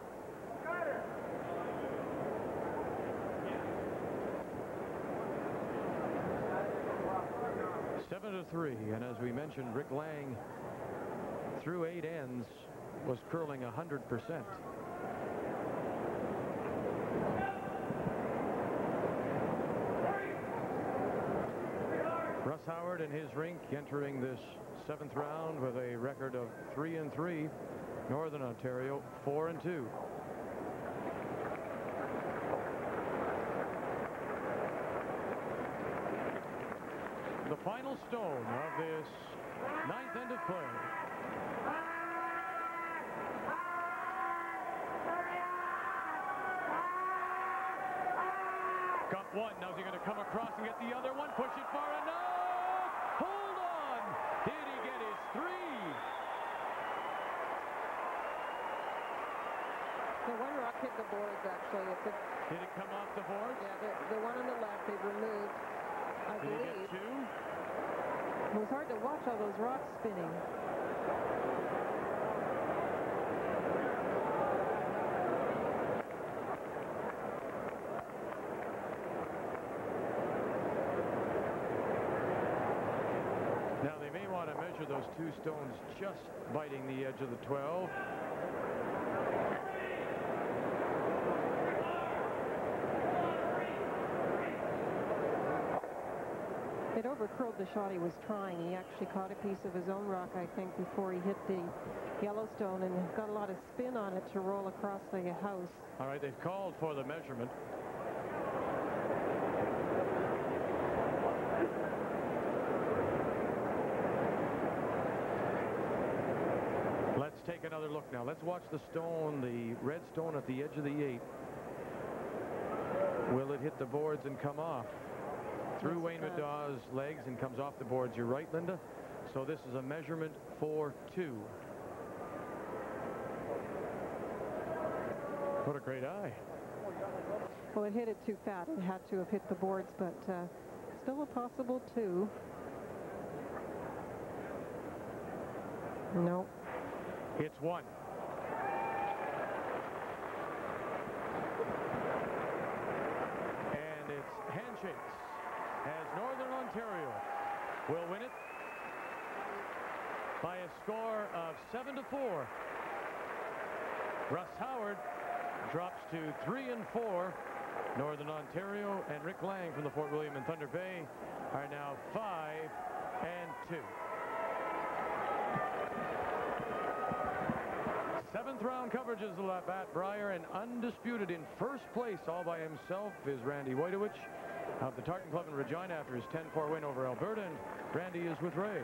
Seven to 3, and as we mentioned, Rick Lang through 8 ends was curling 100%. Russ Howard and his rink entering this 7th round with a record of 3-3. Northern Ontario 4-2. The final stone of this 9th end of play. Got one. Now is he going to come across and get the other one? Push it far enough. Hold on. Did he get his 3? The one rock hit the boards, actually. Did it come off the boards? Yeah, the one on the left they've removed, I believe. Did he get 2? It was hard to watch all those rocks spinning. Now they may want to measure those 2 stones just biting the edge of the 12. It overcurled the shot he was trying. He actually caught a piece of his own rock, I think, before he hit the Yellowstone, and got a lot of spin on it to roll across the house. All right, they've called for the measurement. Let's take another look now. Let's watch the stone, the red stone at the edge of the 8. Will it hit the boards and come off? Through Wayne Middaugh's legs and comes off the boards. You're right, Linda. So this is a measurement for 2. What a great eye. Well, it hit it too fat. It had to have hit the boards, but still a possible 2. No. It's 1. And it's handshakes as Northern Ontario will win it by a score of 7-4. Russ Howard drops to 3-4. Northern Ontario and Rick Lang from the Fort William and Thunder Bay are now 5-2. 7th round coverage is the Labatt Brier, and undisputed in first place all by himself is Randy Wojtowicz of the Tartan Club in Regina after his 10-4 win over Alberta, and Randy is with Ray.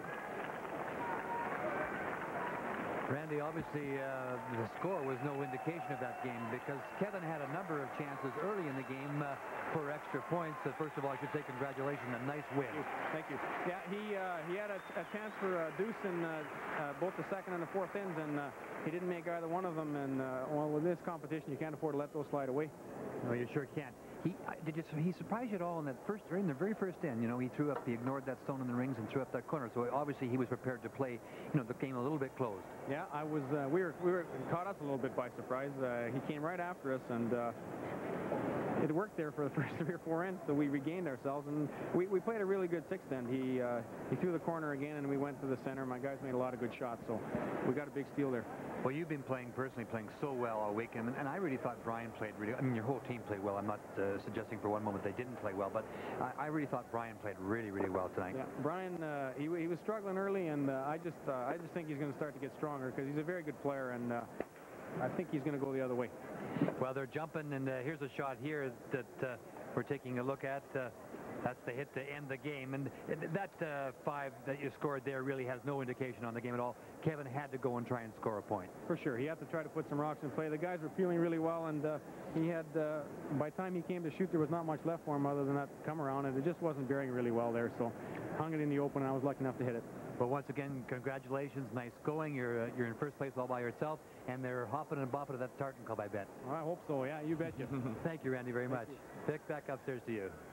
Randy, obviously the score was no indication of that game because Kevin had a number of chances early in the game for extra points. First of all, I should say congratulations, a nice win. Thank you. Yeah, he had a chance for a deuce in both the 2nd and the 4th ends, and he didn't make either one of them. And well, with this competition, you can't afford to let those slide away. No, you sure can't. He surprised you at all in that during the very first end? You know, he ignored that stone in the rings and threw up that corner. So obviously he was prepared to play, the game a little bit closed. Yeah, I was. We were caught us a little bit by surprise. He came right after us, and it worked there for the first 3 or 4 ends. So we regained ourselves, and we played a really good 6th end. He threw the corner again, and we went to the center. My guys made a lot of good shots, so we got a big steal there. Well, you've been personally playing so well all week, and I really thought Brian played really. I mean, your whole team played well. I'm not suggesting for one moment they didn't play well, but I really thought Brian played really, really well tonight. Yeah, Brian, he was struggling early, and I just think he's going to start to get stronger because he's a very good player, and I think he's going to go the other way. Well, they're jumping, and here's a shot here that we're taking a look at. That's the hit to end the game, and that 5 that you scored there really has no indication on the game at all. Kevin had to go and try and score a point. For sure. He had to try to put some rocks in play. The guys were feeling really well, and he had, by the time he came to shoot, there was not much left for him other than that come around, and it just wasn't bearing really well there, so hung it in the open, and I was lucky enough to hit it. Well, once again, congratulations. Nice going. You're in first place all by yourself, and they're hopping and bopping at that Tartan Club, I bet. Well, I hope so. Yeah, you betcha. Thank you, Randy, very much. Vic, back upstairs to you.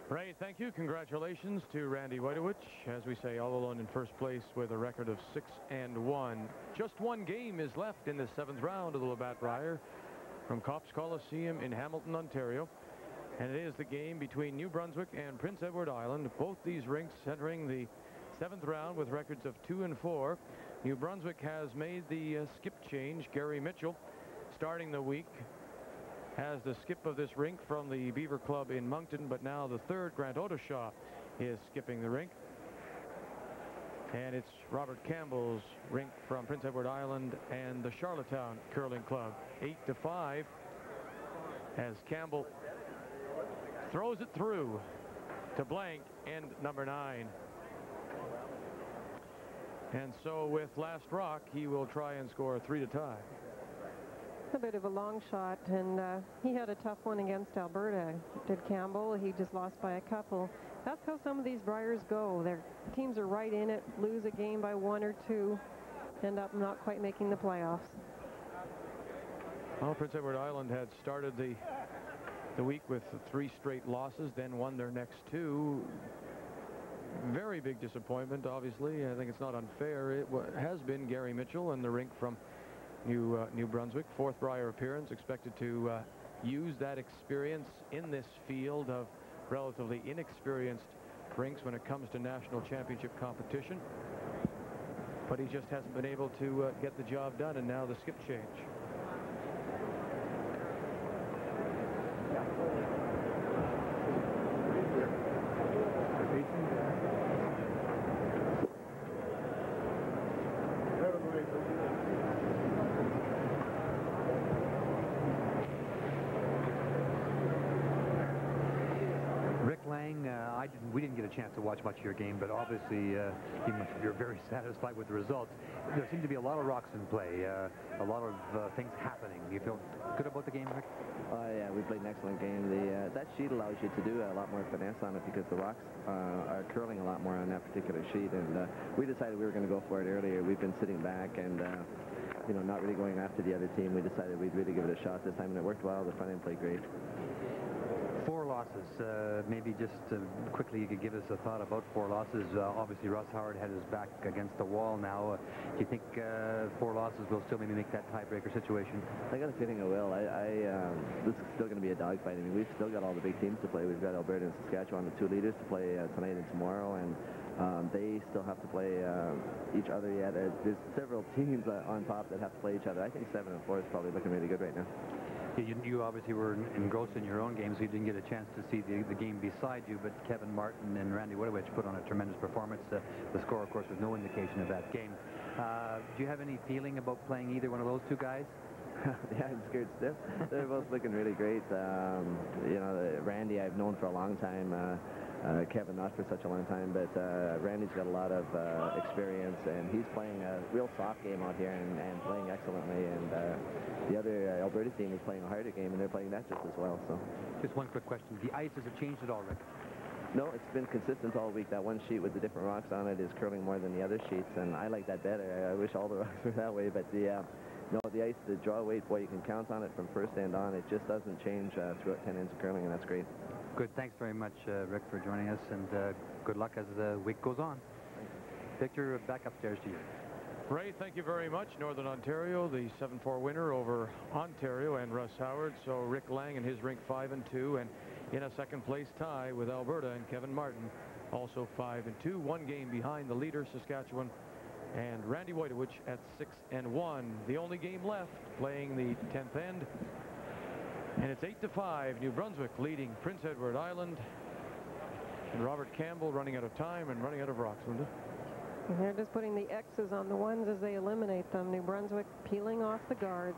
Ray, thank you. Congratulations to Randy Wojtowicz. As we say, all alone in first place with a record of 6-1. Just one game is left in the 7th round of the Labatt Brier from Copps Coliseum in Hamilton, Ontario. And it is the game between New Brunswick and Prince Edward Island. Both these rinks entering the 7th round with records of 2-4. New Brunswick has made the skip change. Gary Mitchell, starting the week, has the skip of this rink from the Beaver Club in Moncton, but now the 3rd, Grant Ottershaw, is skipping the rink. And it's Robert Campbell's rink from Prince Edward Island and the Charlottetown Curling Club. 8-5 as Campbell throws it through to blank, end number 9. And so with last rock, he will try and score 3 to tie. A bit of a long shot, and he had a tough one against Alberta, did Campbell. He just lost by a couple. That's how some of these Briers go. Their teams are right in it, lose a game by 1 or 2, end up not quite making the playoffs. Well, Prince Edward Island had started the week with 3 straight losses, then won their next 2. Very big disappointment, obviously. I think it's not unfair. It has been Gary Mitchell and the rink from New Brunswick. 4th Brier appearance, expected to use that experience in this field of relatively inexperienced rinks when it comes to national championship competition. But he just hasn't been able to get the job done, and now the skip change. We didn't get a chance to watch much of your game, but obviously you're very satisfied with the results. There seemed to be a lot of rocks in play, a lot of things happening. You feel good about the game, Rick? Yeah, we played an excellent game. That sheet allows you to do a lot more finesse on it because the rocks are curling a lot more on that particular sheet, and we decided we were going to go for it earlier. We've been sitting back and not really going after the other team. We decided we'd really give it a shot this time, and it worked well. The front end played great. 4 losses. Maybe just quickly you could give us a thought about 4 losses. Obviously, Russ Howard had his back against the wall now. Do you think 4 losses will still maybe make that tiebreaker situation? I got a feeling it will. This is still going to be a dogfight. I mean, we've still got all the big teams to play. We've got Alberta and Saskatchewan, the 2 leaders, to play tonight and tomorrow, and they still have to play each other yet. There's several teams on top that have to play each other. I think 7-4 is probably looking really good right now. You obviously were engrossed in your own game, so you didn't get a chance to see the game beside you, but Kevin Martin and Randy Wojtowicz put on a tremendous performance. The score, of course, was no indication of that game. Do you have any feeling about playing either one of those 2 guys? Yeah, I'm scared stiff. They're both looking really great. Randy I've known for a long time. Kevin not for such a long time, but Randy's got a lot of experience, and he's playing a real soft game out here and playing excellently, and the other Alberta team is playing a harder game, and they're playing that just as well. So, just one quick question. The ice, has it changed at all, Rick? No, it's been consistent all week. That one sheet with the different rocks on it is curling more than the other sheets, and I like that better. I wish all the rocks were that way, but the ice, the draw weight, boy, you can count on it from first end on. It just doesn't change throughout 10 ends of curling, and that's great. Good. Thanks very much, Rick, for joining us, and good luck as the week goes on. Victor, back upstairs to you. Ray, thank you very much. Northern Ontario, the 7-4 winner over Ontario and Russ Howard. So Rick Lang and his rink 5-2, and in a second-place tie with Alberta and Kevin Martin, also 5-2. 1 game behind the leader, Saskatchewan, and Randy Wojtowicz at 6-1. The only game left, playing the 10th end. And it's 8-5, New Brunswick leading Prince Edward Island. And Robert Campbell running out of time and running out of rocks, Linda. And they're just putting the X's on the ones as they eliminate them. New Brunswick peeling off the guards.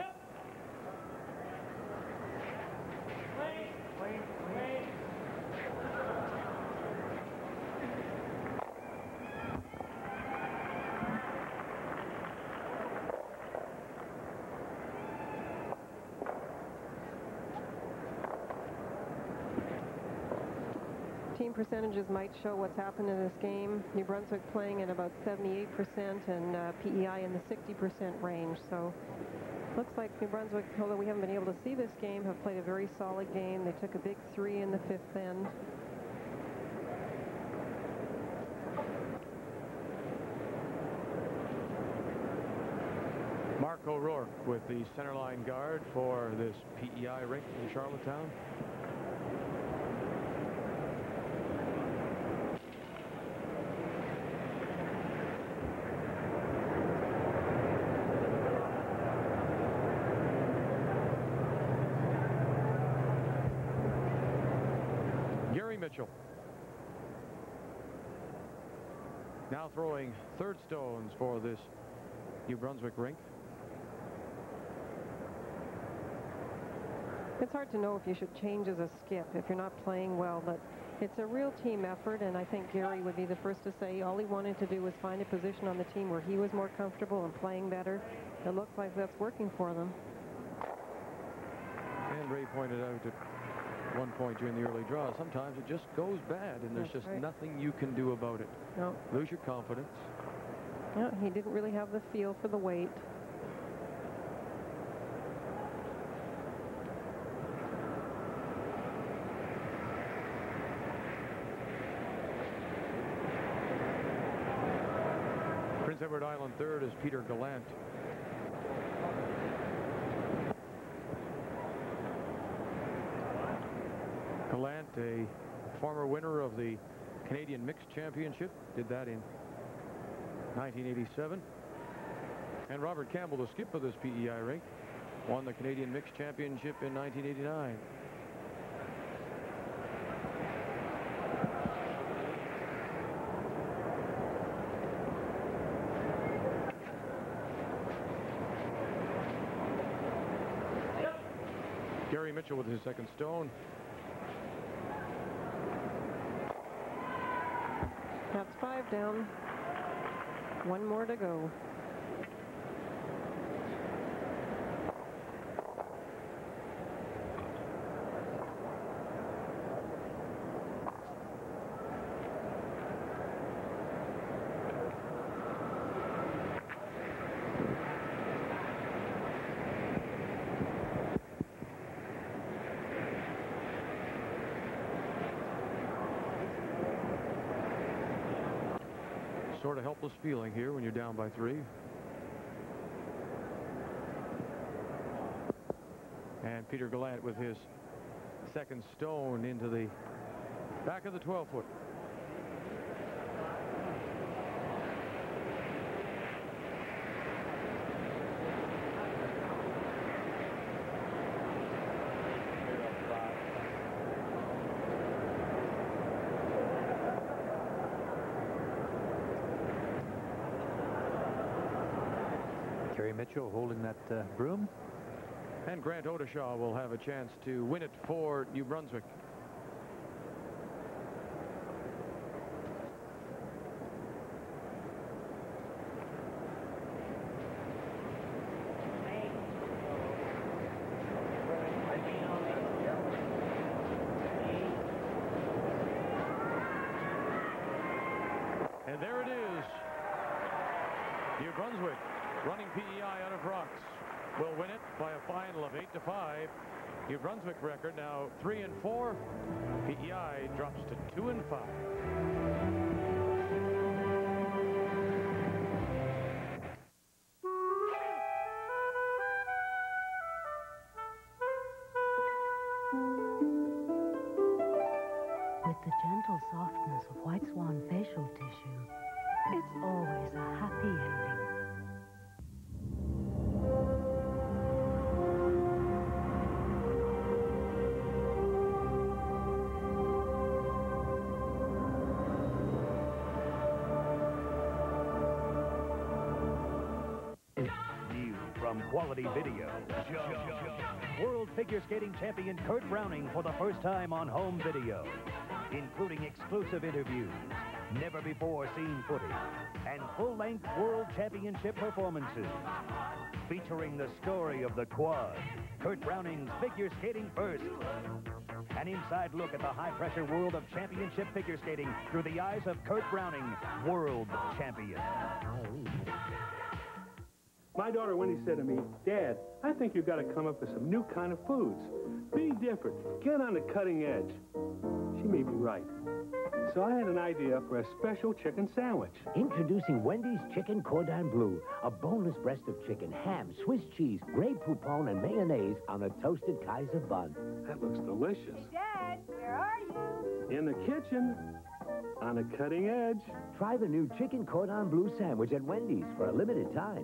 Team percentages might show what's happened in this game. New Brunswick playing at about 78% and PEI in the 60% range. So looks like New Brunswick, although we haven't been able to see this game, have played a very solid game. They took a big 3 in the 5th end. work with the centerline guard for this PEI rink in Charlottetown. Gary Mitchell now throwing third stones for this New Brunswick rink. It's hard to know if you should change as a skip if you're not playing well, but it's a real team effort, and I think Gary would be the first to say all he wanted to do was find a position on the team where he was more comfortable and playing better. It looks like that's working for them. And Ray pointed out at one point during the early draw, sometimes it just goes bad, and there's just nothing you can do about it. No. Lose your confidence. No, he didn't really have the feel for the weight. Prince Edward Island third is Peter Gallant. Gallant, a former winner of the Canadian Mixed Championship, did that in 1987. And Robert Campbell, the skip of this PEI rink, won the Canadian Mixed Championship in 1989. Gary Mitchell with his second stone. That's 5 down. One more to go. Sort of helpless feeling here when you're down by 3. And Peter Gallant with his second stone into the back of the 12-foot. Gary Mitchell holding that broom. And Grant Odeshaw will have a chance to win it for New Brunswick. And there it is. New Brunswick, running PEI out of Rocks, will win it by a final of 8-5. New Brunswick record now 3-4. PEI drops to 2-5. With the gentle softness of White Swan facial tissue, it's always a happy ending. New from Quality Video, World Figure Skating Champion Kurt Browning for the first time on home video, including exclusive interviews, never-before-seen footage, and full-length World Championship performances. Featuring the story of the quad, Kurt Browning's Figure Skating First. An inside look at the high-pressure world of championship figure skating through the eyes of Kurt Browning, world champion. My daughter Wendy said to me, Dad, I think you've got to come up with some new kind of foods. Be different. Get on the cutting edge. She may be right. So I had an idea for a special chicken sandwich. Introducing Wendy's Chicken Cordon Bleu. A boneless breast of chicken, ham, Swiss cheese, Grey Poupon, and mayonnaise on a toasted Kaiser bun. That looks delicious. Dad, where are you? In the kitchen. On the cutting edge. Try the new Chicken Cordon Bleu sandwich at Wendy's for a limited time.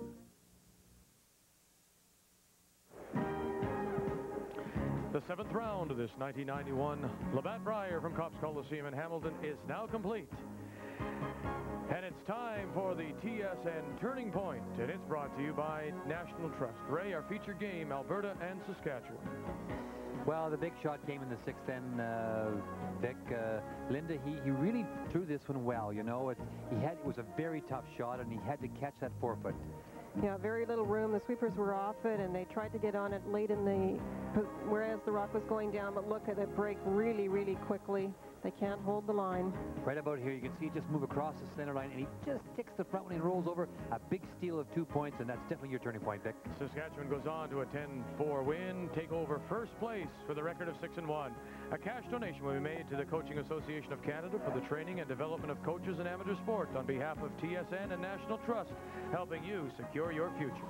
The 7th round of this 1991 Labatt Brier from Copps Coliseum in Hamilton is now complete. And it's time for the TSN Turning Point, and it's brought to you by National Trust. Ray, our feature game, Alberta and Saskatchewan. Well, the big shot came in the 6th end, Vic. Linda, he really threw this one well, you know. It was a very tough shot, and he had to catch that 4-foot. Yeah, very little room. The sweepers were off it, and they tried to get on it late in whereas the rock was going down, but look at it break really, really quickly. They can't hold the line. Right about here, you can see it just move across the center line, and he just ticks the front when he rolls over. A big steal of 2 points, and that's definitely your turning point, Vic. Saskatchewan goes on to a 10-4 win, take over first place for the record of 6-1. A cash donation will be made to the Coaching Association of Canada for the training and development of coaches in amateur sport on behalf of TSN and National Trust, helping you secure your future.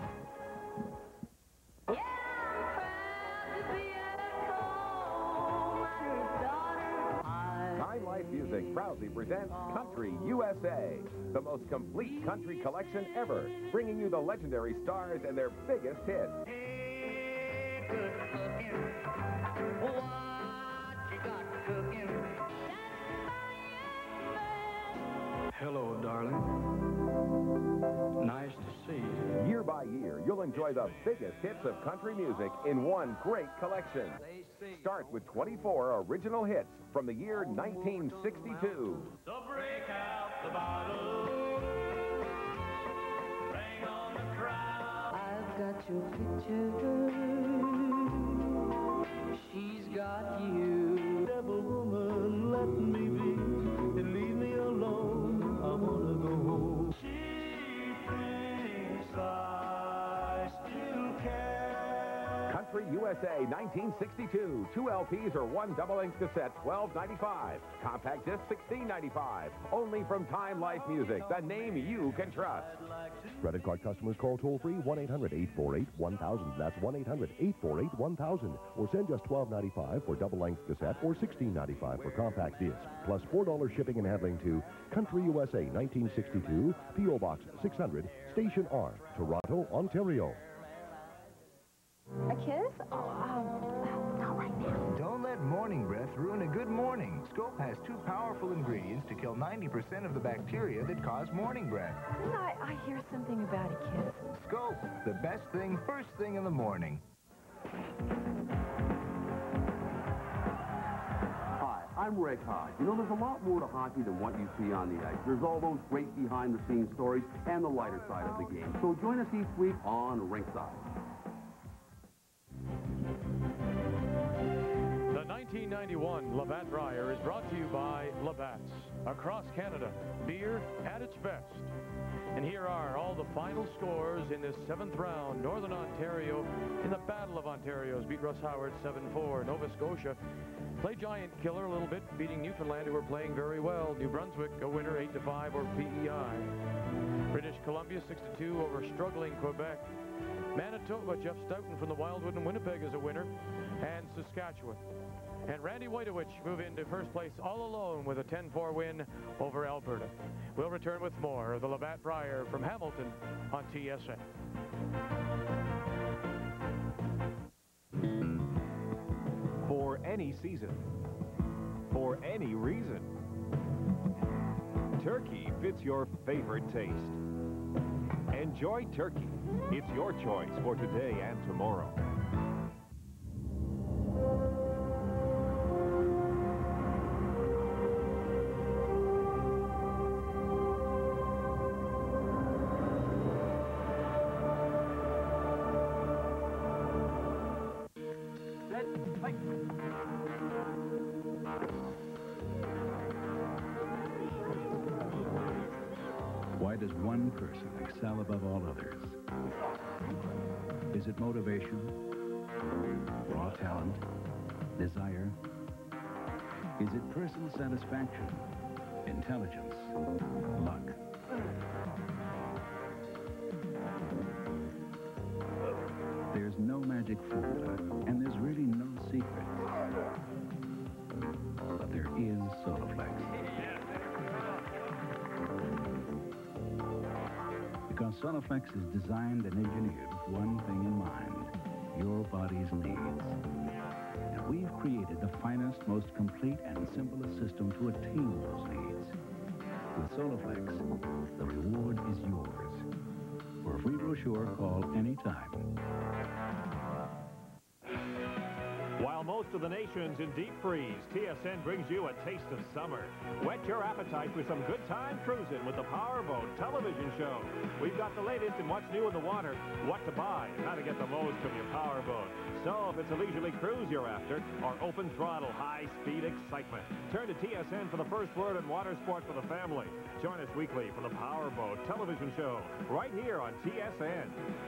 Time Life Music proudly presents Country USA, the most complete country collection ever, bringing you the legendary stars and their biggest hits. Hello, darling. Nice to see you. Year by year, you'll enjoy the biggest hits of country music in one great collection. Start with 24 original hits from the year 1962. So break out the bottle, bang on the crowd. I've got your picture, she's got you. Devil woman, let me be, and leave me alone. I wanna go home. She thinks I still care. Country USA 1962. 2 LPs or 1 double-length cassette, $12.95. Compact disc, $16.95. Only from Time Life Music, the name you can trust. Credit card customers call toll-free 1-800-848-1000. That's 1-800-848-1000. Or send just $12.95 for double-length cassette or $16.95 for compact disc. Plus $4 shipping and handling to Country USA 1962, P.O. Box 600, Station R, Toronto, Ontario. A kiss? Not right now. Don't let morning breath ruin a good morning. Scope has 2 powerful ingredients to kill 90% of the bacteria that cause morning breath. Didn't I hear something about a kiss? Scope, the best thing first thing in the morning. Hi, I'm Rick Hodge. You know, there's a lot more to hockey than what you see on the ice. There's all those great behind-the-scenes stories and the lighter side of the game. So join us each week on Rinkside. The 1991 Labatt Brier is brought to you by Labatt's. Across Canada, beer at its best. And here are all the final scores in this 7th round. Northern Ontario in the Battle of Ontario's beat Russ Howard 7-4. Nova Scotia played Giant Killer a little bit, beating Newfoundland, who were playing very well. New Brunswick, a winner 8-5 over PEI. British Columbia 6-2 over struggling Quebec. Manitoba, Jeff Stoughton from the Wildwood and Winnipeg is a winner. And Saskatchewan. And Randy Wojtowicz move into first place all alone with a 10-4 win over Alberta. We'll return with more of the Labatt Brier from Hamilton on TSN. For any season, for any reason, turkey fits your favorite taste. Enjoy turkey. It's your choice for today and tomorrow. Why does one person excel above all others? Is it motivation, raw talent, desire? Is it personal satisfaction, intelligence, luck? There's no magic formula, and there's really no secret. But there is Soloflex. Because Soloflex is designed and engineered with one thing in mind, your body's needs. And we've created the finest, most complete, and simplest system to attain those needs. With Soloflex, the reward is yours. For a free brochure, call anytime. While most of the nation's in deep freeze, TSN brings you a taste of summer. Whet your appetite for some good time cruising with the Powerboat television show. We've got the latest in what's new in the water, what to buy, and how to get the most from your Powerboat. So if it's a leisurely cruise you're after, or open throttle, high-speed excitement, turn to TSN for the first word in water sport for the family. Join us weekly for the Powerboat television show, right here on TSN.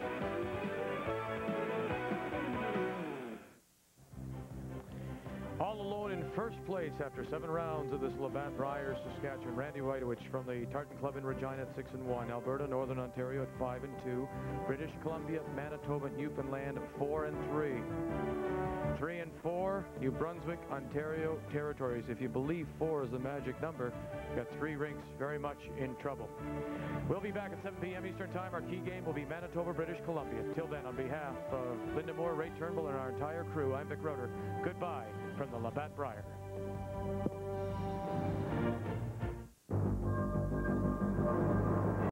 All alone in first place after 7 rounds of this Labatt Brier, Saskatchewan. Randy Whitowich from the Tartan Club in Regina at 6-1. Alberta, Northern Ontario at 5-2. British Columbia, Manitoba, Newfoundland 4-3. 3-4, New Brunswick, Ontario territories. If you believe 4 is the magic number, you've got 3 rinks very much in trouble. We'll be back at 7 p.m. Eastern Time. Our key game will be Manitoba, British Columbia. Till then, on behalf of Linda Moore, Ray Turnbull, and our entire crew, I'm Vic Roeder. Goodbye from the Labatt Brier.